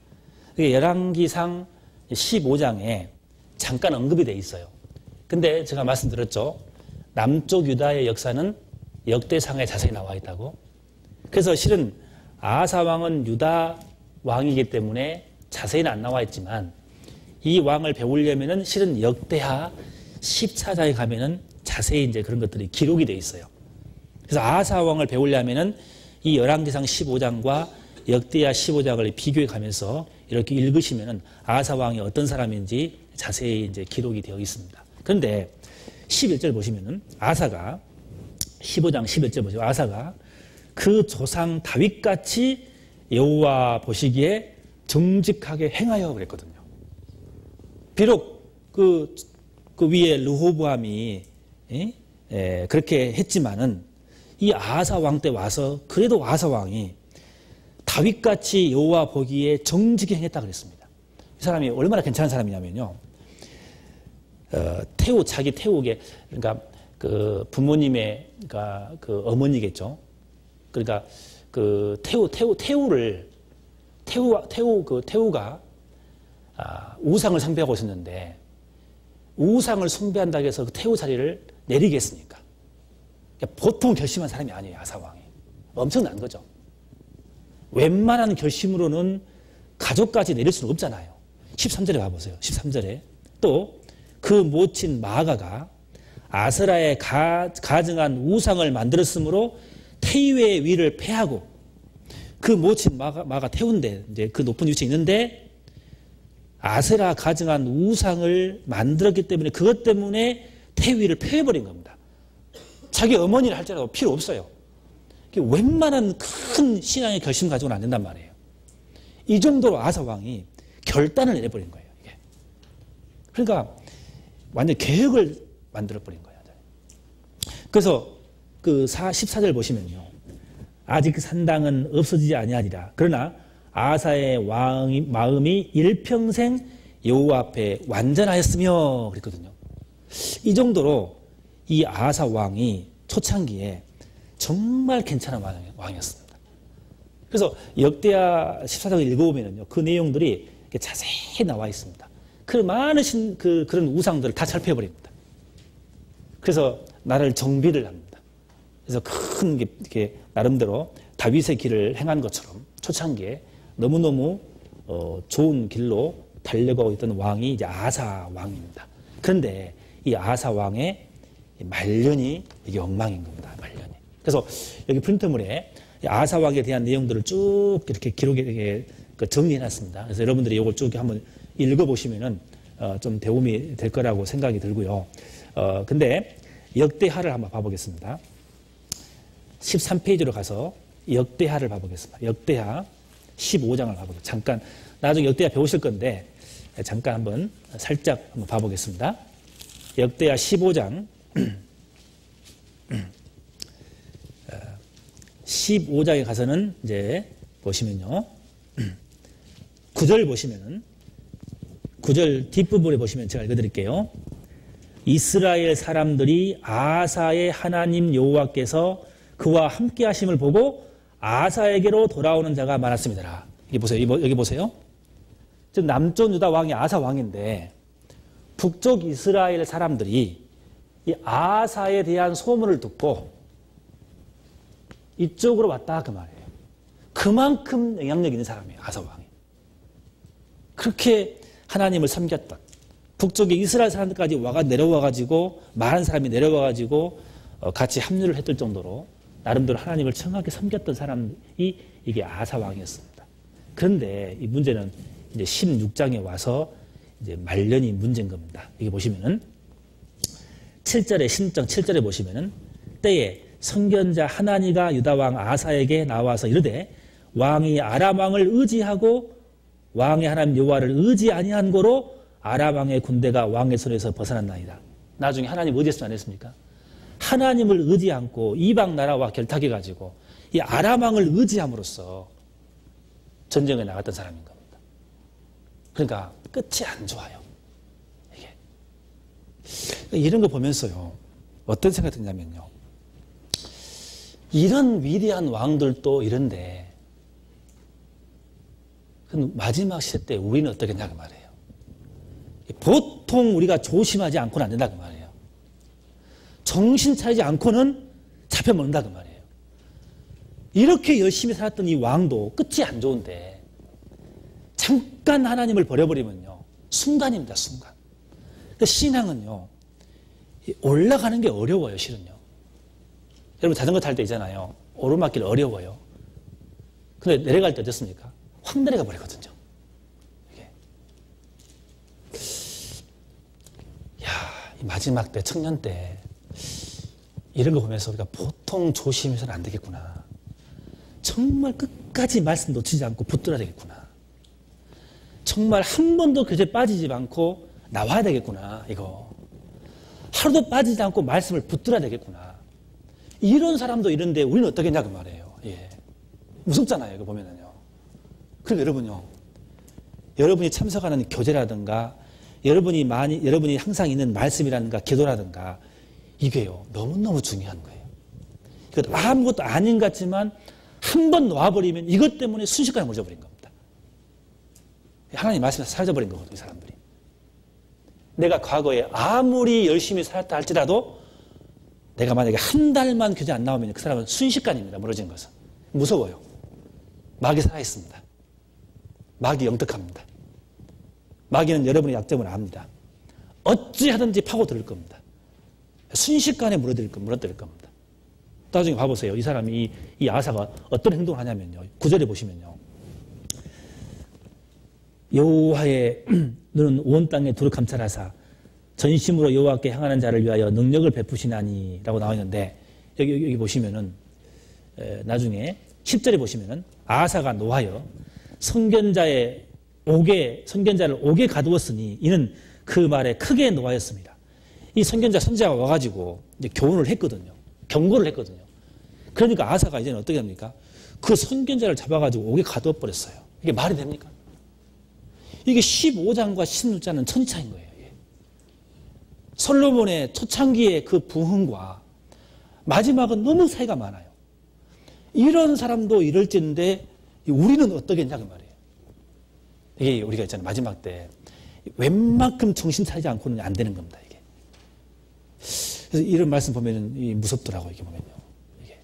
열왕기상 십오 장에 잠깐 언급이 돼 있어요. 근데 제가 말씀드렸죠. 남쪽 유다의 역사는 역대상에 자세히 나와 있다고. 그래서 실은 아사 왕은 유다 왕이기 때문에 자세히는 안 나와 있지만, 이 왕을 배우려면은 실은 역대하 십사 장에 가면은 자세히 이제 그런 것들이 기록이 돼 있어요. 그래서 아사 왕을 배우려면은 이 열왕기상 십오 장과 역대하 십오 장을 비교해 가면서 이렇게 읽으시면은 아사 왕이 어떤 사람인지 자세히 이제 기록이 되어 있습니다. 그런데 십일 절 보시면은 아사가, 십오 장 십일 절 보시면 아사가 그 조상 다윗같이 여호와 보시기에 정직하게 행하여 그랬거든요. 비록 그, 그 위에 르호보암이 예? 예, 그렇게 했지만은 이 아사 왕 때 와서 그래도 아사 왕이 다윗같이 여호와 보기에 정직히 행했다 그랬습니다. 이 사람이 얼마나 괜찮은 사람이냐면요. 어, 태우, 자기 태우게, 그러니까 그 부모님의, 그러니까 그 어머니겠죠. 그러니까 그 태우, 태우, 태우를, 태우, 태우, 그 태우가 아, 우상을 숭배하고 있었는데, 우상을 숭배한다고 해서 그 태우 자리를 내리겠습니까? 그러니까 보통 결심한 사람이 아니에요, 아사왕이. 엄청난 거죠. 웬만한 결심으로는 가족까지 내릴 수는 없잖아요. 십삼 절에 가보세요. 십삼 절에. 또 그 모친 마아가가 아스라에 가, 가증한 우상을 만들었으므로 태유의 위를 패하고, 그 모친 마가, 마가 태운데, 이제 그 높은 위치에 있는데, 아세라 가증한 우상을 만들었기 때문에 그것 때문에 태위를 폐해버린 겁니다. 자기 어머니를 할지라도 필요 없어요. 웬만한 큰 신앙의 결심 가지고는 안 된단 말이에요. 이 정도로 아사 왕이 결단을 내려버린 거예요. 이게. 그러니까 완전 계획을 만들어버린 거예요. 그래서 그 십사 절 보시면요. 아직 그 산당은 없어지지 아니하리라. 그러나 아사의 왕이, 마음이 일평생 여호와 앞에 완전하였으며 그랬거든요. 이 정도로 이 아사 왕이 초창기에 정말 괜찮은 왕이었습니다. 그래서 역대하 십사 장을 읽어보면요, 그 내용들이 자세히 나와 있습니다. 그 많은 신, 그, 그런 우상들을 다 철폐해버립니다. 그래서 나라를 정비를 합니다. 그래서 큰, 이렇게, 나름대로 다윗의 길을 행한 것처럼 초창기에 너무너무 어, 좋은 길로 달려가고 있던 왕이 이제 아사 왕입니다. 그런데 이 아사 왕의 말년이 이게 엉망인 겁니다. 말년이. 그래서 여기 프린트물에 아사 왕에 대한 내용들을 쭉 이렇게 기록에 정리해놨습니다. 그래서 여러분들이 이걸 쭉 한번 읽어보시면은 어, 좀 도움이 될 거라고 생각이 들고요. 어, 근데 역대하를 한번 봐보겠습니다. 십삼 페이지로 가서 역대하를 봐보겠습니다. 역대하 십오 장을 봐보겠습니다. 잠깐, 나중에 역대하 배우실 건데, 잠깐 한번 살짝 한번 봐보겠습니다. 역대하 십오 장, 십오 장에 가서는 이제 보시면요. 구 절 보시면은, 구 절 뒷부분에 보시면 제가 읽어드릴게요. 이스라엘 사람들이 아사의 하나님 여호와께서 그와 함께 하심을 보고 아사에게로 돌아오는 자가 많았습니다. 여기 보세요. 여기 보세요. 지금 남쪽 유다 왕이 아사 왕인데 북쪽 이스라엘 사람들이 이 아사에 대한 소문을 듣고 이쪽으로 왔다 그 말이에요. 그만큼 영향력 있는 사람이에요. 아사 왕이. 그렇게 하나님을 섬겼던 북쪽의 이스라엘 사람들까지 와가 내려와가지고 많은 사람이 내려와가지고 같이 합류를 했을 정도로 나름대로 하나님을 정확히 섬겼던 사람이 이게 아사 왕이었습니다. 그런데 이 문제는 이제 십육 장에 와서 이제 말년이 문제인 겁니다. 여기 보시면은 칠 절에 십육 장 칠 절에 보시면은 때에 선견자 하나니가 유다 왕 아사에게 나와서 이르되 왕이 아람 왕을 의지하고 왕의 하나님 여호와를 의지 아니한 고로 아람 왕의 군대가 왕의 손에서 벗어났나이다. 나중에 하나님 의지했으면 안 했습니까? 하나님을 의지 않고 이방 나라와 결탁해가지고 이 아람 왕을 의지함으로써 전쟁에 나갔던 사람인 겁니다. 그러니까 끝이 안 좋아요. 이게 이런 거 보면서요 어떤 생각이 드냐면요, 이런 위대한 왕들도 이런데 마지막 시대 때 우리는 어떻겠냐 그 말이에요. 보통 우리가 조심하지 않고는 안 된다 그 말이에요. 정신 차리지 않고는 잡혀먹는다 그 말이에요. 이렇게 열심히 살았던 이 왕도 끝이 안 좋은데 잠깐 하나님을 버려버리면요 순간입니다. 순간. 신앙은요 올라가는 게 어려워요. 실은요. 여러분 자전거 탈 때 있잖아요. 오르막길 어려워요. 근데 내려갈 때 어떻습니까? 확 내려가 버리거든요. 이게. 야, 이 마지막 때, 청년 때 이런 거 보면서 우리가 보통 조심해서는 안 되겠구나. 정말 끝까지 말씀 놓치지 않고 붙들어야 되겠구나. 정말 한 번도 교제에 빠지지 않고 나와야 되겠구나. 이거. 하루도 빠지지 않고 말씀을 붙들어야 되겠구나. 이런 사람도 이런데 우리는 어떻겠냐 그 말이에요. 예. 무섭잖아요. 이거 보면은요. 그리고 여러분요, 여러분이 참석하는 교제라든가, 여러분이 많이, 여러분이 항상 있는 말씀이라든가, 기도라든가, 이게요, 너무너무 중요한 거예요. 그 아무것도 아닌 것 같지만, 한 번 놓아버리면 이것 때문에 순식간에 무너져버린 겁니다. 하나님 말씀에서 사라져버린 거거든요, 이 사람들이. 내가 과거에 아무리 열심히 살았다 할지라도, 내가 만약에 한 달만 교제 안 나오면 그 사람은 순식간입니다, 무너진 것은. 무서워요. 마귀 살아있습니다. 마귀 영특합니다. 마귀는 여러분의 약점을 압니다. 어찌하든지 파고들 겁니다. 순식간에 무너뜨릴 겁니다. 나중에 봐보세요. 이 사람이, 이, 이 아사가 어떤 행동을 하냐면요. 구절에 보시면요. 여호와의 너는 온 땅에 두루 감찰하사 전심으로 여호와께 향하는 자를 위하여 능력을 베푸시나니 라고 나와 있는데 여기, 여기 보시면은 에, 나중에 십 절에 보시면은 아사가 노하여 선견자의 옥에, 선견자를 옥에 가두었으니 이는 그 말에 크게 노하였습니다. 이 선견자 선지자가 와가지고 이제 교훈을 했거든요. 경고를 했거든요. 그러니까 아사가 이제는 어떻게 합니까? 그 선견자를 잡아가지고 옥에 가두어버렸어요. 이게 말이 됩니까? 이게 십오 장과 십육 장은 천차인 거예요. 이게. 솔로몬의 초창기의 그 부흥과 마지막은 너무 차이가 많아요. 이런 사람도 이럴진데 우리는 어떠겠냐 그 말이에요. 이게 우리가 있잖아요. 마지막 때 웬만큼 정신 차리지 않고는 안 되는 겁니다. 이게. 그래서 이런 말씀 보면은 무섭더라고요. 이게 보면요. 이게.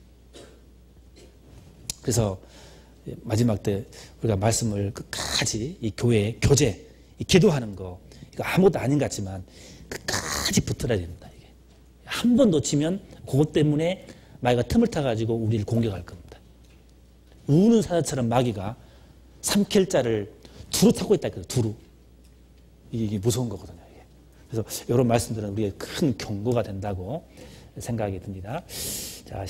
그래서 마지막 때 우리가 말씀을 끝까지 이 교회 교제, 이 기도하는 거 이거 아무것도 아닌 것 같지만 끝까지 붙들어야 됩니다. 이게. 한 번 놓치면 그것 때문에 마귀가 틈을 타가지고 우리를 공격할 겁니다. 우는 사자처럼 마귀가 삼킬 자를 두루 타고 있다. 두루. 이게 무서운 거거든요. 이게. 그래서 이런 말씀들은 우리의 큰 경고가 된다고 생각이 듭니다. 자,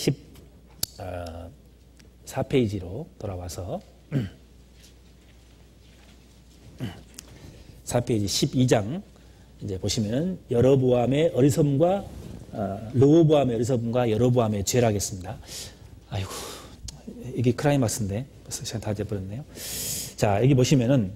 십사 페이지로 돌아와서 사 페이지 십이 장 이제 보시면 여로보암의 어리석음과 어, 르호보암의 어리석음과 여로보암의 죄를 하겠습니다. 아이고. 이게 클라이막스인데 벌써 시간 다 돼버렸네요. 자, 여기 보시면은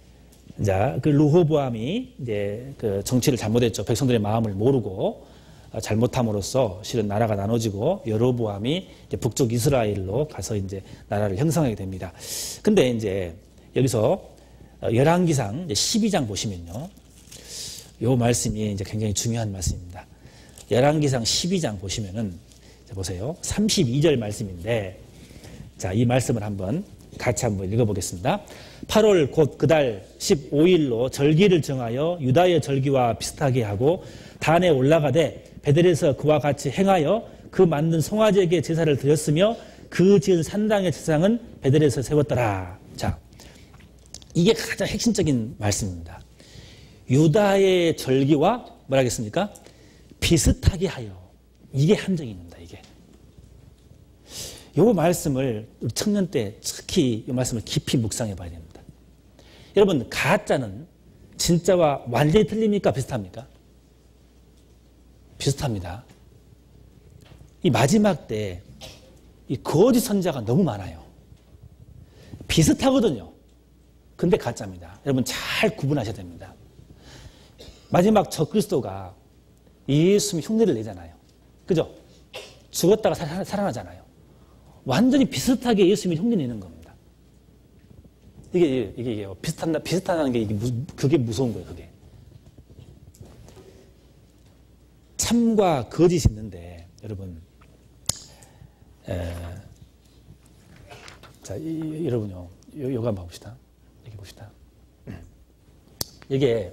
자, 그 르호보암이 이제 그 정치를 잘못했죠. 백성들의 마음을 모르고 잘못함으로써 실은 나라가 나눠지고 여로보암이 이제 북쪽 이스라엘로 가서 이제 나라를 형성하게 됩니다. 근데 이제 여기서 열왕기상 십이 장 보시면요. 요 말씀이 이제 굉장히 중요한 말씀입니다. 열왕기상 십이 장 보시면은 자 보세요. 삼십이 절 말씀인데 자, 이 말씀을 한번 같이 한번 읽어보겠습니다. 팔월 곧 그달 십오 일로 절기를 정하여 유다의 절기와 비슷하게 하고 단에 올라가되 베델에서 그와 같이 행하여 그 만든 송아지에게 제사를 드렸으며 그 지은 산당의 제사장은 베델에서 세웠더라. 자, 이게 가장 핵심적인 말씀입니다. 유다의 절기와 뭐라 하겠습니까? 비슷하게 하여. 이게 함정입니다. 이게. 이 말씀을 우리 청년 때 특히 이 말씀을 깊이 묵상해 봐야 됩니다. 여러분, 가짜는 진짜와 완전히 틀립니까? 비슷합니까? 비슷합니다. 이 마지막 때 이 거짓 선자가 너무 많아요. 비슷하거든요. 근데 가짜입니다. 여러분 잘 구분하셔야 됩니다. 마지막 적그리스도가 예수님 흉내를 내잖아요. 그죠? 죽었다가 살아나잖아요. 완전히 비슷하게 예수님이 흉내 내는 겁니다. 이게, 이게, 이게 비슷한다, 비슷하다는 게 이게 그게 무서운 거예요, 그게. 참과 거짓이 있는데, 여러분, 에, 자, 이, 이, 여러분요, 요, 요거 한번 봅시다. 여기 봅시다. 이게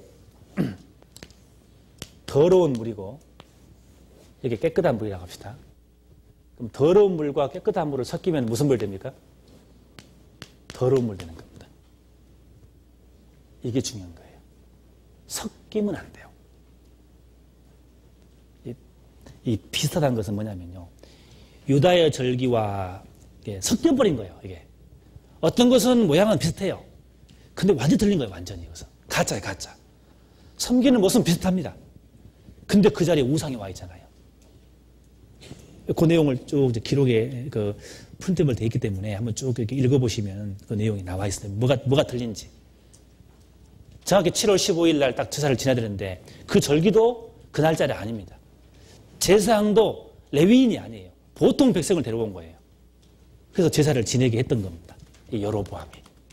더러운 물이고, 이게 깨끗한 물이라고 합시다. 그럼 더러운 물과 깨끗한 물을 섞이면 무슨 물 됩니까? 더러운 물 되는 겁니다. 이게 중요한 거예요. 섞이면 안 돼요. 이, 이 비슷하다는 것은 뭐냐면요. 유다의 절기와 이게 섞여버린 거예요. 이게 어떤 것은 모양은 비슷해요. 근데 완전히 틀린 거예요. 완전히 이것은 가짜예요. 가짜. 섬기는 모습은 비슷합니다. 근데 그 자리에 우상이 와 있잖아요. 그 내용을 쭉 이제 기록에 그 프린트물 돼 있기 때문에 한번 쭉 이렇게 읽어보시면 그 내용이 나와 있어요. 뭐가, 뭐가 틀린지. 정확히 칠월 십오일 날 딱 제사를 지내야 되는데 그 절기도 그 날짜가 아닙니다. 제사장도 레위인이 아니에요. 보통 백성을 데려온 거예요. 그래서 제사를 지내게 했던 겁니다. 이 여로보암이.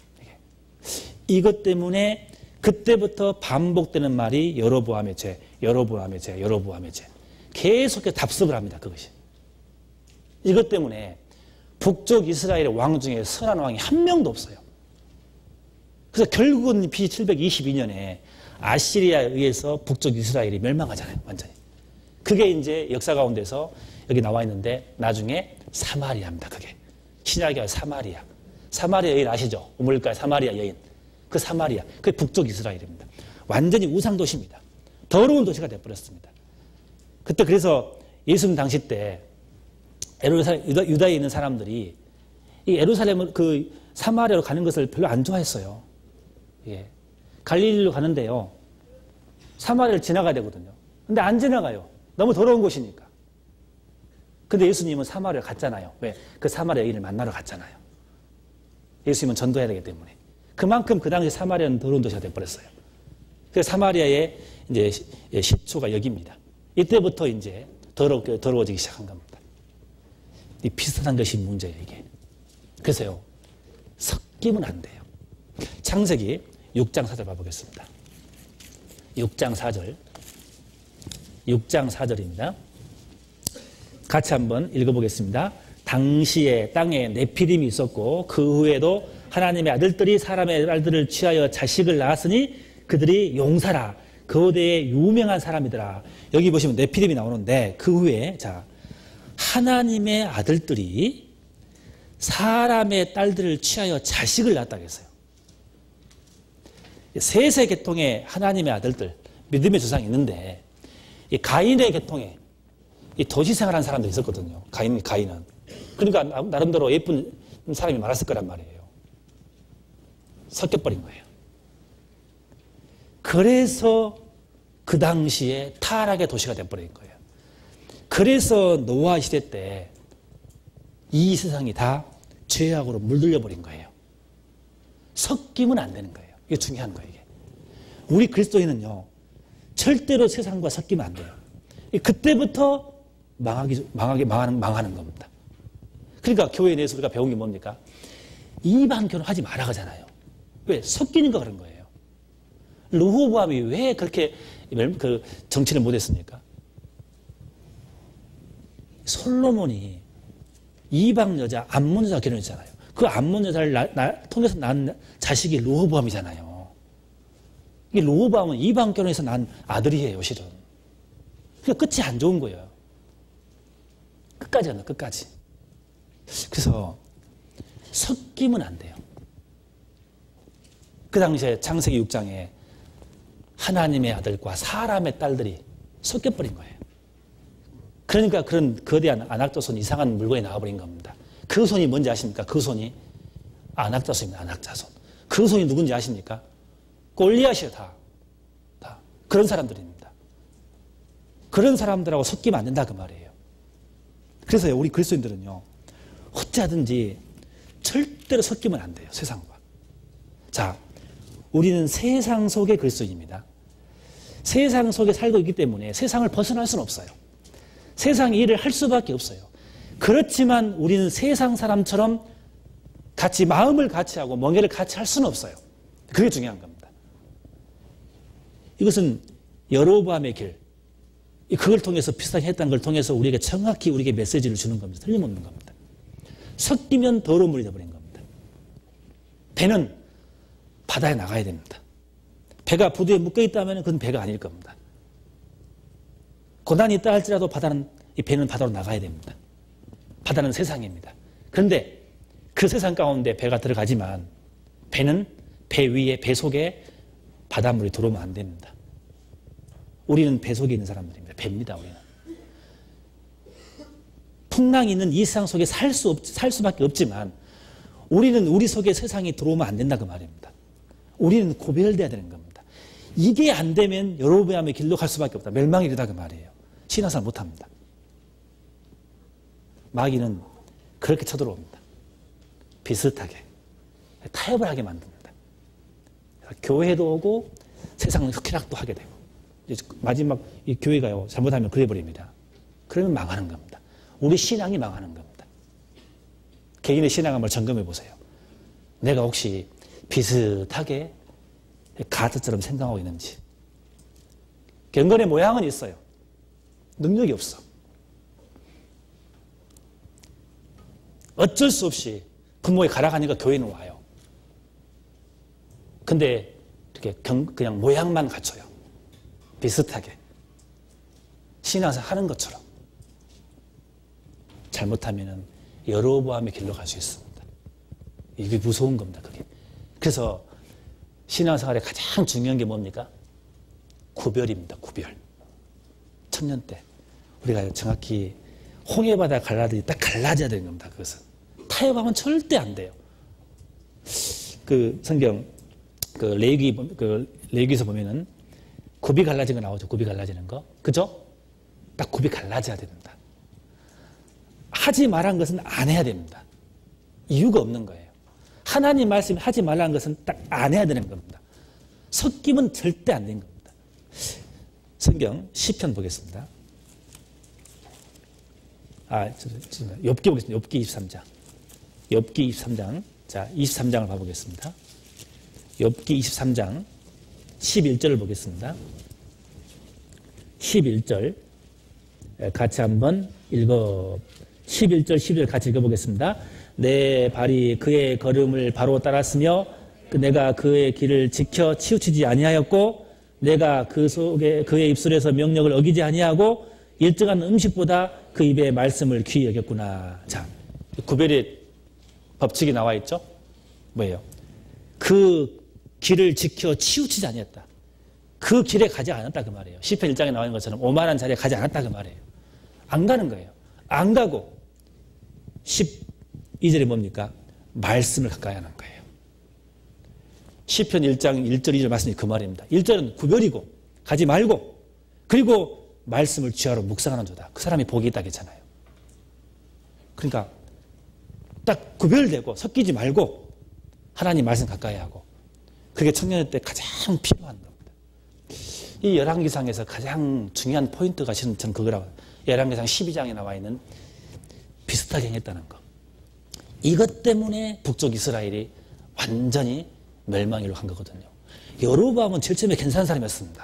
이것 때문에 그때부터 반복되는 말이 여로보암의 죄, 여로보암의 죄, 여로보암의 죄. 계속해서 답습을 합니다. 그것이. 이것 때문에 북쪽 이스라엘의 왕 중에 선한 왕이 한 명도 없어요. 그래서 결국은 비씨 칠백이십이 년에 아시리아에 의해서 북쪽 이스라엘이 멸망하잖아요. 완전히. 그게 이제 역사 가운데서 여기 나와 있는데 나중에 사마리아입니다. 그게. 신약의 사마리아. 사마리아 여인 아시죠? 우물가 사마리아 여인. 그 사마리아. 그게 북쪽 이스라엘입니다. 완전히 우상 도시입니다. 더러운 도시가 되어버렸습니다. 그때 그래서 예수님 당시 때 에루살렘, 유다에 있는 사람들이 이 에루살렘을 그 사마리아로 가는 것을 별로 안 좋아했어요. 예. 갈릴리로 가는데요. 사마리아를 지나가야 되거든요. 근데 안 지나가요. 너무 더러운 곳이니까. 근데 예수님은 사마리아 갔잖아요. 왜? 그 사마리아 여인을 만나러 갔잖아요. 예수님은 전도해야 되기 때문에. 그만큼 그 당시 사마리아는 더러운 도시가 되어버렸어요. 그래서 사마리아의 이제 시초가 여기입니다. 이때부터 이제 더럽게, 더러워지기 시작한 겁니다. 이 비슷한 것이 문제예요, 이게. 그래서요, 섞이면 안 돼요. 창세기 육 장 사 절 봐보겠습니다. 육 장 사 절. 육 장 사 절입니다. 같이 한번 읽어보겠습니다. 당시에 땅에 네피림이 있었고 그 후에도 하나님의 아들들이 사람의 아들들을 취하여 자식을 낳았으니 그들이 용사라. 거대의 유명한 사람이더라. 여기 보시면 네피림이 나오는데 그 후에 자 하나님의 아들들이 사람의 딸들을 취하여 자식을 낳았다고 했어요. 셋의 계통의 하나님의 아들들, 믿음의 조상이 있는데 이 가인의 계통에 이 도시생활한 사람들이 있었거든요. 가인, 가인은. 그러니까 나름대로 예쁜 사람이 많았을 거란 말이에요. 섞여버린 거예요. 그래서 그 당시에 타락의 도시가 돼버린 거예요. 그래서 노아 시대 때 이 세상이 다 죄악으로 물들려 버린 거예요. 섞이면 안 되는 거예요. 이게 중요한 거예요. 이게. 우리 그리스도인은요. 절대로 세상과 섞이면 안 돼요. 그때부터 망하기, 망하게, 망하는, 망하는 겁니다. 그러니까 교회 내에서 우리가 배운 게 뭡니까? 이방 결혼하지 말아 하잖아요. 왜? 섞이는 거 그런 거예요. 르호보암이 왜 그렇게 그 정치를 못했습니까? 솔로몬이 이방 여자, 암몬 여자 결혼했잖아요. 그 암몬 여자를 나, 나, 통해서 난 자식이 르호보암이잖아요. 이 르호보암은 이방 결혼해서 난 아들이에요, 실은. 그러니까 끝이 안 좋은 거예요. 끝까지 간다, 끝까지. 그래서 섞이면 안 돼요. 그 당시에 창세기 육 장에 하나님의 아들과 사람의 딸들이 섞여버린 거예요. 그러니까 그런 거대한 안악자손 이상한 물건이 나와버린 겁니다. 그 손이 뭔지 아십니까? 그 손이 안악자손입니다. 안악자손. 그 손이 누군지 아십니까? 골리앗이에요. 다. 다. 그런 사람들입니다. 그런 사람들하고 섞이면 안 된다 그 말이에요. 그래서 우리 그리스도인들은요. 어찌하든지 절대로 섞이면 안 돼요. 세상과. 자, 우리는 세상 속의 그리스도인입니다. 세상 속에 살고 있기 때문에 세상을 벗어날 수는 없어요. 세상 일을 할 수밖에 없어요. 그렇지만 우리는 세상 사람처럼 같이 마음을 같이 하고 멍에를 같이 할 수는 없어요. 그게 중요한 겁니다. 이것은 여로보암의 길, 그걸 통해서 비슷하게 했다는 걸 통해서 우리에게 정확히 우리에게 메시지를 주는 겁니다. 틀림없는 겁니다. 섞이면 더러운 물이 되어버린 겁니다. 배는 바다에 나가야 됩니다. 배가 부두에 묶여있다면 그건 배가 아닐 겁니다. 고난이 있다 할지라도 바다는, 이 배는 바다로 나가야 됩니다. 바다는 세상입니다. 그런데 그 세상 가운데 배가 들어가지만 배는 배 위에, 배 속에 바닷물이 들어오면 안 됩니다. 우리는 배 속에 있는 사람들입니다. 배입니다, 우리는. 풍랑이 있는 이 세상 속에 살 수 없, 살 수밖에 없지만 우리는 우리 속에 세상이 들어오면 안 된다 그 말입니다. 우리는 구별돼야 되는 겁니다. 이게 안 되면 여로보암의 길로 갈 수밖에 없다. 멸망이 이르다 그 말이에요. 신앙생활 못합니다. 마귀는 그렇게 쳐들어옵니다. 비슷하게. 타협을 하게 만듭니다. 교회도 오고 세상은 흑해락도 하게 되고 마지막 이 교회가요 잘못하면 그래버립니다. 그러면 망하는 겁니다. 우리 신앙이 망하는 겁니다. 개인의 신앙 한번 점검해 보세요. 내가 혹시 비슷하게 가드처럼 생각하고 있는지. 경건의 모양은 있어요. 능력이 없어. 어쩔 수 없이 부모에 가라가니까 교회는 와요. 근데 이렇게 경, 그냥 모양만 갖춰요. 비슷하게. 신앙생활 하는 것처럼. 잘못하면 여로보암의 길로 갈 수 있습니다. 이게 무서운 겁니다. 그게. 그래서 신앙생활에 가장 중요한 게 뭡니까? 구별입니다. 구별. 청년 때 우리가 정확히 홍해바다 갈라듯이 딱 갈라져야 되는 겁니다. 그것은. 타협하면 절대 안 돼요. 그 성경 그 레위기 그 레위기에서 보면은 굽이 갈라진 거 나오죠. 굽이 갈라지는 거. 그죠? 딱 굽이 갈라져야 됩니다. 하지 말란 것은 안 해야 됩니다. 이유가 없는 거예요. 하나님 말씀이 하지 말라는 것은 딱 안 해야 되는 겁니다. 섞이면 절대 안 되는 겁니다. 성경 시편 보겠습니다. 아, 욥기 보겠습니다. 욥기 이십삼 장. 욥기 이십삼 장. 자, 이십삼 장을 봐보겠습니다. 욥기 이십삼 장 십일 절을 보겠습니다. 십일 절 같이 한번 읽어 십일 절 십일 절 같이 읽어보겠습니다. 내 발이 그의 걸음을 바로 따랐으며 내가 그의 길을 지켜 치우치지 아니하였고 내가 그 속에 그의 입술에서 명령을 어기지 아니하고 일정한 음식보다 그 입의 말씀을 귀히 여겼구나. 자, 구별의 법칙이 나와 있죠? 뭐예요? 그 길을 지켜 치우치지 아니했다. 그 길에 가지 않았다 그 말이에요. 시편 일 장에 나와 있는 것처럼 오만한 자리에 가지 않았다 그 말이에요. 안 가는 거예요. 안 가고 십이 절에 뭡니까? 말씀을 가까이 하는 거예요. 시편 일 장 일 절 이 절 말씀이 그 말입니다. 일 절은 구별이고 가지 말고 그리고 말씀을 쥐하러 묵상하는 자다. 그 사람이 복이 있다 했잖아요. 그러니까 딱 구별되고 섞이지 말고 하나님 말씀 가까이 하고 그게 청년의 때 가장 필요한 겁니다. 이 열왕기상에서 가장 중요한 포인트가 저는 그거라고. 열왕기상 십이 장에 나와 있는 비슷하게 행했다는 거. 이것 때문에 북쪽 이스라엘이 완전히 멸망으로 간 거거든요. 여로보암은 제일 처음에 괜찮은 사람이었습니다.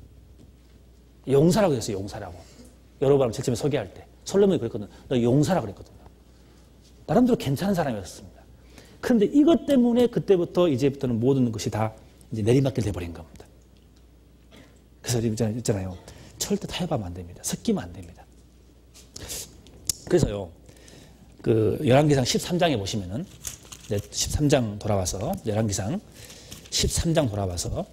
용사라고 했어요. 용사라고. 여로보암 제일 처음에 소개할 때 솔로몬이 그랬거든요. 너 용사라고 그랬거든요. 나름대로 괜찮은 사람이었습니다. 그런데 이것 때문에 그때부터 이제부터는 모든 것이 다 이제 내리막길 돼버린 겁니다. 그래서 있잖아요. 절대 타협하면 안 됩니다. 섞이면 안 됩니다. 그래서요, 그 열왕기상 십삼 장에 보시면은 십삼 장 돌아와서 열왕기상 십삼 장 돌아와서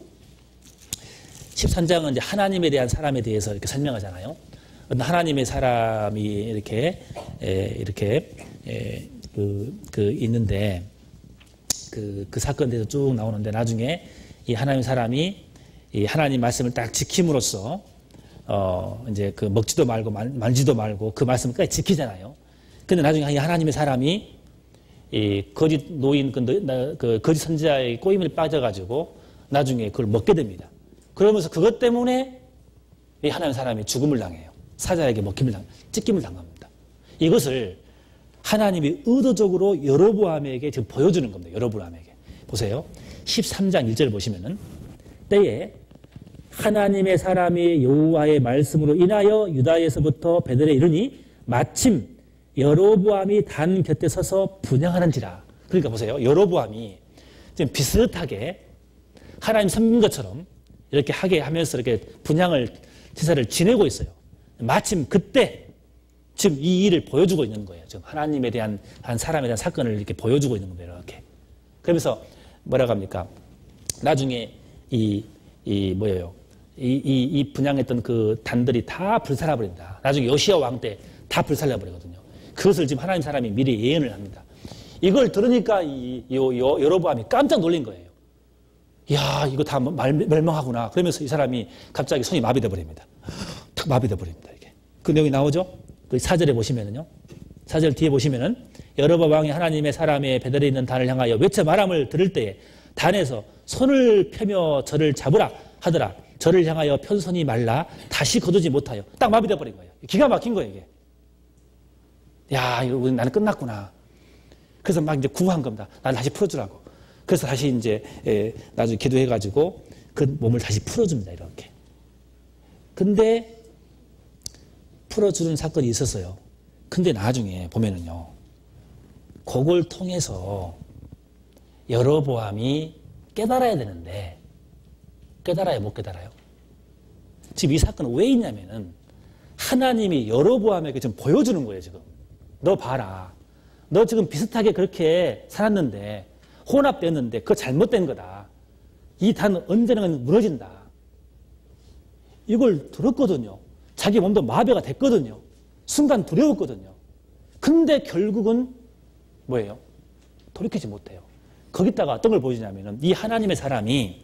십삼 장은 이제 하나님에 대한 사람에 대해서 이렇게 설명하잖아요. 하나님의 사람이 이렇게 에, 이렇게 에, 그, 그 있는데 그, 그 사건에 대해서 쭉 나오는데 나중에 이 하나님의 사람이 이 하나님 말씀을 딱 지킴으로써 어 이제 그 먹지도 말고 말, 만지도 말고 그 말씀을 끝까지 지키잖아요. 근데 나중에 이 하나님의 사람이 이 거짓 노인 그, 그 거짓 선지자의 꼬임에 빠져가지고 나중에 그걸 먹게 됩니다. 그러면서 그것 때문에 이 하나님의 사람이 죽음을 당해요. 사자에게 먹힘을 당, 찢김을 당합니다. 이것을 하나님이 의도적으로 여로보암에게 지금 보여주는 겁니다. 여로보암에게. 보세요. 십삼 장 일 절 보시면은 때에 하나님의 사람이 여호와의 말씀으로 인하여 유다에서부터 베들에 이르니 마침 여로보암이 단 곁에 서서 분향하는지라. 그러니까 보세요. 여로보암이 지금 비슷하게 하나님 섬긴 것처럼 이렇게 하게 하면서 이렇게 분향을 제사를 지내고 있어요. 마침 그때 지금 이 일을 보여주고 있는 거예요. 지금 하나님에 대한 한 사람에 대한 사건을 이렇게 보여주고 있는 겁니다. 이렇게. 그러면서 뭐라고 합니까? 나중에 이, 이 뭐예요? 이, 이, 이 분양했던 그 단들이 다 불살라버린다. 나중에 요시야 왕 때 다 불살라버리거든요. 그것을 지금 하나님 사람이 미리 예언을 합니다. 이걸 들으니까 이, 요, 요, 여로보암이 깜짝 놀란 거예요. 야, 이거 다 멸망하구나. 그러면서 이 사람이 갑자기 손이 마비돼 버립니다. 탁 마비돼 버립니다. 이게. 그 내용이 나오죠? 그 사 절에 보시면은요. 사 절 뒤에 보시면은 여로보암 왕이 하나님의 사람의 베들에 있는 단을 향하여 외쳐 말함을 들을 때에 단에서 손을 펴며 저를 잡으라 하더라. 저를 향하여 편손이 말라 다시 거두지 못하여 딱 마비돼 버린 거예요. 기가 막힌 거예요, 이게. 야, 이거 나는 끝났구나. 그래서 막 이제 구한 겁니다. 나를 다시 풀어주라고. 그래서 다시 이제 에, 나중에 기도해가지고 그 몸을 다시 풀어줍니다. 이렇게. 근데 풀어주는 사건이 있었어요. 근데 나중에 보면은요, 그걸 통해서 여로보암이 깨달아야 되는데 깨달아요, 못 깨달아요? 지금 이 사건은 왜 있냐면은 하나님이 여로보암에게 지금 보여주는 거예요. 지금 너 봐라, 너 지금 비슷하게 그렇게 살았는데 혼합됐는데 그거 잘못된 거다. 이 단은 언젠가는 무너진다. 이걸 들었거든요. 자기 몸도 마비가 됐거든요. 순간 두려웠거든요. 근데 결국은 뭐예요? 돌이키지 못해요. 거기다가 어떤 걸 보여주냐면은 이 하나님의 사람이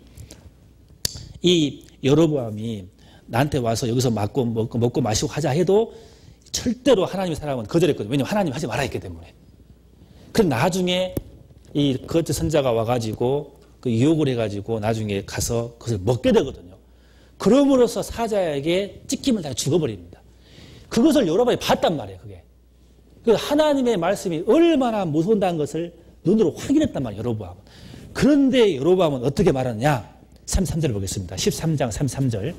이 여로보암이 나한테 와서 여기서 먹고, 먹고, 먹고 마시고 하자 해도 절대로 하나님의 사람은 거절했거든요. 왜냐하면 하나님 하지 말아 했기 때문에. 그럼 나중에 이 거짓 선자가 와가지고 그 유혹을 해가지고 나중에 가서 그것을 먹게 되거든요. 그럼으로써 사자에게 찢김을 다 죽어버립니다. 그것을 여로보암이 봤단 말이에요. 그게. 그 하나님의 말씀이 얼마나 무서운다는 것을 눈으로 확인했단 말이에요. 여로보암은. 그런데 여로보암은 어떻게 말하느냐? 삼십삼 절 보겠습니다. 십삼 장 삼십삼 절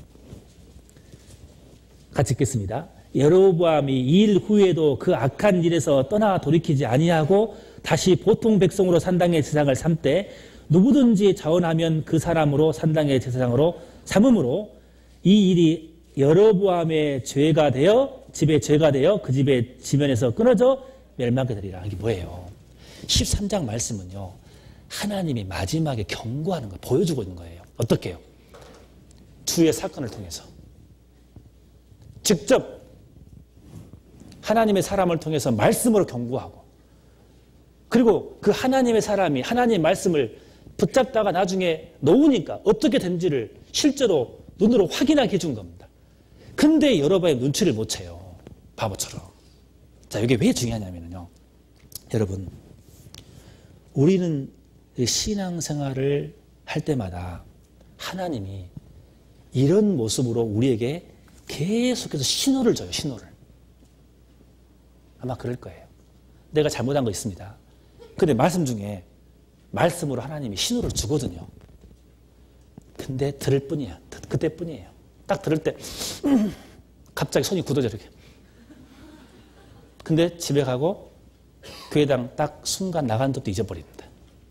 같이 읽겠습니다. 여로보암이 이 일 후에도 그 악한 일에서 떠나 돌이키지 아니하고 다시 보통 백성으로 산당의 제사장을 삼되 누구든지 자원하면 그 사람으로 산당의 제사장으로 삼음으로 이 일이 여로보암의 죄가 되어 집의 죄가 되어 그 집의 지면에서 끊어져 멸망하게 되리라. 이게 뭐예요? 십삼 장 말씀은요, 하나님이 마지막에 경고하는 거 보여주고 있는 거예요. 어떻게 해요? 주의 사건을 통해서 직접 하나님의 사람을 통해서 말씀으로 경고하고, 그리고 그 하나님의 사람이 하나님의 말씀을 붙잡다가 나중에 놓으니까 어떻게 된지를 실제로 눈으로 확인하게 해준 겁니다. 근데 여러분의 눈치를 못 채요. 바보처럼. 자, 이게 왜 중요하냐면요, 여러분, 우리는 신앙생활을 할 때마다 하나님이 이런 모습으로 우리에게 계속해서 신호를 줘요. 신호를. 아마 그럴 거예요. 내가 잘못한 거 있습니다. 근데 말씀 중에 말씀으로 하나님이 신호를 주거든요. 근데 들을 뿐이야. 그때뿐이에요. 딱 들을 때 음, 갑자기 손이 굳어져 이렇게. 근데 집에 가고 교회당 딱 순간 나간 것도 잊어버립니다.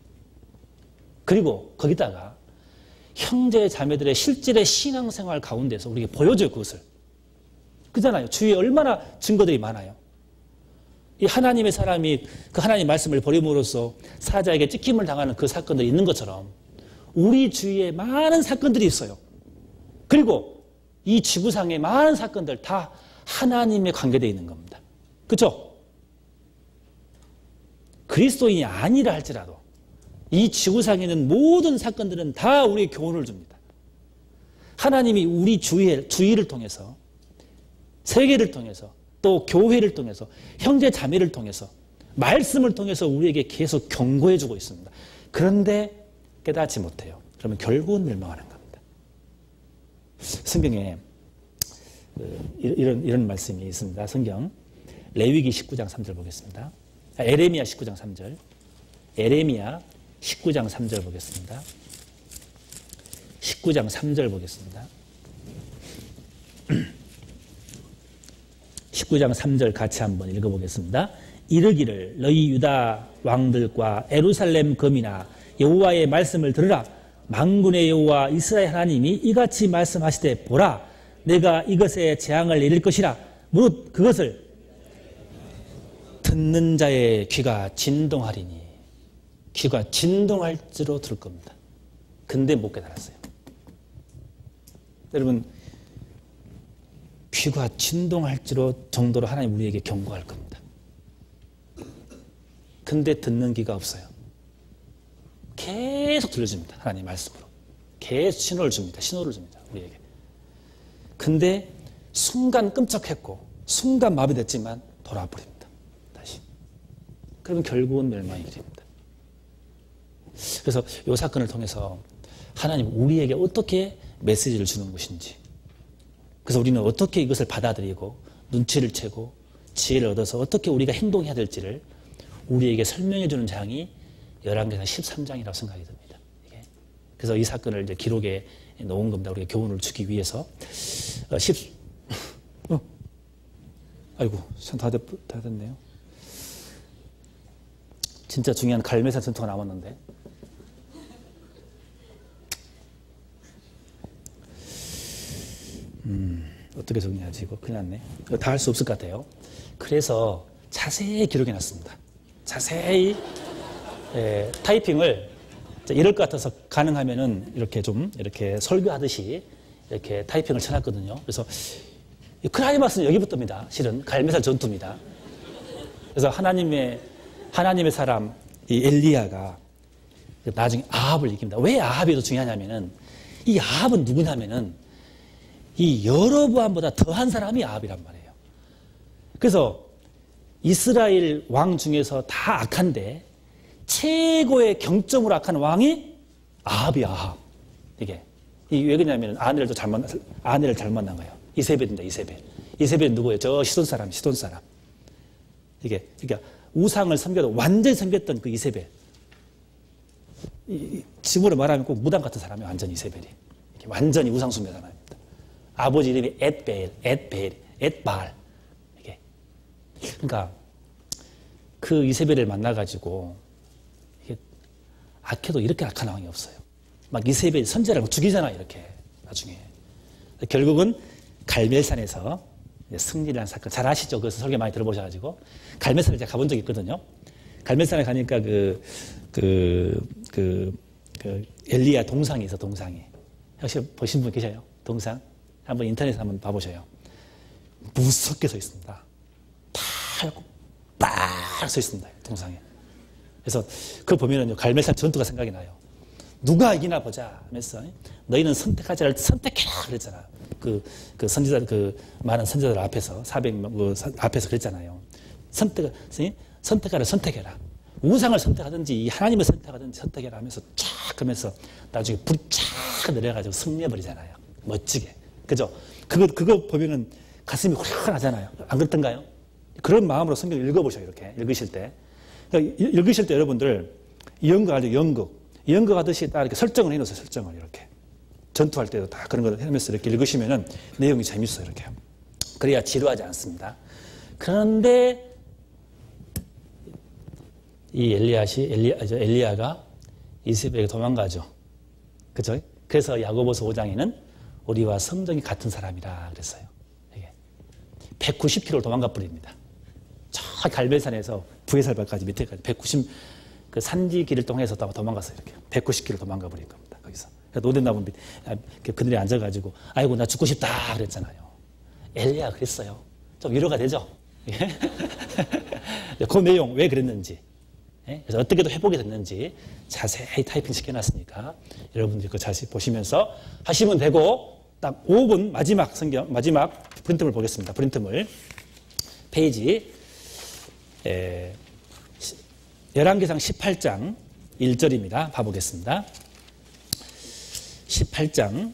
그리고 거기다가 형제 자매들의 실질의 신앙생활 가운데서 우리에게 보여줘요. 그것을. 그잖아요. 주위에 얼마나 증거들이 많아요. 이 하나님의 사람이 그 하나님 말씀을 버림으로써 사자에게 찢김을 당하는 그 사건들이 있는 것처럼 우리 주위에 많은 사건들이 있어요. 그리고 이 지구상의 많은 사건들 다 하나님에 관계되어 있는 겁니다. 그렇죠? 그리스도인이 아니라 할지라도 이 지구상에 있는 모든 사건들은 다 우리의 교훈을 줍니다. 하나님이 우리 주위에, 주위를 통해서 세계를 통해서 또 교회를 통해서 형제 자매를 통해서 말씀을 통해서 우리에게 계속 경고해 주고 있습니다. 그런데 깨닫지 못해요. 그러면 결국은 멸망하는 겁니다. 성경에 이런, 이런 말씀이 있습니다. 성경 레위기 십구 장 삼 절 보겠습니다. 에레미야 십구 장 삼 절. 에레미야 십구 장 삼 절 보겠습니다. 십구 장 삼 절 보겠습니다. 십구 장 삼 절 같이 한번 읽어보겠습니다. 이르기를 너희 유다 왕들과 예루살렘 거민아 여호와의 말씀을 들으라. 만군의 여호와 이스라엘 하나님이 이같이 말씀하시되 보라 내가 이것에 재앙을 내릴 것이라. 무릇 그것을 듣는 자의 귀가 진동하리니. 귀가 진동할지로 들을 겁니다. 근데 못 깨달았어요. 여러분 귀가 진동할지로 정도로 하나님 우리에게 경고할 겁니다. 근데 듣는 귀가 없어요. 계속 들려줍니다. 하나님 말씀으로. 계속 신호를 줍니다. 신호를 줍니다. 우리에게. 근데 순간 끔찍했고 순간 마비됐지만 돌아버립니다. 다시. 그러면 결국은 멸망이 됩니다. 그래서 이 사건을 통해서 하나님 우리에게 어떻게 메시지를 주는 것인지, 그래서 우리는 어떻게 이것을 받아들이고 눈치를 채고 지혜를 얻어서 어떻게 우리가 행동해야 될지를 우리에게 설명해 주는 장이 열왕기상 십삼 장이라고 생각이 듭니다. 그래서 이 사건을 이제 기록에 놓은 겁니다. 우리가 교훈을 주기 위해서. 어, 십, 어. 아이고, 다, 됐, 다 됐네요. 진짜 중요한 갈매산 전투가 남았는데. 음, 어떻게 정리하지? 이거 큰일 났네. 이거 다 할 수 없을 것 같아요. 그래서 자세히 기록해 놨습니다. 자세히 예, 타이핑을 이럴 것 같아서 가능하면은 이렇게 좀 이렇게 설교하듯이 이렇게 타이핑을 쳐놨거든요. 그래서 클라이막스는 여기부터입니다. 실은 갈매산 전투입니다. 그래서 하나님의 하나님의 사람 이 엘리야가 나중에 아합을 이깁니다. 왜 아합이 더 중요하냐면은 이 아합은 누구냐면은 이 여로보암보다 더한 사람이 아합이란 말이에요. 그래서 이스라엘 왕 중에서 다 악한데 최고의 경점으로 악한 왕이 아합이 아합. 이게. 이게 왜 그러냐면 아내를 또 잘 만나, 아내를 잘 만난 거예요. 이세벨입니다, 이세벨. 이세벨은 누구예요? 저 시돈 사람, 시돈 사람. 이게, 그러니까 우상을 섬겨도 완전히 섬겼던 그 이세벨. 이, 이, 지금으로 말하면 꼭 무당 같은 사람이 완전히 이세벨이. 이렇게 완전히 우상 숭배 사람입니다. 아버지 이름이 엣베일, 엣베일, 엣바알. 이게. 그러니까 그 이세벨을 만나가지고 악해도 이렇게 악한 왕이 없어요. 막 이세벨 선지자를 죽이잖아요, 이렇게. 나중에. 결국은 갈멜산에서 승리를 한 사건. 잘 아시죠? 그래서 설교 많이 들어보셔가지고. 갈멜산에 제가 가본 적이 있거든요. 갈멜산에 가니까 그, 그, 그, 그, 엘리야 동상이 있어, 동상이. 혹시 보신 분 계셔요? 동상? 한번 인터넷에 한번 봐보셔요. 무섭게 서 있습니다. 탁, 빡 서 있습니다, 동상에. 그래서 그걸 보면은 갈멜산 전투가 생각이 나요. 누가 이기나 보자 하면서 너희는 선택하지 않을 선택해라 그랬잖아. 그, 그 선지자, 그 많은 선지자들 앞에서 사백 명 그 앞에서 그랬잖아요. 선택, 선택하라 선택해라. 우상을 선택하든지 하나님을 선택하든지 선택해라 하면서 쫙 하면서 나중에 불이 쫙 내려가지고 승리해버리잖아요. 멋지게. 그죠? 그거, 그거 보면은 가슴이 후련하잖아요. 안 그렇던가요? 그런 마음으로 성경을 읽어보셔요. 이렇게 읽으실 때. 그러니까 읽으실 때 여러분들 연극 알죠? 연극. 연극 하듯이 딱 이렇게 설정을 해놓으세요. 설정을 이렇게. 전투할 때도 다 그런 걸 하면서 이렇게 읽으시면은 내용이 재밌어요. 이렇게. 그래야 지루하지 않습니다. 그런데 이 엘리야시, 엘리야, 엘리야가 이세벨에게 도망가죠. 그죠? 그래서 야고보서 오 장에는 우리와 성정이 같은 사람이라 그랬어요. 이게 백구십 킬로미터를 도망가 버립니다. 저 갈멜산에서 부에살바까지 밑에까지 백구십 그 산지 길을 통해서 도망갔어요. 이렇게 백구십 킬로미터 도망가 버린 겁니다. 거기서 노덴나무 밑 그늘에 앉아가지고 아이고 나 죽고 싶다 그랬잖아요. 엘리야 그랬어요. 좀 위로가 되죠. 그 내용 왜 그랬는지, 그래서 어떻게도 회복이 됐는지 자세히 타이핑 시켜놨으니까 여러분들이 그 자세히 보시면서 하시면 되고 딱 오 분 마지막 성경 마지막 프린트물 보겠습니다. 프린트물 페이지 에, 열왕기상 십팔 장 일 절입니다. 봐보겠습니다. 십팔 장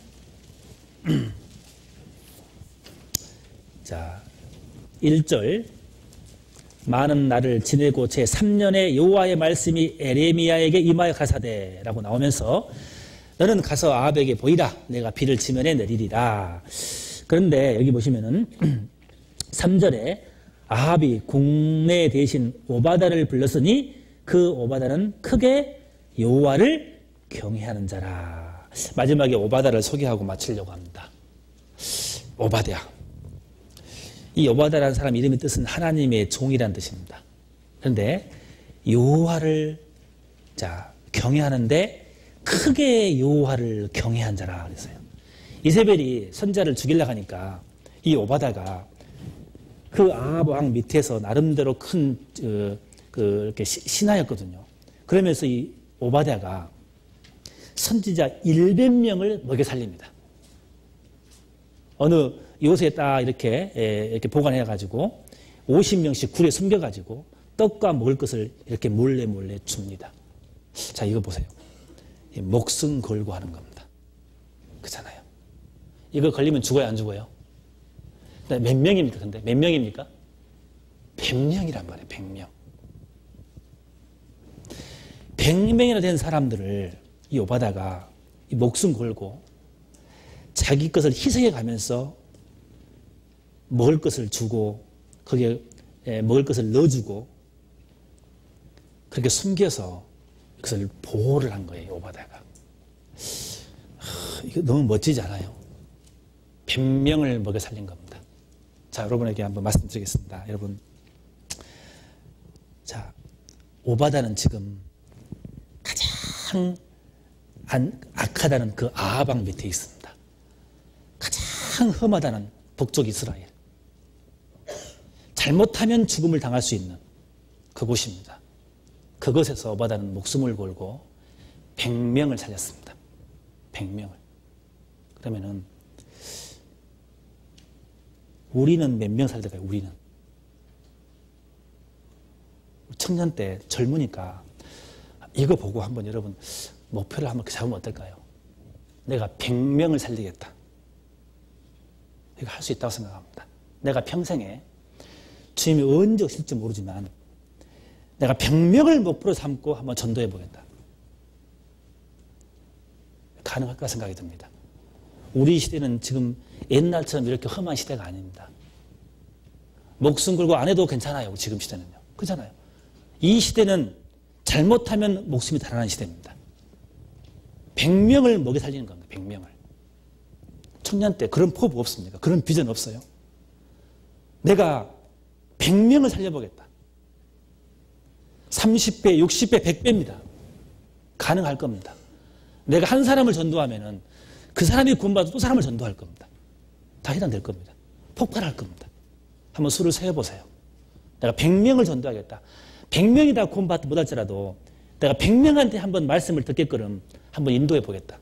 자 일 절 많은 날을 지내고 제삼 년에 여호와의 말씀이 에레미야에게 임하여 가사대 라고 나오면서 너는 가서 아합에게 보이라 내가 비를 지면에 내리리라. 그런데 여기 보시면은 삼 절에 아합이 국내 대신 오바다를 불렀으니 그 오바다는 크게 여호와를 경외하는 자라. 마지막에 오바다를 소개하고 마치려고 합니다. 오바댜. 이 오바다라는 사람 이름의 뜻은 하나님의 종이라는 뜻입니다. 그런데 여호와를 자 경외하는데 크게 여호와를 경외한 자라 그랬어요. 이세벨이 선자를 죽이려고 하니까 이 오바다가 그 아합 왕 밑에서 나름대로 큰 그, 그 이렇게 신하였거든요. 그러면서 이 오바댜가 선지자 백 명을 먹여 살립니다. 어느 요새 딱 이렇게 이렇게 보관해가지고 오십 명씩 굴에 숨겨가지고 떡과 먹을 것을 이렇게 몰래 몰래 줍니다. 자 이거 보세요. 목숨 걸고 하는 겁니다. 그렇잖아요. 이거 걸리면 죽어요, 안 죽어요? 몇 명입니까? 근데 몇 명입니까? 백 명이란 말이에요. 백 명. 백 명이나 된 사람들을 이 오바다가 이 목숨 걸고 자기 것을 희생해 가면서 먹을 것을 주고 거기에 먹을 것을 넣어주고 그렇게 숨겨서 그것을 보호를 한 거예요. 오바다가. 이거 너무 멋지지 않아요? 백 명을 먹여 살린 겁니다. 자, 여러분에게 한번 말씀드리겠습니다. 여러분, 자, 오바다는 지금 가장 안, 악하다는 그 아합 밑에 있습니다. 가장 험하다는 북쪽 이스라엘. 잘못하면 죽음을 당할 수 있는 그곳입니다. 그것에서 오바다는 목숨을 걸고 백 명을 살렸습니다. 백 명을. 그러면은 우리는 몇 명 살릴까요? 우리는. 청년 때 젊으니까 이거 보고 한번 여러분 목표를 한번 잡으면 어떨까요? 내가 백 명을 살리겠다. 이거 할 수 있다고 생각합니다. 내가 평생에 주님이 언제 오실지 모르지만 내가 백 명을 목표로 삼고 한번 전도해 보겠다. 가능할까 생각이 듭니다. 우리 시대는 지금 옛날처럼 이렇게 험한 시대가 아닙니다. 목숨 걸고 안 해도 괜찮아요. 지금 시대는요. 그렇잖아요. 이 시대는 잘못하면 목숨이 달아나는 시대입니다. 백 명을 먹여 살리는 겁니다. 백 명을. 청년 때 그런 포부 없습니까? 그런 비전 없어요? 내가 백 명을 살려보겠다. 삼십 배, 육십 배, 백 배입니다. 가능할 겁니다. 내가 한 사람을 전도하면은 그 사람이 구원받아서 또 사람을 전도할 겁니다. 다 해당될 겁니다. 폭발할 겁니다. 한번 수를 세어보세요. 내가 백 명을 전도하겠다. 백 명이 다 구원받지 못할지라도 내가 백 명한테 한번 말씀을 듣게끔 한번 인도해 보겠다.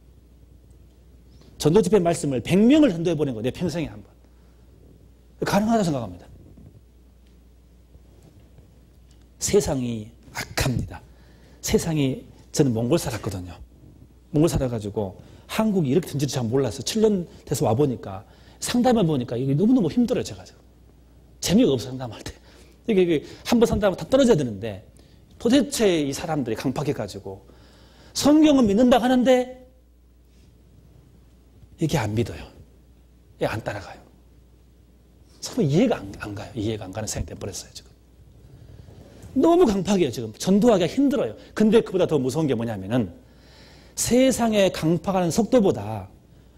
전도 집회 말씀을 백 명을 전도해 보는 거 내 평생에 한번. 가능하다고 생각합니다. 세상이 악합니다. 세상이, 저는 몽골 살았거든요. 몽골 살아가지고 한국이 이렇게 된지도 잘 몰랐어요. 칠 년 돼서 와보니까 상담해 보니까 이게 너무너무 힘들어요. 제가. 재미가 없어요. 상담할 때. 이게, 이게 한 번 상담하면 다 떨어져야 되는데 도대체 이 사람들이 강팍해가지고 성경은 믿는다고 하는데 이게 안 믿어요. 이게 안 따라가요. 서로 이해가 안, 안 가요. 이해가 안 가는 생각이 돼버렸어요. 지금. 너무 강팍이에요. 지금. 전도하기가 힘들어요. 근데 그보다 더 무서운 게 뭐냐면은 세상에 강팍하는 속도보다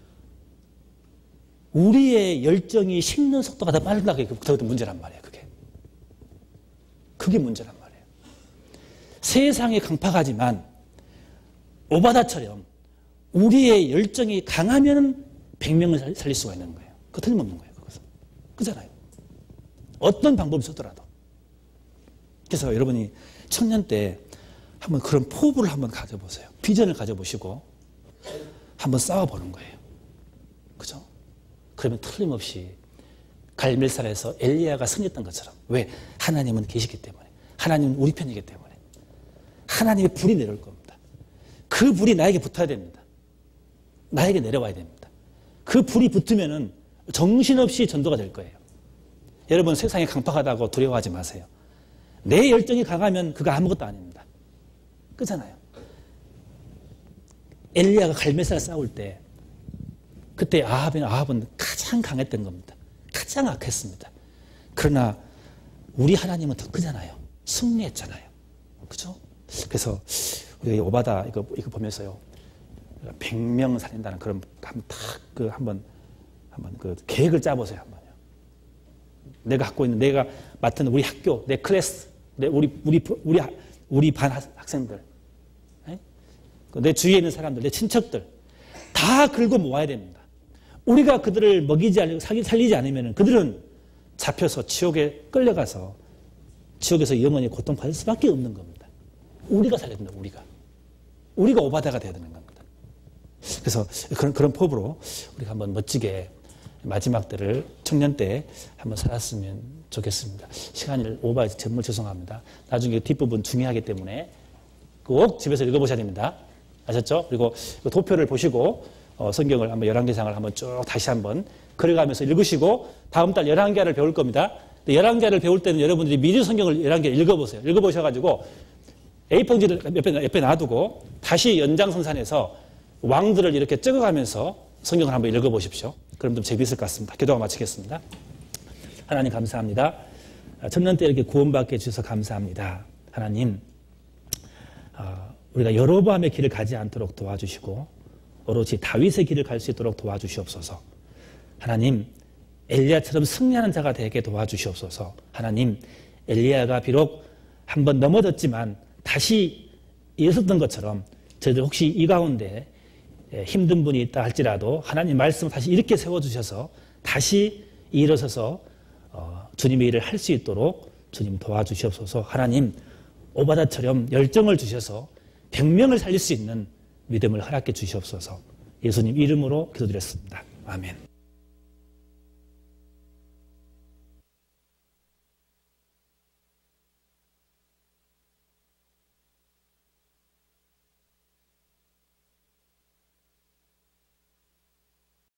우리의 열정이 식는 속도가 더 빠르다는 게 그것도 문제란 말이에요. 그게. 그게 문제란 말이에요. 세상에 강팍하지만 오바다처럼 우리의 열정이 강하면 백 명을 살릴 수가 있는 거예요. 그거 틀림없는 거예요. 그것은. 그잖아요. 어떤 방법을 쓰더라도. 그래서 여러분이 청년 때 한번 그런 포부를 한번 가져보세요. 비전을 가져보시고 한번 싸워보는 거예요. 그죠? 그러면 틀림없이 갈멜산에서 엘리야가 승리했던 것처럼. 왜? 하나님은 계시기 때문에. 하나님은 우리 편이기 때문에. 하나님의 불이 내려올 겁니다. 그 불이 나에게 붙어야 됩니다. 나에게 내려와야 됩니다. 그 불이 붙으면은 정신없이 전도가 될 거예요. 여러분 세상에 강팍하다고 두려워하지 마세요. 내 열정이 강하면 그거 아무것도 아닙니다. 그잖아요. 엘리야가 갈멜산에 싸울 때 그때 아합은, 아합은 가장 강했던 겁니다. 가장 악했습니다. 그러나 우리 하나님은 더 크잖아요. 승리했잖아요. 그죠? 그래서 우리 오바다 이거, 이거 보면서요. 백 명 살린다는 그런 한번 탁 그 한번 한번 그 계획을 짜보세요. 한번요. 내가 갖고 있는 내가 맡은 우리 학교, 내 클래스, 내 우리 우리 우리 우리 반 학생들, 네? 내 주위에 있는 사람들, 내 친척들 다 긁어 모아야 됩니다. 우리가 그들을 먹이지 않고 살리지 않으면 그들은 잡혀서 지옥에 끌려가서 지옥에서 영원히 고통받을 수밖에 없는 겁니다. 우리가 살려야 된다. 우리가 우리가 오바다가 돼야 되는 겁니다. 그래서 그런, 그런 포부로 우리가 한번 멋지게 마지막 때를 청년 때 한번 살았으면 좋겠습니다. 시간을 오버해서 정말 죄송합니다. 나중에 뒷부분 중요하기 때문에 꼭 집에서 읽어보셔야 됩니다. 아셨죠? 그리고 도표를 보시고 어, 성경을 한번 열왕기상을 한번 쭉 다시 한번 그려가면서 읽으시고 다음 달 열왕기하를 배울 겁니다. 열왕기하를 배울 때는 여러분들이 미리 성경을 열왕기를 읽어보세요. 읽어보셔가지고 에이 사 용지를 옆에, 옆에 놔두고 다시 연장선상에서 왕들을 이렇게 찍어가면서 성경을 한번 읽어보십시오. 그럼 좀 재미있을 것 같습니다. 기도가 마치겠습니다. 하나님 감사합니다. 청년 때 이렇게 구원받게 해주셔서 감사합니다. 하나님, 우리가 여로보암의 길을 가지 않도록 도와주시고 오로지 다윗의 길을 갈 수 있도록 도와주시옵소서. 하나님, 엘리야처럼 승리하는 자가 되게 도와주시옵소서. 하나님, 엘리야가 비록 한번 넘어졌지만 다시 일어섰던 것처럼 저희들 혹시 이 가운데 힘든 분이 있다 할지라도 하나님 말씀을 다시 이렇게 세워주셔서 다시 일어서서 주님의 일을 할 수 있도록 주님 도와주시옵소서. 하나님, 오바다처럼 열정을 주셔서 백 명을 살릴 수 있는 믿음을 허락해 주시옵소서. 예수님 이름으로 기도드렸습니다. 아멘.